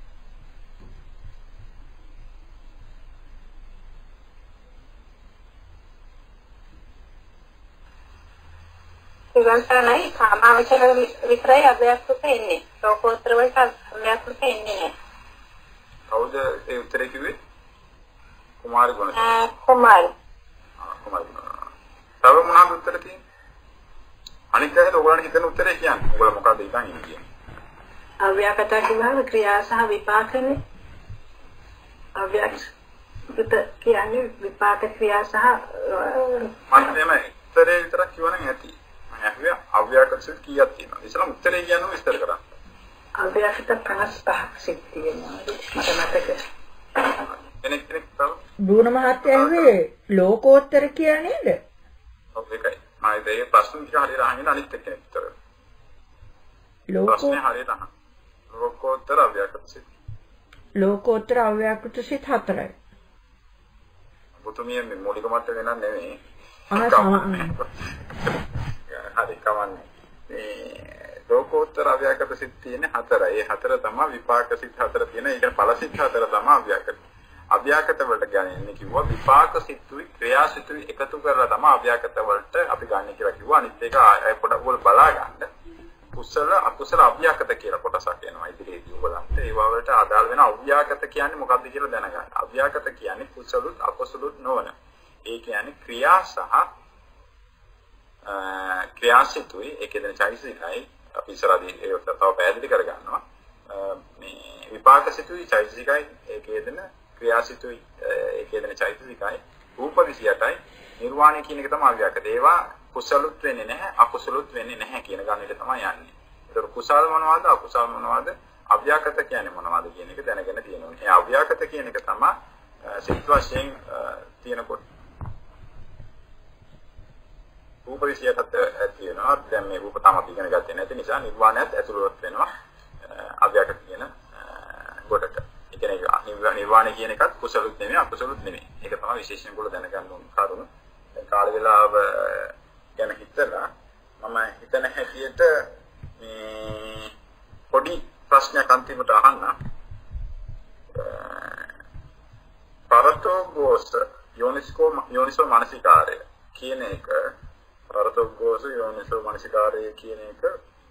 ඉවන්සනයි කාමාවචර විතරයි අභ්‍යාසක එන්නේ. ලෝකෝත්තර වලට අභ්‍යාසක එන්නේ නැහැ. කවුද ඒ උත්තරේ කිව්වේ? කුමාරි ගුණසේන. කුමාරි. කුමාරි. තව මොනවද උත්තර තියෙන්නේ? අනිත් අයට ඔයගොල්ලන් හිතන උත්තරේ කියන්නේ. ඔයගොල්ලෝ මොකද ඉතින් කියන්නේ? අව්‍යාකත කියනවා ක්‍රියා සහ විපාකනේ. අව්‍යාකත කියන්නේ විපාක ක්‍රියා සහ මම මේ උත්තරේ විතරක් කිව්වනම් ඇති. මම අහුවේ අව්‍යාකත සිත් කීයක් තියෙනවද? ඉතින් උත්තරේ කියන්නම විස්තර කරන්න. අව්‍යාකත 55ක් සිත් තියෙනවා. මට මතක. කෙනෙක් තව බුණ මහත්තයා ඇහුවේ ලෝකෝත්තර කියන්නේ නේද? ඔව් ඒකයි. මම ඒ ප්‍රශ්න ටික හරියට අහගෙන අනිත් එක්කෙනෙක් උත්තර. ප්‍රශ්නේ හරියට අහන්න. ලෝකෝත්තර අව්‍යාකෘත සිත්. ලෝකෝත්තර අව්‍යාකෘත සිත් 4යි. බුතුමිය මේ මූලික මට්ටම වෙනන් නෙමෙයි. හරි කමන්නේ. මේ ලෝකෝත්තර අව්‍යාකෘත සිත් තියෙන්නේ 4යි. ඒ 4 තමයි විපාක සිත් 4 තියෙන. ඒක ඵල සිත් 4 තමයි අව්‍යාකෘත. අව්‍යාකෘත වලට ගන්නේ කිව්වා විපාක සිත්ුයි ක්‍රියා සිත්ුයි එකතු කරලා තමයි අව්‍යාකෘත වලට අපි ගන්න කියලා කිව්වා. අනිත් එක ආය පොඩක් වල බලා ගන්න. කුසල අකුසල අව්‍යාකත කියලා කොටසක් එනවා ඉදිරියේදී ඔයගලන්ට. ඒවා වලට අදාළ වෙන අව්‍යාකත කියන්නේ මොකක්ද කියලා දැනගන්න. අව්‍යාකත කියන්නේ කුසලුත් අකුසලුත් නොවන. ඒ කියන්නේ ක්‍රියා සහ ක්‍රියාසිතුයි ඒකෙන් චෛතසිකයි අපි ඉස්සරහදී ඒක තව පැහැදිලි කරගන්නවා. මේ විපාකසිතුයි චෛතසිකයි ඒකෙන් ක්‍රියාසිතුයි ඒකෙන් චෛතසිකයි රූප 28යි නිර්වාණය කියන එක තමයි අව්‍යාකත. ඒවා කුසලුත් වෙන්නේ නැහැ අකුසලුත් වෙන්නේ නැහැ කියන ගන්නට තමයි යන්නේ. ඒතර කුසල මොනවද අකුසල මොනවද අව්‍යාකත කියන්නේ මොනවද කියන එක දැනගෙන තියෙනවා. ඒ අව්‍යාකත කියන එක තමයි සිත් වශයෙන් තියෙනකොට රූප 28ත් තියෙනවා. දැන් මේ රූප තමයි ඉගෙන ගත්තේ නැති නිසා නිර්වාණයත් ඇතුළත් වෙනවා අව්‍යාකත කියන කොටට. ඒ කියන්නේ නිර්වාණය කියන එකත් කුසලුත් නෙමෙයි අකුසලුත් නෙමෙයි. ඒක තමයි විශේෂයෙන් ගොල්ලෝ දැනගන්න ඕන කරුණ. දැන් කාල වේලාව ගැන හිතලා මම හිතන හැටියට මේ පොඩි ප්‍රශ්නයක් අන්තිමට අහන්න. පරතෝගෝස යෝනිසෝ මානසිකාරය කියන එක පරතෝගෝස යෝනිසෝ මානසිකාරය කියන එක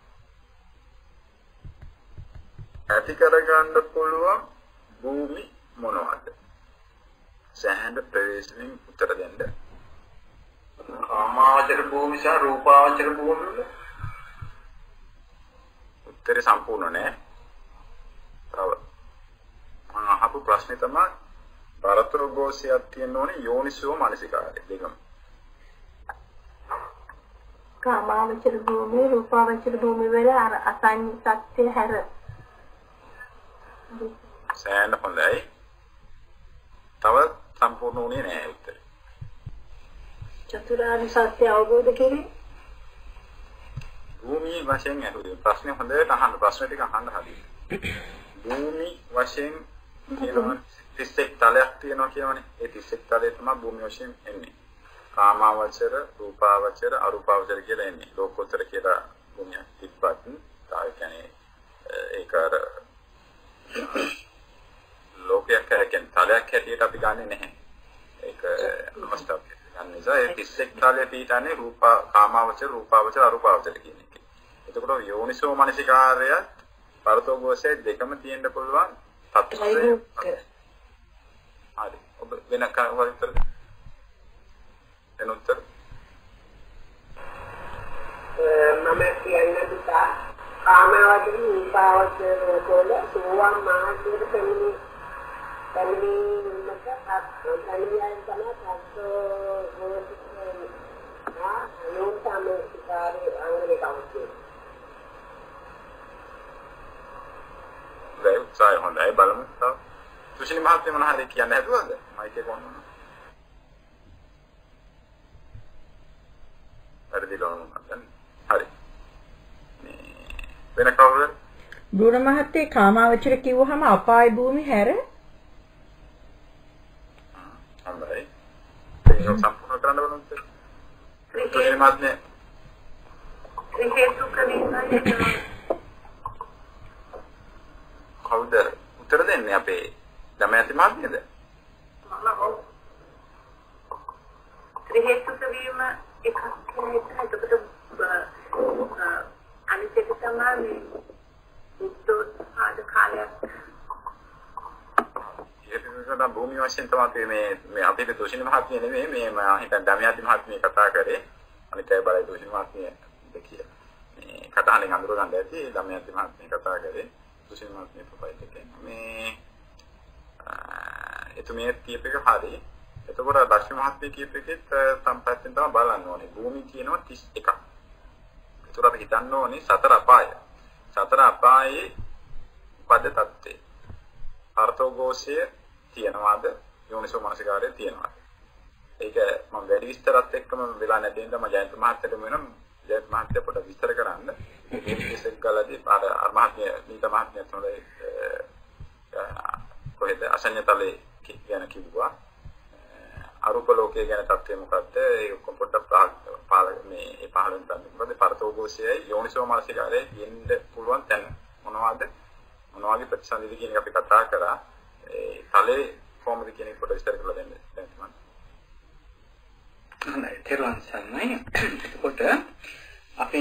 ඇති කරගන්න පුළුවන් භූමි මොනවද? සෑහෙන ප්‍රවේශයෙන් උත්තර දෙන්න. කාමාවචර භූමි සහ රූපාවචර භූමි වල උත්තරේ සම්පූර්ණ නෑ. තව මම අහපු ප්‍රශ්නේ තමයි පරතෝගෝසයක් තියෙන්න ඕනේ යෝනිසෝ මානසිකාරය දෙකම. කාමාවචර භූමි රූපාවචර භූමි වල අර අසංසත්‍ය හැර සෑහෙන හොඳයි. තව සම්පූර්ණ වුණේ නෑ උත්තරේ. චතුරාර්ය සත්‍ය අවබෝධ කෙරේ භූමි වශයෙන් ඇහුවේ ප්‍රශ්නේ හොඳට අහන්න ප්‍රශ්න ටික අහන්න හරියට. භූමි වශයෙන් කියනවා 31 තලයක් තියෙනවා කියවනේ. ඒ 31 තලයේ තමයි භූමිය වශයෙන් එන්නේ. කාමාවචර, රූපාවචර, අරූපාවචර කියලා එන්නේ. ලෝකෝත්තර කියලා භූමියක් තිබ්බත් තායි කියන්නේ ඒක අර ලෝකයක් කියන්නේ තලයක් හැටියට අපි ගන්නෙ නැහැ. ඒක අවස්ථාවක් ගන්න නිසා ඒ 31 තලයේ පිටන්නේ කාමාවචර, රූපාවචර, අරූපාවචර කියන එක. එතකොට යෝනිසෝ මනසිකාර්යය පරතෝගෝසයේ දෙකම තියෙන්න පුළුවන් තත්ත්වය. හරි. ඔබ වෙන කාවරිතර එනොත්තර මම කියන්නේ දුතා කාමාවචර රූපාවචර වල සෝවාන් මාර්ගයේ පැමිණීමට අත්දැකීම් තමයි යෝනිසෝමනසිකාර්යය අංගලේ කවුද? දැන් සාය හොඳයි බලමු. සුශීල මහත්මිය මොන හරි කියන්න හැදුවද? මයික් එක ඔන්න. හරි. වෙන කවුරුද? බුණ මහත්තේ කාමාවචර කිව්වහම අපාය භූමි හැර හොඳයි. ඒක සම්පූර්ණ කරන්න බලමු. සුශීල මහත්මිය කවුද උත්තර දෙන්නේ අපේ දමයන්ති මහත්මියද? ත්‍රිහේතුක වීම එකක් කියලා එතකොට අනිත් එක තමයි උත්තර කාලයක්. ඒකෙන් භූමි වශයෙන් තමයි මේ අපේ දෝෂිනී මහත්මිය නෙමෙයි මේ මම හිතන දමයන්ති මහත්මිය කතා කරේ. අනිත් අය බලයි දෝෂිනී මහත්මිය කියලා. මේ කතාවෙන් අඳුර ගන්න ඇති දමයන්ති මහත්මිය කතා කරේ. දෝෂිනී මහත්මිය ප්‍රොෆයිල් එකේ මේ එතුමිය කියප එක හරි. එතකොට ලක්ෂ්මී මහත්මිය කියප එකෙත් සම්පූර්ණයෙන් තමයි බලන්න ඕනේ. භූමි කියනවා 31ක්. ඒතර අපි හිතන්න ඕනේ සතර අපාය. සතර අපායේ පද තත්ත්වේ. අර්ථෝගෝෂය තියනවාද? යෝනිසෝ මනසිකාරය තියනවාද? ඒක මම වැඩි විස්තරات එක්කම වෙලා නැති නිසා මම ජයන්ත මහත්තයට වෙනම් ජයන්ත මහත්තයා පොඩ්ඩක් විස්තර කරන්න. මේක ගලදී අර මහත්මිය නීත මහත්මිය තමයි කොහෙද අසඤ්ඤතලේ කියන කිව්වා. අරූප ලෝකයේ ගැන තත්ත්වය මොකද්ද? ඒක පොඩ්ඩක් මේ පහළෙන් ගන්න. මොකද පරතෝගෝෂයයි යෝනිසෝ මනසිකාරයයි දෙන්න පුළුවන් තැන මොනවද? මොනවාගේ ප්‍රතිසන්දිද කියන එක අපි කතා කරා. ඒ තලේ කොහොමද කියන එක පොඩ්ඩක් විස්තර කරලා දෙන්න. දැන් මම හොඳයි තේරුම් ගන්නයි. එතකොට අපි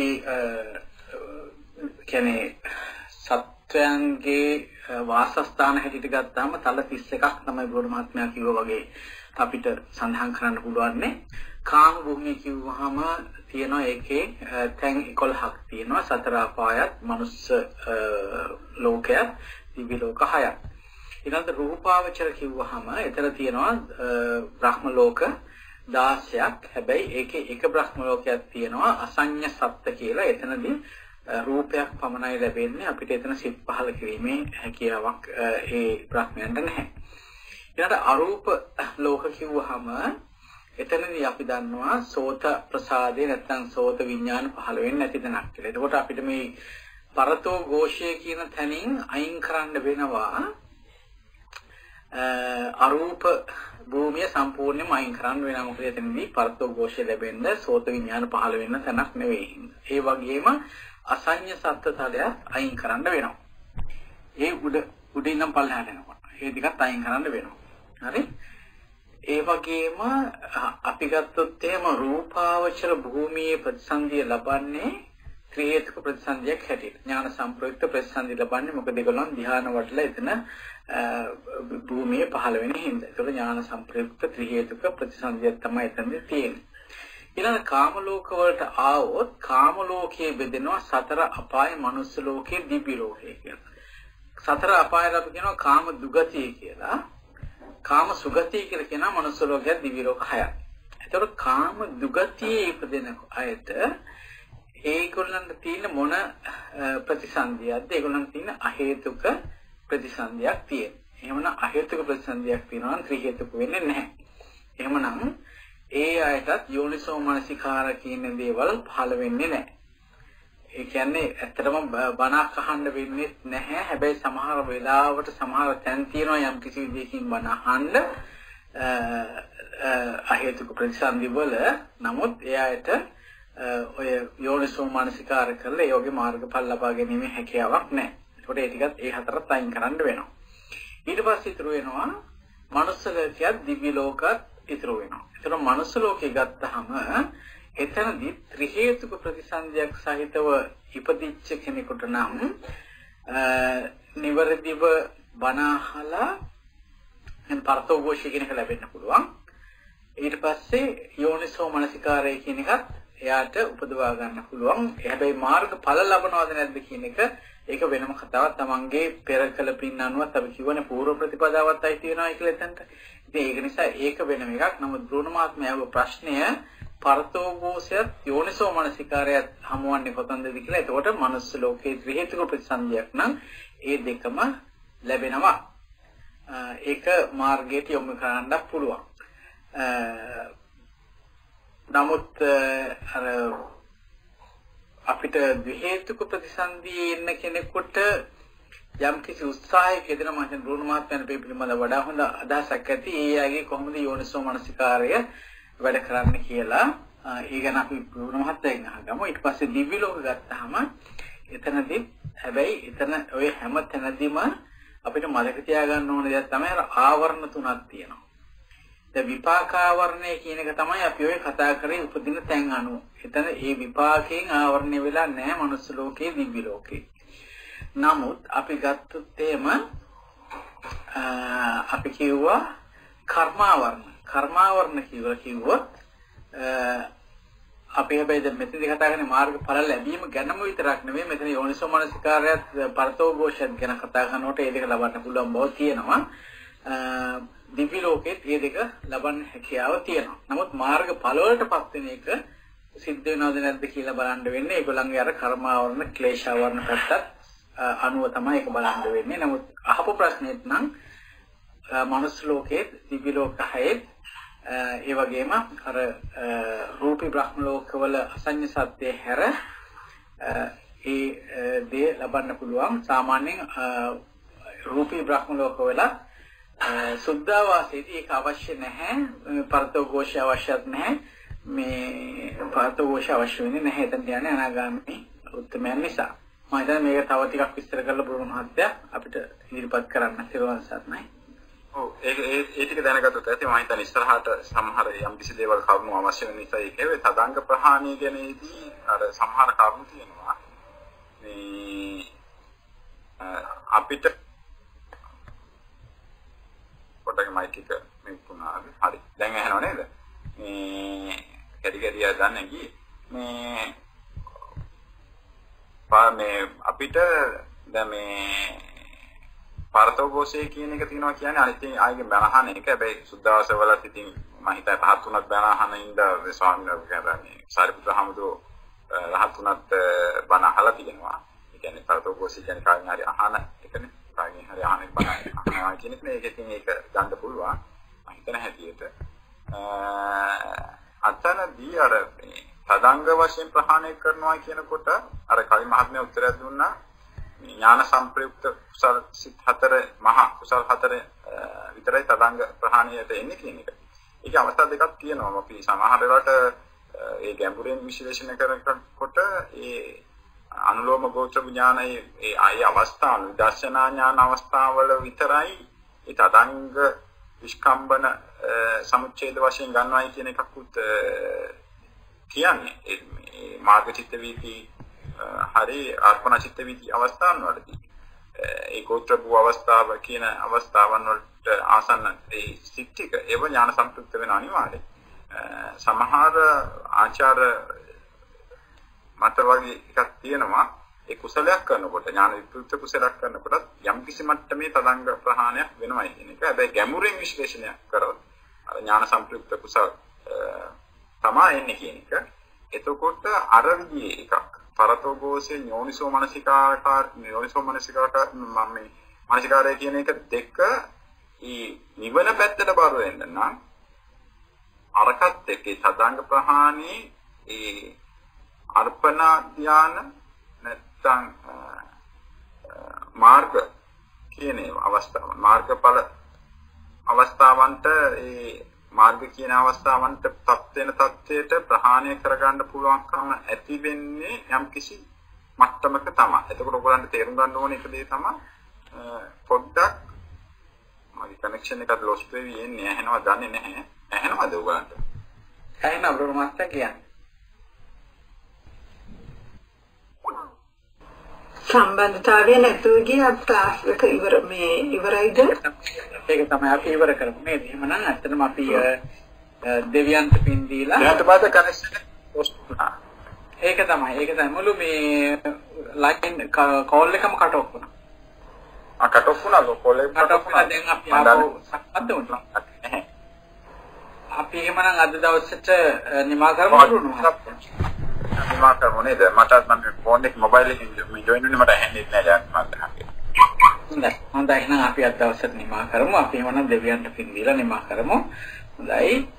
කියන්නේ සත්වයන්ගේ වාසස්ථාන හැටියට ගත්තාම තල 31ක් තමයි බුදු මහත්මයා කිව්වා වගේ අපිට සඳහන් කරන්න පුළුවන්නේ. කාම භූමිය කිව්වහම තියෙනවා ඒකේ තැන් 11ක් තියෙනවා. සතර අපායත්, මනුස්ස ලෝකයත්, දිව්‍ය ලෝක 6ක්. ඊළඟට රූපාවචර කිව්වහම එතන තියෙනවා බ්‍රහ්ම ලෝක 16ක්. හැබැයි ඒකේ එක බ්‍රහ්ම ලෝකයක් තියෙනවා අසඤ්ඤ සත්ත්‍ය කියලා. එතනදී රූපයක් පමණයි ලැබෙන්නේ. අපිට එතන සිත් පහල කිරීමේ හැකියාවක් ඒ බ්‍රහ්මයන්ට නැහැ. ඊළඟට අරූප ලෝක කිව්වහම එතනදී අපි දන්නවා සෝත ප්‍රසාදේ නැත්නම් සෝත විඥාන පහළ වෙන්නේ නැති තැනක් කියලා. එතකොට අපිට මේ පරතෝ ഘോഷය කියන තැනින් අයින් කරන්න වෙනවා අරූප භූමිය සම්පූර්ණයෙන්ම අයින් කරන්න වෙනවා. මොකද එතනදී පරතෝ ഘോഷය ලැබෙන්න සෝත විඥාන පහළ වෙන්න තැනක් නෙවෙයි. ඒ වගේම අසඤ්ඤ සත්ත්ව තලයක් අයින් කරන්න වෙනවා. ඒ උඩින් නම් පල්ලෙහාට යනකොට ඒ ටිකත් අයින් කරන්න වෙනවා. හරි? ඒ වගේම අපි ගත්තොත් එහෙම රූපාවචර භූමියේ ප්‍රතිසන්දිය ලබන්නේ ත්‍රි හේතුක ප්‍රතිසන්දියක් හැටියට. ඥාන සම්ප්‍රයුක්ත ප්‍රතිසන්දිය ලබන්නේ මොකද ඒගොල්ලන් ධ්‍යාන වටලා එතන භූමියේ පහළ වෙන හින්දා. ඒතකොට ඥාන සම්ප්‍රයුක්ත ත්‍රි හේතුක ප්‍රතිසන්දියක් තමයි එතනදී තියෙන්නේ. ඊළඟ කාම ලෝක වලට ආවොත් කාම ලෝකයේ බෙදෙනවා සතර අපාය, මනුස්ස ලෝකයේ, දිව්‍ය ලෝකයේ කියලා. සතර අපායට අපි කියනවා කාම දුගතිය කියලා. කාම සුගතිය කියලා කියනවා මනුස්ස ලෝකයේ, දිව්‍ය ලෝක 6ක්. ඒතකොට කාම දුගතියේ ඉපදෙන අයට ඒගොල්ලන්ට තියෙන මොන ප්‍රතිසන්දියක්ද? ඒගොල්ලන්ට තියෙන අහේතුක ප්‍රතිසන්දියක් තියෙනවා. එහෙමනම් අහේතුක ප්‍රතිසන්දියක් තියෙනවා නම් ත්‍රි හේතුක වෙන්නේ නැහැ. එහෙමනම් ඒ අයටත් යෝනිසෝ මනසිකාර කියන දේවල් පහළ වෙන්නේ නැහැ. ඒ කියන්නේ ඇත්තටම බණක් අහන්න වෙන්නේ නැහැ. හැබැයි සමහර වෙලාවට සමහර තැන් තියෙනවා යම් කිසි විදිහකින් බණ අහන්න අහේතුක ප්‍රතිසන්දි වල. නමුත් එයාට ඔය යෝනිසෝ මානසිකාර කරලා ඒ වගේ මාර්ගඵල ලබා ගැනීමේ හැකියාවක් නැහැ. ඒකට ඒ ටිකත් ඒ හතරත් අයින් කරන්න වෙනවා. ඊට පස්සේ ඉතුරු වෙනවා මනුස්ස ලෝකයක් දිව්‍ය ලෝකත් ඉතුරු වෙනවා. ඒතර මනුස්ස ලෝකේ ගත්තහම එතනදී ත්‍රි හේතුක ප්‍රතිසන්දියක් සහිතව ඉපදිච්ච කෙනෙකුට නම් නිවර්දිව බණ අහලා එන් පරතෝഘോഷය කියන එක ලැබෙන්න පුළුවන්. ඊට පස්සේ යෝනිසෝ මනසිකාරය කියන එකත් එයාට උපදවා ගන්න පුළුවන්. හැබැයි මාර්ගඵල ලබනවද නැද්ද කියන එක ඒක වෙනම කතාවක්. තමන්ගේ පෙර කළ පින් අනුවත් අපි කියවනේ పూర్ව ප්‍රතිපදාවත් අයි තියෙනවා කියලා එතනට. ඉතින් ඒක නිසා ඒක වෙනම එකක්. නමුත් බ්‍රෝණ මහත්මයාගේ ප්‍රශ්නය පරතෝഘോഷයත් යෝනිසෝ මනසිකාරයත් හමුවන්නේ කොතනද කියලා. එතකොට මනුස්ස ලෝකයේ ත්‍රි හේතුක ප්‍රතිසන්දියක් නම් ඒ දෙකම ලැබෙනවා. ඒක මාර්ගයට යොමු කරන්න පුළුවන්. නමුත් අර අපිට ද්වි හේතුක ප්‍රතිසන්දියේ ඉන්න කෙනෙකුට යම් කිසි උත්සාහයක යෙදෙන මම හිතන බ්‍රෝණ මහත්මයන් පිළිබඳ වඩා හොඳ අදහසක් ඇති. ඒ අයගේ කොහොමද යෝනිසෝ මනසිකාරය වැඩ කරන්න කියලා ඒ ගැන අපි බ්‍රෝණ මහත්මයෙන් අහගමු. ඊට පස්සේ දිව්‍ය ලෝක ගත්තාම එතනදී හැබැයි එතන ඔය හැම තැනදීම අපිට මතක තියාගන්න ඕන දෙයක් තමයි ආවරණ තුනක් තියෙනවා. දැන් විපාකාවරණය කියන එක තමයි අපි ඔය කතා කරේ උපදින තැන් අනුව. එතන ඒ විපාකයෙන් ආවරණය වෙලා නැහැ මනුස්ස ලෝකේ දිව්‍ය ලෝකේ. නමුත් අපි ගත්තොත් එහෙම අපි කියුවා කර්මාවරණ. කර්මාවරණ කිව්වොත් අපි හැබැයි දැන් මෙතනදී කතා කරන්නේ මාර්ගඵල ලැබීම ගැනම විතරක් නෙවෙයි. මෙතන යෝනිසෝ මනසිකාරයත් පරතෝഘോഷයත් ගැන කතා කරනකොට ඒ දෙක ලබන්න පුළුවන් බව තියෙනවා. දිව්‍ය ලෝකෙත් මේ දෙක ලබන්න හැකියාව තියෙනවා. නමුත් මාර්ගඵල වලටපත් වෙන එක සිද්ධ වෙනවද නැද්ද කියලා බලන්න වෙන්නේ ඒගොල්ලන්ගේ අර කර්මාවරණ ක්ලේශාවරණ පැත්තත් අනුව තමයි ඒක බලන්න වෙන්නේ. නමුත් අහපු ප්‍රශ්නෙත් නම් මනුස්ස ලෝකයේ දිව්‍ය ලෝකයේ ඒ වගේම අර රූපී බ්‍රහ්ම ලෝකවල අසඤ්ඤ සත්‍ය හැර ඒ දේ ලබන්න පුළුවන්. සාමාන්‍යයෙන් රූපී බ්‍රහ්ම ලෝකවල සුද්ධාවාසයේදී ඒක අවශ්‍ය නැහැ. පරතෝഘോഷය අවශ්‍යත් නැහැ. මේ පරතෝഘോഷය අවශ්‍ය වෙන්නේ නැහැ. එතන කියන්නේ අනාගාමී උත්තමයන් නිසා. මම හිතන්නේ මේක තව ටිකක් විස්තර කරලා බ්‍රෝණ මහත්තයා අපිට ඉදිරිපත් කරන්න සිරවන්සත් නැහැ. ඔව් ඒ ටික දැනගත්තොත් ඇති. මම හිතන්නේ ඉස්සරහට සමහර යම් කිසි දේවල් කරුණු අවශ්‍ය වෙන නිසා ඒකේ තදංග ප්‍රහාණය ගැනීමදී අර සමහර කරුණු තියෙනවා. මේ අපිට පොඩ්ඩක් මයික් එක මෙතුණා. හරි. දැන් ඇහෙනව නේද? මේ කැඩිය දන්නේ ගියේ. මේ අපිට දැන් මේ පරතෝഘോഷය කියන එක තියෙනවා කියන්නේ අනිත් ආයේ බණහන එක. හැබැයි සුද්ධාවසවලත් ඉතින් මම හිතයි පහත් තුනක් බණහන ඉඳලා ස්වාමීන් වහන්සේ කියන්නේ සාරිපුත්‍ර හමුදෝ රහත් තුනක් බණ අහලා තියෙනවා. ඒ කියන්නේ පරතෝഘോഷය කියන්නේ කාගෙන් හරි අහන එකනේ. කාගෙන් හරි අහන බණ අහනවා කියන එක නේ. ඒකෙන් ඒක ගන්න පුළුවන්. මම හිතන හැටියට අතනදී අර තදංග වශයෙන් ප්‍රහාණය කරනවා කියනකොට අර කලින් මහත්මයා උත්තරයක් දුන්නා. ඥාන සංප්‍රයුක්ත කුසල සිත් හතර මහා කුසල හතර විතරයි තදංග ප්‍රහාණයට එන්නේ කියන එක. ඒකේ අවස්ථා දෙකක් තියෙනවා. අපි සමහර වෙලාවට ඒ ගැඹුරින් විශ්ලේෂණය කරනකොට ඒ අනුලෝම ගෝචර ඥානයේ ඒ ආය අවස්ථාන විදර්ශනා ඥාන අවස්ථාවල විතරයි ඒ තදංග විස්කම්බන සමුච්ඡේද වශයෙන් ගන්නවයි කියන එකකුත් කියන්නේ. ඒ මාර්ගචිත්ත වීති හරි අර්පණ චිත්ත වීති අවස්ථාන් වලදී ඒ ගෝත්‍ර භූ අවස්ථාව කියන අවස්ථාවන් වලට ආසන්න ඒ සිත් ටික ඒව ඥාන සම්ප්‍රයුක්ත වෙන අනිවාර්යයි. සමහර ආචාර මත වගේ එකක් තියෙනවා. ඒ කුසලයක් කරනකොට ඥාන විප්‍රයුක්ත කුසලයක් කරනකොට යම් කිසි මට්ටමේ තදංග ප්‍රහාණයක් වෙනවයි කියන එක. හැබැයි ගැඹුරින් විශ්ලේෂණය කරොත් ඥාන සම්ප්‍රයුක්ත කුසල තමයි එන්නේ කියන එක. එතකොට අර විදිහේ එකක් පරතෝഘോഷේ යෝනිසෝ මනසිකාරය කියන එක දෙක ඊ නිවන පැත්තට බර වෙන්න නම් අරකට එක්ක තදංග ප්‍රහාණී ඒ අර්පණ ධාන නැත්නම් මාර්ග කියන අවස්ථාව මාර්ගඵල අවස්ථාවන්ට ඒ මාර්ග කියන අවස්ථාවන්ට පත් වෙන තත්ත්වයට ප්‍රහාණය කරගන්න පුළුවන්කම ඇති වෙන්නේ යම්කිසි මට්ටමක තමයි. එතකොට ඔයගොල්ලන්ට තේරුම් ගන්න ඕනේ එක දේ තමයි පොඩ්ඩක් මගේ කනෙක්ෂන් එකත් ලොස්ට් වෙවි එන්නේ ඇහෙනවද දන්නේ නැහැ. ඇහෙනවද ඔයගොල්ලන්ට? ඇහෙනවා බ්‍රෝ මාස්ටර් කියන්නේ. සම්බන්ධතාවය නැතුව ගිය ක්ලාස් එක ඉවරයිද? ඒක තමයි අපි ඉවර කරමු නේද? එහෙමනම් ඇත්තටම අපි දෙවියන්ට පින් දීලා ඊට පස්සේ කනෙක්ෂන් එක ලොස්ට් වුණා. ඒක තමයි මුළු මේ ලයින් කෝල් එකම කට් ඔෆ් වුණා. කට් ඔෆ් වුණා කෝල් එක කට් ඔෆ් වුණා. දැන් අපි ආපහු සම්බන්ධ වුණා. අපි එහෙමනම් අද දවසට නිමා කරමු දුන්නා. නිමා කරමු නේද? මට මම ෆෝන් එක මොබයිල් එකෙන් ජොයින් වෙන්නේ මට ඇහෙන්නේ නැහැ දැන් මම හොඳයි එහෙනම් අපි අද දවසට නිමා කරමු. අපි එහෙමනම් දෙවියන්ට පින් දීලා නිමා කරමු. හොඳයි.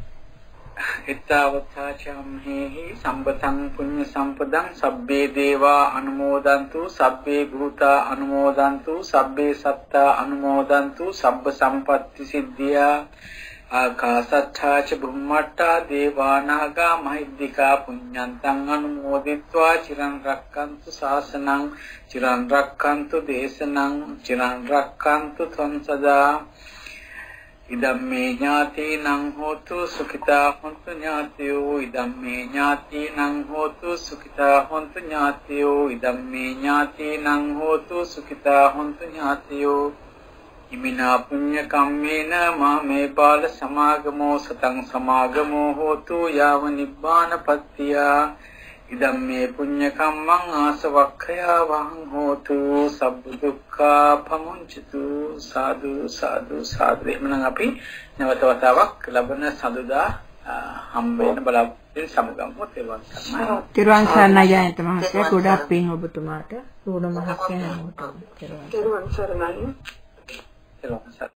ittavacācāmhehi sampataṃ puñña sampaдаṃ sabbhe devā anumodantu sabbhe bhūtā anumodantu sabbhe sattā anumodantu sabba sampatti siddhiyā ආකාසට්ඨා ච බුම්මට්ඨා දේවානාගා මහිද්దికා පුඤ්ඤන්තං අනුමෝදිත්වා චිරන් රක්칸තු ශාසනං චිරන් රක්칸තු දේශනං චිරන් රක්칸තු ත්වං සදා ඉදම්මේ ඥාතීනං හෝතු සුඛිතා හොන්තු ඥාතයෝ ඉදම්මේ ඥාතීනං හෝතු සුඛිතා හොන්තු ඥාතයෝ ඉදම්මේ ඥාතීනං හෝතු සුඛිතා හොන්තු ඥාතයෝ ඉමිනා පුඤ්ඤ කම්මේන මාමේ බාල සමාගමෝ සතං සමාගමෝ හෝතු යාව නිබ්බානපත්තිය ඉදම්මේ පුඤ්ඤ කම්මං ආසවක්ඛයා වහං හෝතු සබ්බ දුක්ඛා පමුංචතු සාදු සාදු සාදු. එහෙනම් අපි නැවත වතාවක් ලබන සඳුදා හම්බ වෙන බලාපොරොත්තු සමගමු. තිරුවන් සරණයි ජයන්ත මහත්තයා. ගොඩක් පින් ඔබතුමාට. රෝණ මහත්තයා හැමෝටම. තිරුවන් සරණයි. Gracias.